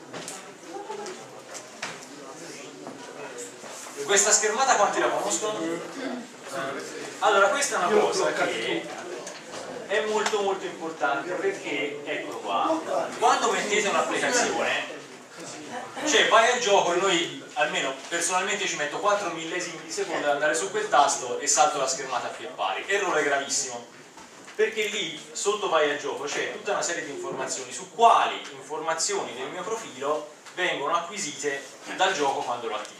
Questa schermata quanti la conoscono? Allora, questa è una cosa che è molto molto importante, perché, eccolo qua, quando mettete un'applicazione, cioè vai al gioco e noi, almeno personalmente ci metto quattro millesimi di secondo ad andare su quel tasto e salto la schermata a più pari. Errore gravissimo, perché lì sotto vai al gioco c'è tutta una serie di informazioni su quali informazioni del mio profilo vengono acquisite dal gioco quando lo attivo.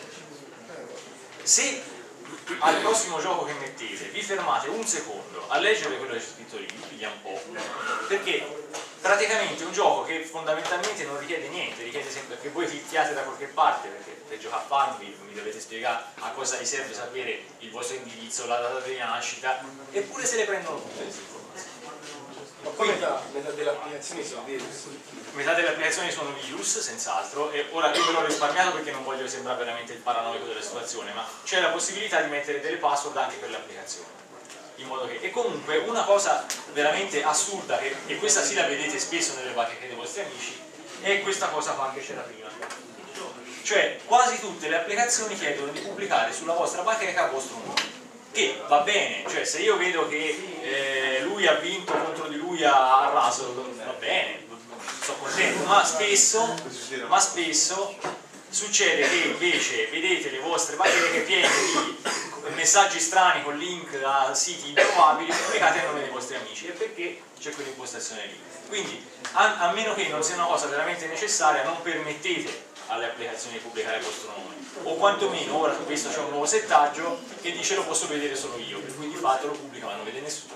Se al prossimo gioco che mettete vi fermate un secondo a leggere quello che c'è scritto lì, vi piglia un po', perché praticamente è un gioco che fondamentalmente non richiede niente, richiede sempre che voi clicchiate da qualche parte, perché per giocare a Farmville mi dovete spiegare a cosa vi serve sapere il vostro indirizzo, la data di nascita, eppure se le prendono tutte queste informazioni. Ma poi metà, metà delle applicazioni sono virus. Metà delle applicazioni sono virus, senz'altro, e ora io ve l'ho risparmiato perché non voglio sembrare veramente il paranoico della situazione, ma c'è la possibilità di mettere delle password anche per le applicazioni. In modo che, e comunque una cosa veramente assurda, che, e questa sì la vedete spesso nelle bacheche dei vostri amici, è questa cosa qua che c'era prima. Cioè, quasi tutte le applicazioni chiedono di pubblicare sulla vostra bacheca il vostro nome. Che va bene, cioè se io vedo che eh, lui ha vinto contro di lui a Russell, va bene, sono contento, ma spesso, ma spesso succede che invece vedete le vostre bacheche piene di messaggi strani con link a siti improbabili pubblicati a nome dei vostri amici, e perché c'è quell'impostazione lì. Quindi a, a meno che non sia una cosa veramente necessaria, non permettete alle applicazioni di pubblicare il vostro nome, o quantomeno ora su questo c'è un nuovo settaggio che dice lo posso vedere solo io, per cui di fatto lo pubblica ma non vede nessuno.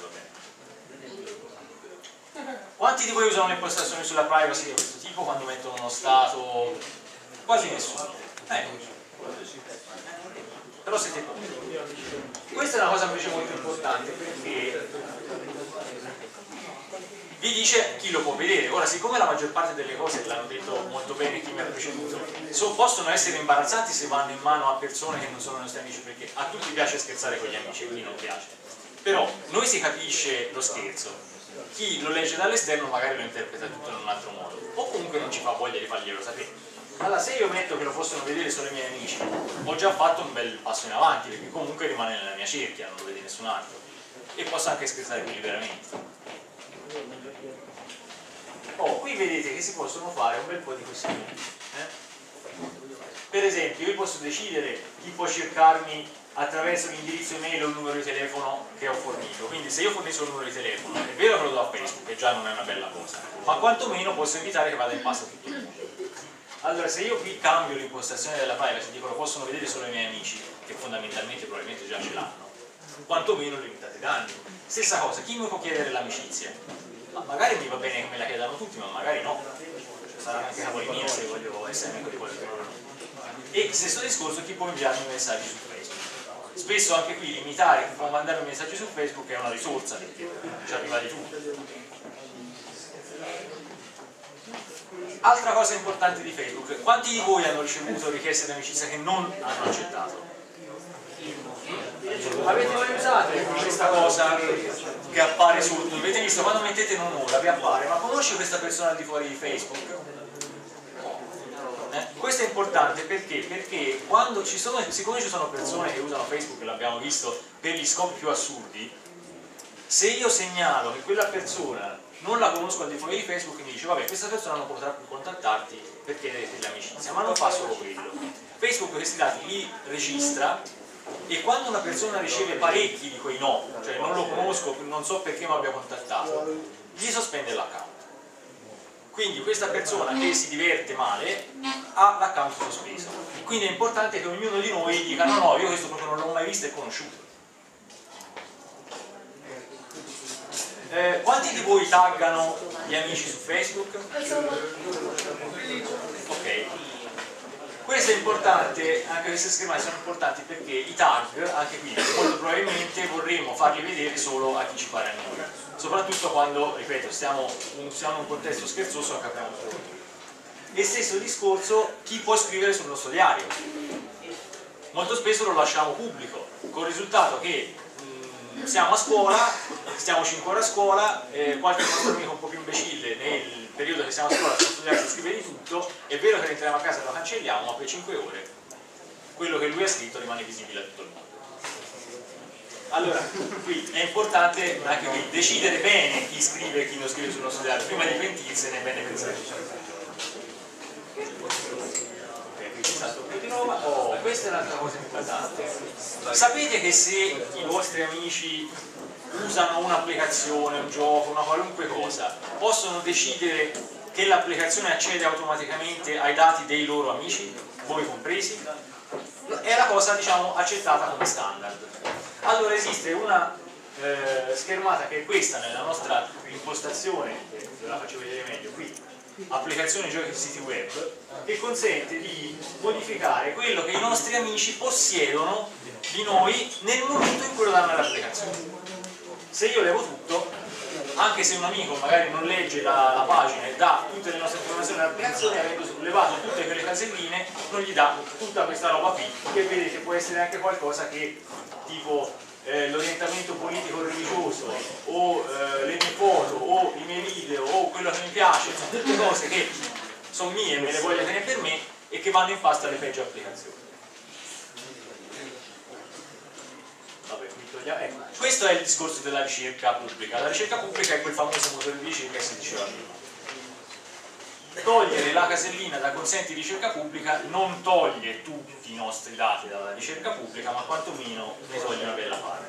Quanti di voi usano le impostazioni sulla privacy di questo tipo quando mettono uno stato? Quasi nessuno. Eh. Però siete pochi. Questa è una cosa invece molto importante, perché vi dice chi lo può vedere. Ora, siccome la maggior parte delle cose, l'hanno detto molto bene chi mi ha preceduto, so, possono essere imbarazzanti se vanno in mano a persone che non sono i nostri amici, perché a tutti piace scherzare con gli amici e chi non piace. Però noi si capisce lo scherzo, chi lo legge dall'esterno magari lo interpreta tutto in un altro modo, o comunque non ci fa voglia di farglielo sapere. Allora, se io metto che lo possono vedere solo i miei amici, ho già fatto un bel passo in avanti, perché comunque rimane nella mia cerchia, non lo vede nessun altro, e posso anche scherzare più liberamente. Oh, qui vedete che si possono fare un bel po' di questi punti. Eh? Per esempio, io posso decidere chi può cercarmi attraverso l'indirizzo email o il numero di telefono che ho fornito. Quindi se io fornisco il numero di telefono, è vero che lo do a Facebook, che già non è una bella cosa, ma quantomeno posso evitare che vada in pasto a tutto il mondo. Allora, se io qui cambio l'impostazione della privacy, dico lo possono vedere solo i miei amici, che fondamentalmente probabilmente già ce l'hanno, quantomeno limitate i danni. Stessa cosa, chi mi può chiedere l'amicizia? Ma magari mi va bene che me la chiedano tutti, ma magari no. Sarà anche cavoli mia se voglio essere amico di qualcuno. E stesso discorso, chi può inviarmi messaggi su Facebook. Spesso anche qui limitare chi può mandare messaggi su Facebook è una risorsa, perché ci arriva di tutto. Altra cosa importante di Facebook, quanti di voi hanno ricevuto richieste di amicizia che non hanno accettato? Avete mai usato questa cosa che appare sotto? Avete visto quando mettete non ora vi appare, ma conosci questa persona al di fuori di Facebook? Eh? Questo è importante perché? Perché quando ci sono, siccome ci sono persone che usano Facebook, l'abbiamo visto, per gli scopi più assurdi, se io segnalo che quella persona non la conosco al di fuori di Facebook, mi dice vabbè, questa persona non potrà più contattarti per chiederti l'amicizia, ma non fa solo quello. Facebook questi dati li registra e quando una persona riceve parecchi di quei no, cioè non lo conosco, non so perché mi abbia contattato, gli sospende l'account. Quindi questa persona che si diverte male ha l'account sospeso. Quindi è importante che ognuno di noi dica no no, io questo proprio non l'ho mai visto e conosciuto. Eh, quanti di voi taggano gli amici su Facebook? Ok. Questo è importante, anche queste schermate sono importanti perché i tag, anche qui, molto probabilmente vorremmo farli vedere solo a chi ci pare a noi. Soprattutto quando, ripeto, stiamo, siamo in un contesto scherzoso, non capiamo tutto. E stesso discorso, chi può scrivere sul nostro diario. Molto spesso lo lasciamo pubblico, con il risultato che mh, siamo a scuola, stiamo cinque ore a scuola, eh, qualche nostro amico un po' più imbecille nel periodo che siamo a scuola, stiamo studiando, si scrive di tutto, è vero che rientriamo a casa e lo cancelliamo, ma per cinque ore quello che lui ha scritto rimane visibile a tutto il mondo. Allora, qui è importante anche qui decidere bene chi scrive e chi non scrive sul nostro diario, prima di pentirsene è bene pensare. Oh, questa è un'altra cosa importante. Sapete che se i vostri amici usano un'applicazione, un gioco, una qualunque cosa, possono decidere che l'applicazione accede automaticamente ai dati dei loro amici, voi compresi? È la cosa, diciamo, accettata come standard. Allora esiste una eh, schermata che è questa nella nostra impostazione, ve la faccio vedere meglio qui, applicazione giochi e siti web, che consente di modificare quello che i nostri amici possiedono di noi nel momento in cui lo danno all'applicazione. Se io levo tutto, anche se un amico magari non legge la, la pagina e dà tutte le nostre informazioni all'applicazione, avendo levato tutte quelle caselline, non gli dà tutta questa roba qui, che vedete può essere anche qualcosa che tipo eh, l'orientamento politico religioso o eh, le mie foto o i miei video o quello che mi piace, sono tutte cose che sono mie e me le voglio tenere per me e che vanno in pasta alle peggio applicazioni. Vabbè, ecco. Questo è il discorso della ricerca pubblica. La ricerca pubblica è quel famoso motore di ricerca che si diceva prima. Togliere la casellina da consenti di ricerca pubblica non toglie tutti i nostri dati dalla ricerca pubblica, ma quantomeno ne toglie una bella parte.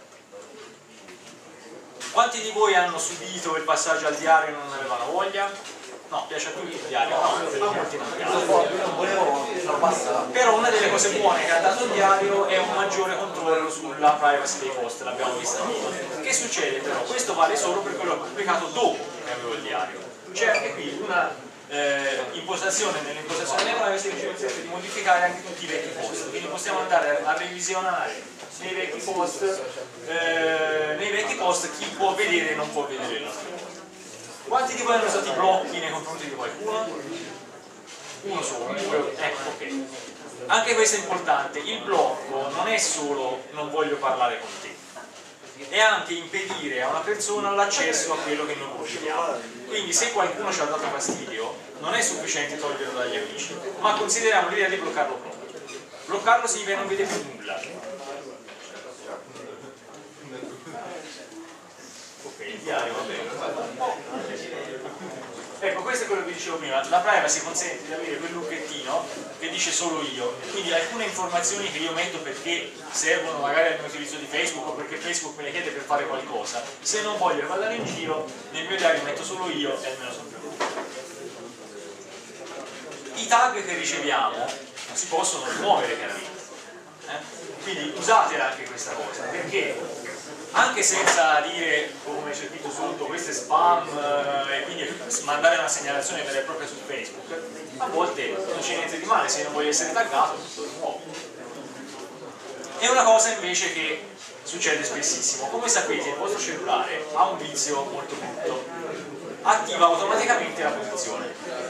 Quanti di voi hanno subito il passaggio al diario e non avevano voglia? No, piace a tutti il diario, no, molti non piace. Però una delle cose buone che ha dato il diario è un maggiore controllo sulla privacy dei post, l'abbiamo vista prima. Che succede però? Questo vale solo per quello che ho pubblicato dopo che avevo il diario. C'è anche qui una eh, impostazione nell'impostazione della privacy che ci consente di modificare anche tutti i vecchi post, quindi possiamo andare a revisionare nei vecchi post, eh, nei vecchi post chi può vedere e non può vedere il nostro post. Quanti di voi hanno usato i blocchi nei confronti di qualcuno? Uno solo, due, ecco, ok. Anche questo è importante, il blocco non è solo non voglio parlare con te, è anche impedire a una persona l'accesso a quello che noi pubblichiamo. Quindi se qualcuno ci ha dato fastidio, non è sufficiente toglierlo dagli amici, ma consideriamo l'idea di bloccarlo proprio. Bloccarlo significa che non vede più nulla. Ok, il diario va bene. Ecco, questo è quello che vi dicevo prima, la privacy consente di avere quel lucchettino che dice solo io, quindi alcune informazioni che io metto perché servono magari al mio utilizzo di Facebook o perché Facebook me le chiede per fare qualcosa, se non voglio che vadano in giro, nel mio diario metto solo io e almeno sono più contento. I tag che riceviamo si possono rimuovere chiaramente, eh? Quindi usatela anche questa cosa, perché anche senza dire, come c'è scritto sotto, questo è spam eh, e quindi mandare una segnalazione vera e propria su Facebook, a volte non c'è niente di male, se non vuoi essere taggato, tutto di nuovo. È una cosa invece che succede spessissimo. Come sapete, il vostro cellulare ha un vizio molto brutto: attiva automaticamente la posizione.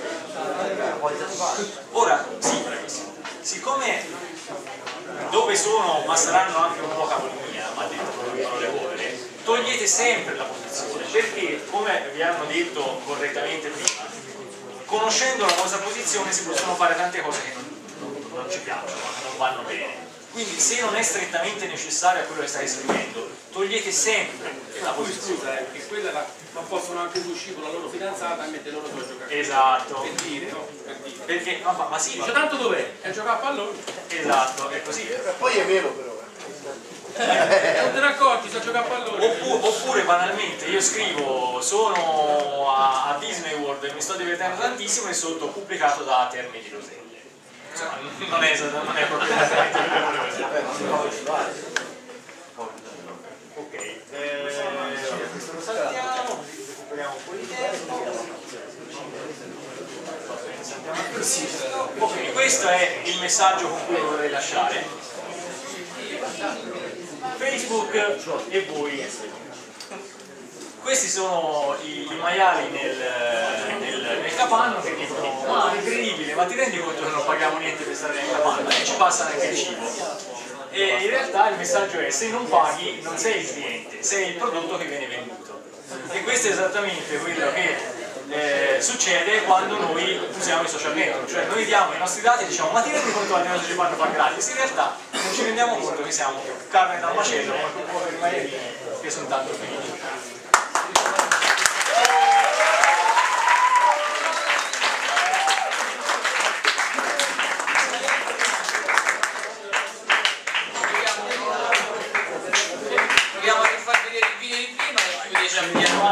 Ora, sì, bravissimo. Siccome dove sono, ma saranno anche un po' capolinea, ma detto producono le povere, togliete sempre la posizione, perché, come vi hanno detto correttamente prima, conoscendo la vostra posizione si possono fare tante cose che non, non, non ci piacciono, che non vanno bene. Quindi se non è strettamente necessario a quello che stai scrivendo, togliete sempre la posizione. Scusa, eh, che quella la, ma possono anche uscire con la loro fidanzata e mettere loro due a giocare. Esatto. Per dire, no? Per dire. Perché, ma, ma sì, Dice, ma... tanto dov'è? È giocare a pallone. Esatto, è così. Poi è vero però. Eh, non te ne accorgi, sto giocando a pallone. Oppure, oppure banalmente io scrivo sono a, a Disney World e mi sto divertendo tantissimo e sotto pubblicato da Termini di Roselle. Insomma, non è, non è proprio esattamente quello che volevo dire. Ok, eh, questo lo saltiamo, recuperiamo un po' di tempo. Ok, questo è il messaggio con cui vorrei lasciare. Facebook e voi. Questi sono i, i maiali nel, nel, nel capanno che dicono: ma è incredibile, ma ti rendi conto che non paghiamo niente per stare nel capanno? E ci passa anche il cibo. E in realtà il messaggio è: se non paghi non sei il cliente, sei il prodotto che viene venduto. E questo è esattamente quello che eh, succede quando noi usiamo i social network, cioè noi diamo i nostri dati e diciamo: ma ti rendi conto che almeno se ci fanno fare gratis? In realtà non ci rendiamo conto che siamo carne dal macello come poveri maialini che sono tanto felici. Proviamo a rifar vedere il video di prima e chiude già piano.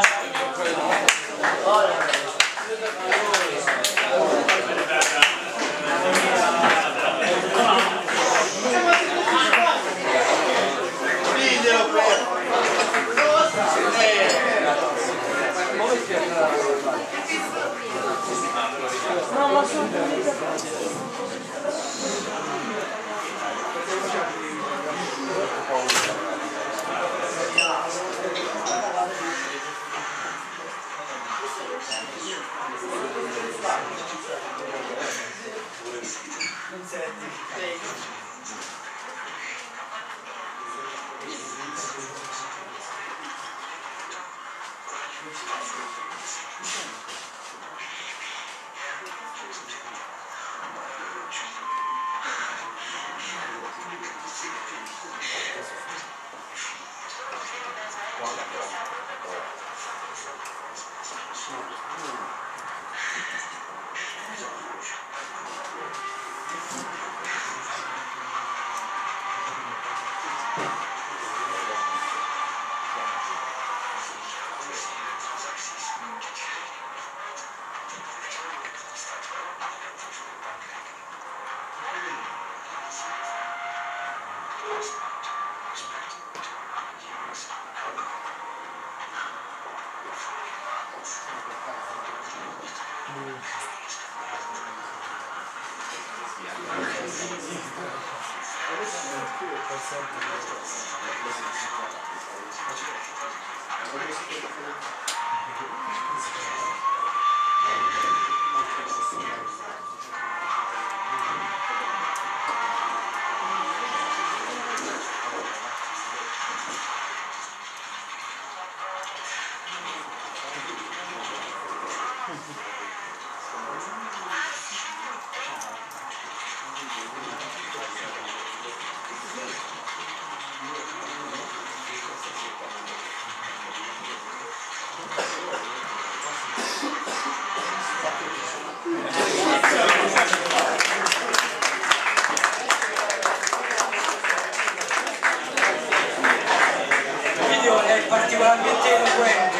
particolarmente eloquente.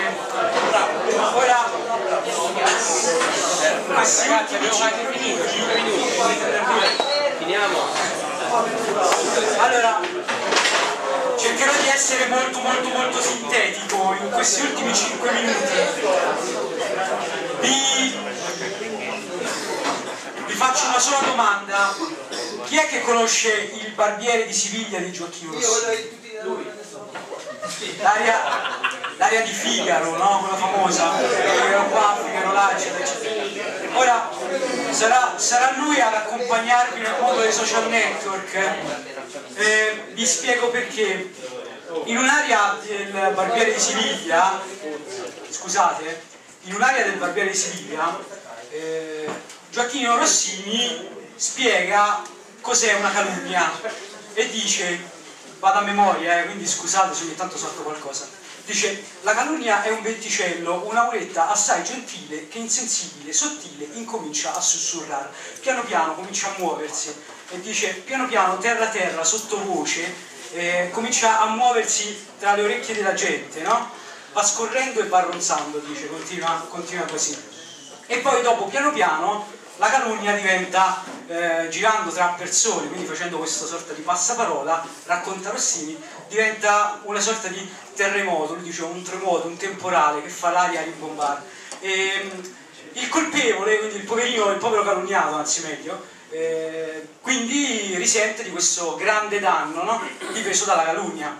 Ora ragazzi, abbiamo quasi finito, cinque minuti, finiamo. Allora cercherò di essere molto molto molto sintetico in questi ultimi cinque minuti. Vi, vi faccio una sola domanda: chi è che conosce Il barbiere di Siviglia di Gioacchino Rossini? L'aria di Figaro, no? Quella famosa, Figaro qua, Figaro là, eccetera, eccetera. Ora sarà, sarà lui ad accompagnarvi nel mondo dei social network. Eh, vi spiego perché. In un'area del barbiere di Siviglia, scusate, in un'area del barbiere di Siviglia, eh, Gioacchino Rossini spiega cos'è una calunnia e dice, vado a memoria, eh, quindi scusate se ogni tanto salto qualcosa, dice: la calunnia è un venticello, un'auretta assai gentile che insensibile, sottile incomincia a sussurrare, piano piano comincia a muoversi e dice piano piano, terra terra, sottovoce, eh, comincia a muoversi tra le orecchie della gente, no? Va scorrendo e va ronzando, dice, continua, continua così. E poi dopo piano piano la calunnia diventa, eh, girando tra persone, quindi facendo questa sorta di passaparola, racconta Rossini, diventa una sorta di terremoto, lui dice un terremoto, un temporale che fa l'aria rimbombare. E, il colpevole, quindi il poverino, il povero calunniato, anzi meglio, eh, quindi risente di questo grande danno, no? Dipeso dalla calunnia.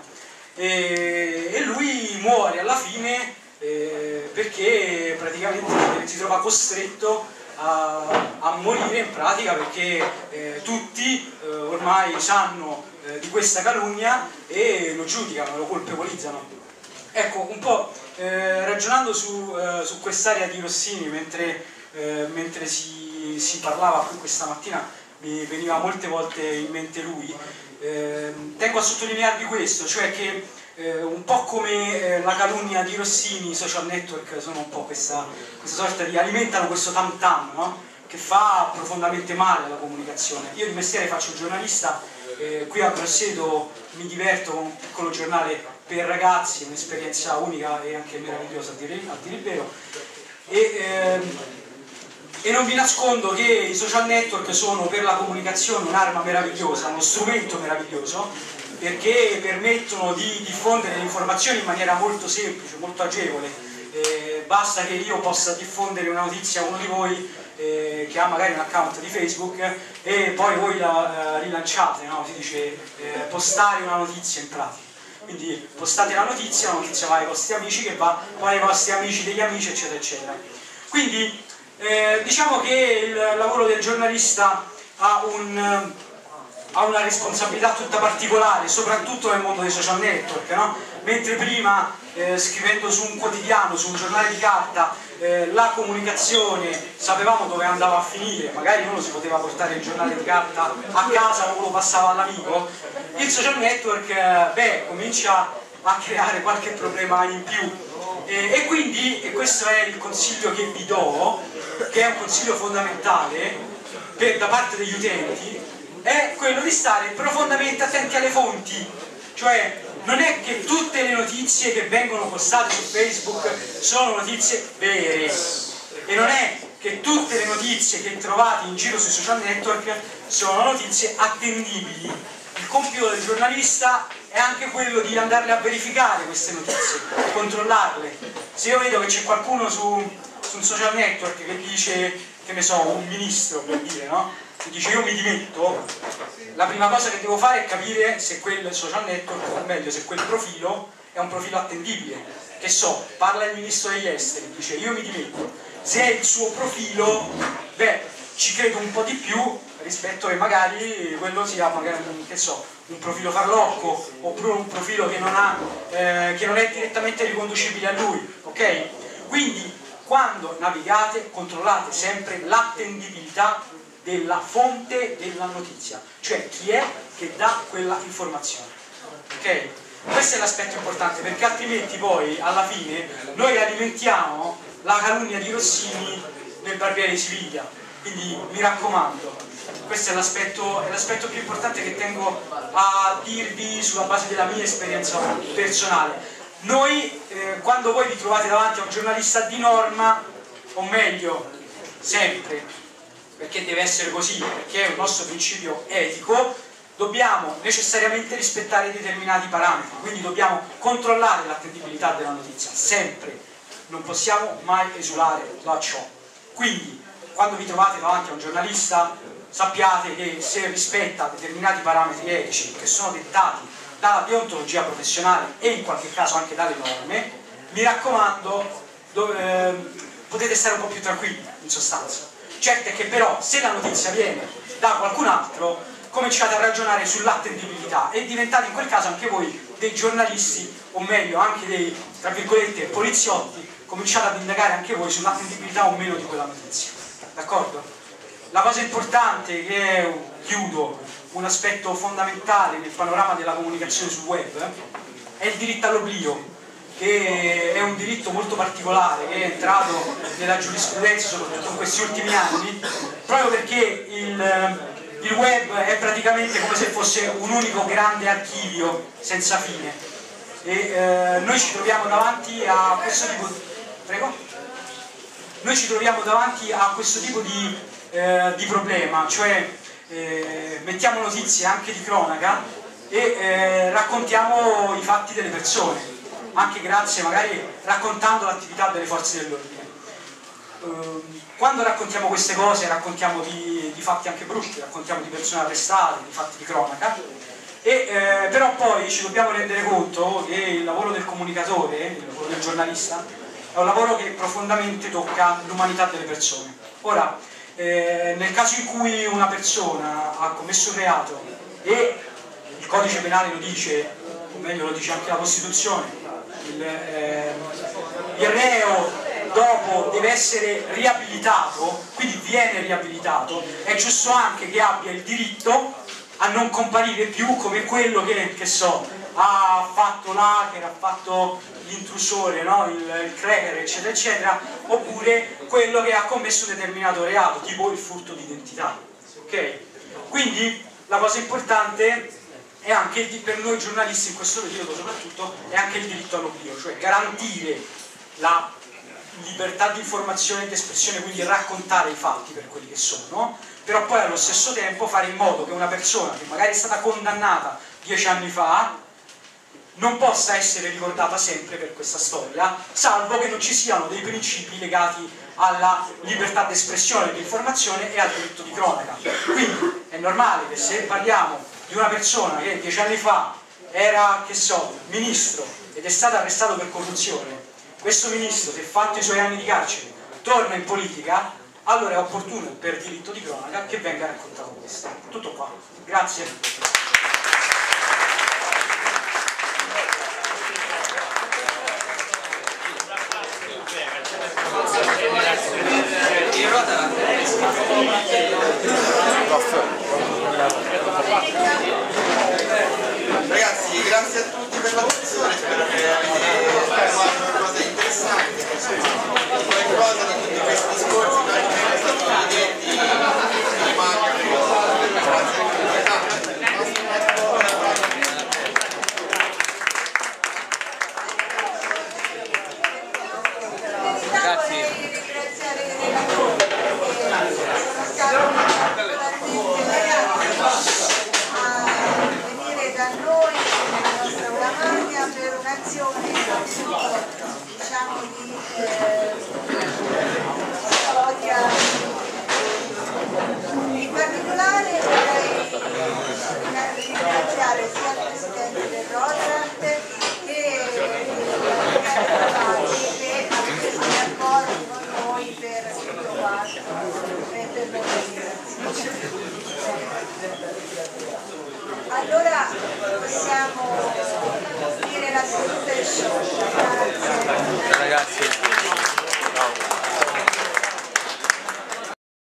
E, e lui muore alla fine eh, perché praticamente si trova costretto A, a morire in pratica perché eh, tutti eh, ormai sanno eh, di questa calunnia e lo giudicano, lo colpevolizzano. Ecco, un po' eh, ragionando su, eh, su quest'area di Rossini mentre, eh, mentre si, si parlava qui questa mattina, mi veniva molte volte in mente lui. Eh, tengo a sottolinearvi questo, cioè che Eh, un po' come eh, la calunnia di Rossini, i social network sono un po' questa, questa sorta di, alimentano questo tam tam, no? Che fa profondamente male alla comunicazione. Io di mestiere faccio il giornalista, eh, qui a Grosseto mi diverto con un piccolo giornale per ragazzi, un'esperienza unica e anche meravigliosa a dire, a dire il vero, e, ehm, e non vi nascondo che i social network sono per la comunicazione un'arma meravigliosa, uno strumento meraviglioso, perché permettono di diffondere le informazioni in maniera molto semplice, molto agevole. Eh, basta che io possa diffondere una notizia a uno di voi eh, che ha magari un account di Facebook e poi voi la eh, rilanciate, no? Si dice eh, postare una notizia in pratica. Quindi postate la notizia, la notizia va ai vostri amici, che va poi ai vostri amici degli amici, eccetera, eccetera. Quindi eh, diciamo che il lavoro del giornalista ha un... ha una responsabilità tutta particolare, soprattutto nel mondo dei social network, no? Mentre prima eh, scrivendo su un quotidiano, su un giornale di carta, eh, la comunicazione sapevamo dove andava a finire, magari uno si poteva portare il giornale di carta a casa o lo passava all'amico, il social network eh, beh, comincia a creare qualche problema in più. E, e quindi, e questo è il consiglio che vi do, che è un consiglio fondamentale per, da parte degli utenti, è quello di stare profondamente attenti alle fonti. Cioè non è che tutte le notizie che vengono postate su Facebook sono notizie vere, e non è che tutte le notizie che trovate in giro sui social network sono notizie attendibili. Il compito del giornalista è anche quello di andarle a verificare queste notizie, controllarle. Se io vedo che c'è qualcuno su, su un social network che dice, che ne so, un ministro per dire, no? Che dice io mi dimetto, la prima cosa che devo fare è capire se quel social network, o meglio se quel profilo è un profilo attendibile. Che so, parla il ministro degli esteri, dice io mi dimetto, se è il suo profilo, beh, ci credo un po' di più rispetto che magari quello sia magari, che so, un profilo farlocco, oppure un profilo che non, ha, eh, che non è direttamente riconducibile a lui, ok? Quindi quando navigate controllate sempre l'attendibilità della fonte della notizia, cioè chi è che dà quella informazione, ok? Questo è l'aspetto importante, perché altrimenti poi alla fine noi alimentiamo la calunnia di Rossini nel barbiere di Siviglia. Quindi mi raccomando, questo è l'aspetto più importante che tengo a dirvi sulla base della mia esperienza personale. Noi eh, quando voi vi trovate davanti a un giornalista di norma, o meglio sempre, perché deve essere così, perché è un nostro principio etico, dobbiamo necessariamente rispettare determinati parametri, quindi dobbiamo controllare l'attendibilità della notizia, sempre, non possiamo mai esulare da ciò. Quindi, quando vi trovate davanti a un giornalista, sappiate che se rispetta determinati parametri etici che sono dettati dalla deontologia professionale e in qualche caso anche dalle norme, mi raccomando, dove, eh, potete stare un po' più tranquilli, in sostanza. Certo è che però, se la notizia viene da qualcun altro, cominciate a ragionare sull'attendibilità e diventate in quel caso anche voi dei giornalisti, o meglio anche dei, tra virgolette, poliziotti, cominciate ad indagare anche voi sull'attendibilità o meno di quella notizia. D'accordo? La cosa importante, che è, chiudo, un aspetto fondamentale nel panorama della comunicazione sul web, è il diritto all'oblio, che è un diritto molto particolare, che è entrato nella giurisprudenza soprattutto in questi ultimi anni, proprio perché il, il web è praticamente come se fosse un unico grande archivio senza fine. E eh, noi ci troviamo davanti a questo tipo di... Prego? Noi ci troviamo davanti a questo tipo di, eh, di problema, cioè eh, mettiamo notizie anche di cronaca e eh, raccontiamo i fatti delle persone, anche grazie magari raccontando l'attività delle forze dell'ordine. Eh, quando raccontiamo queste cose raccontiamo di, di fatti anche brutti, raccontiamo di persone arrestate, di fatti di cronaca, e, eh, però poi ci dobbiamo rendere conto che il lavoro del comunicatore, il lavoro del giornalista, è un lavoro che profondamente tocca l'umanità delle persone. Ora, eh, nel caso in cui una persona ha commesso un reato e il codice penale lo dice, o meglio lo dice anche la Costituzione, il, eh, il reo dopo deve essere riabilitato, quindi viene riabilitato, è giusto anche che abbia il diritto a non comparire più come quello che, che so, ha fatto l'hacker, ha fatto l'intrusore, no? il, il cracker, eccetera, eccetera, oppure quello che ha commesso un determinato reato, tipo il furto di identità. Okay? Quindi la cosa importante è anche, per noi giornalisti in questo periodo soprattutto, è anche il diritto all'oblio, cioè garantire la libertà di informazione e di espressione, quindi raccontare i fatti per quelli che sono, però poi allo stesso tempo fare in modo che una persona che magari è stata condannata dieci anni fa non possa essere ricordata sempre per questa storia, salvo che non ci siano dei principi legati alla libertà di espressione e di informazione e al diritto di cronaca. Quindi è normale che se parliamo di una persona che dieci anni fa era, che so, ministro ed è stato arrestato per corruzione, questo ministro, se fatto i suoi anni di carcere, torna in politica, allora è opportuno per diritto di cronaca che venga raccontato questo. Tutto qua. Grazie. Ragazzi, grazie a tutti per l'attenzione, spero che avete trovato qualcosa di interessante, qualcosa di tutti questi discorsi che sono stati detti diciamo di eh, storia. In particolare vorrei ringraziare sia il Presidente del Rotaract che che ha preso gli accordi con noi per tutto quanto e per l'organizzazione. Allora possiamo dire la seduta è sciolta. Grazie. Ragazzi.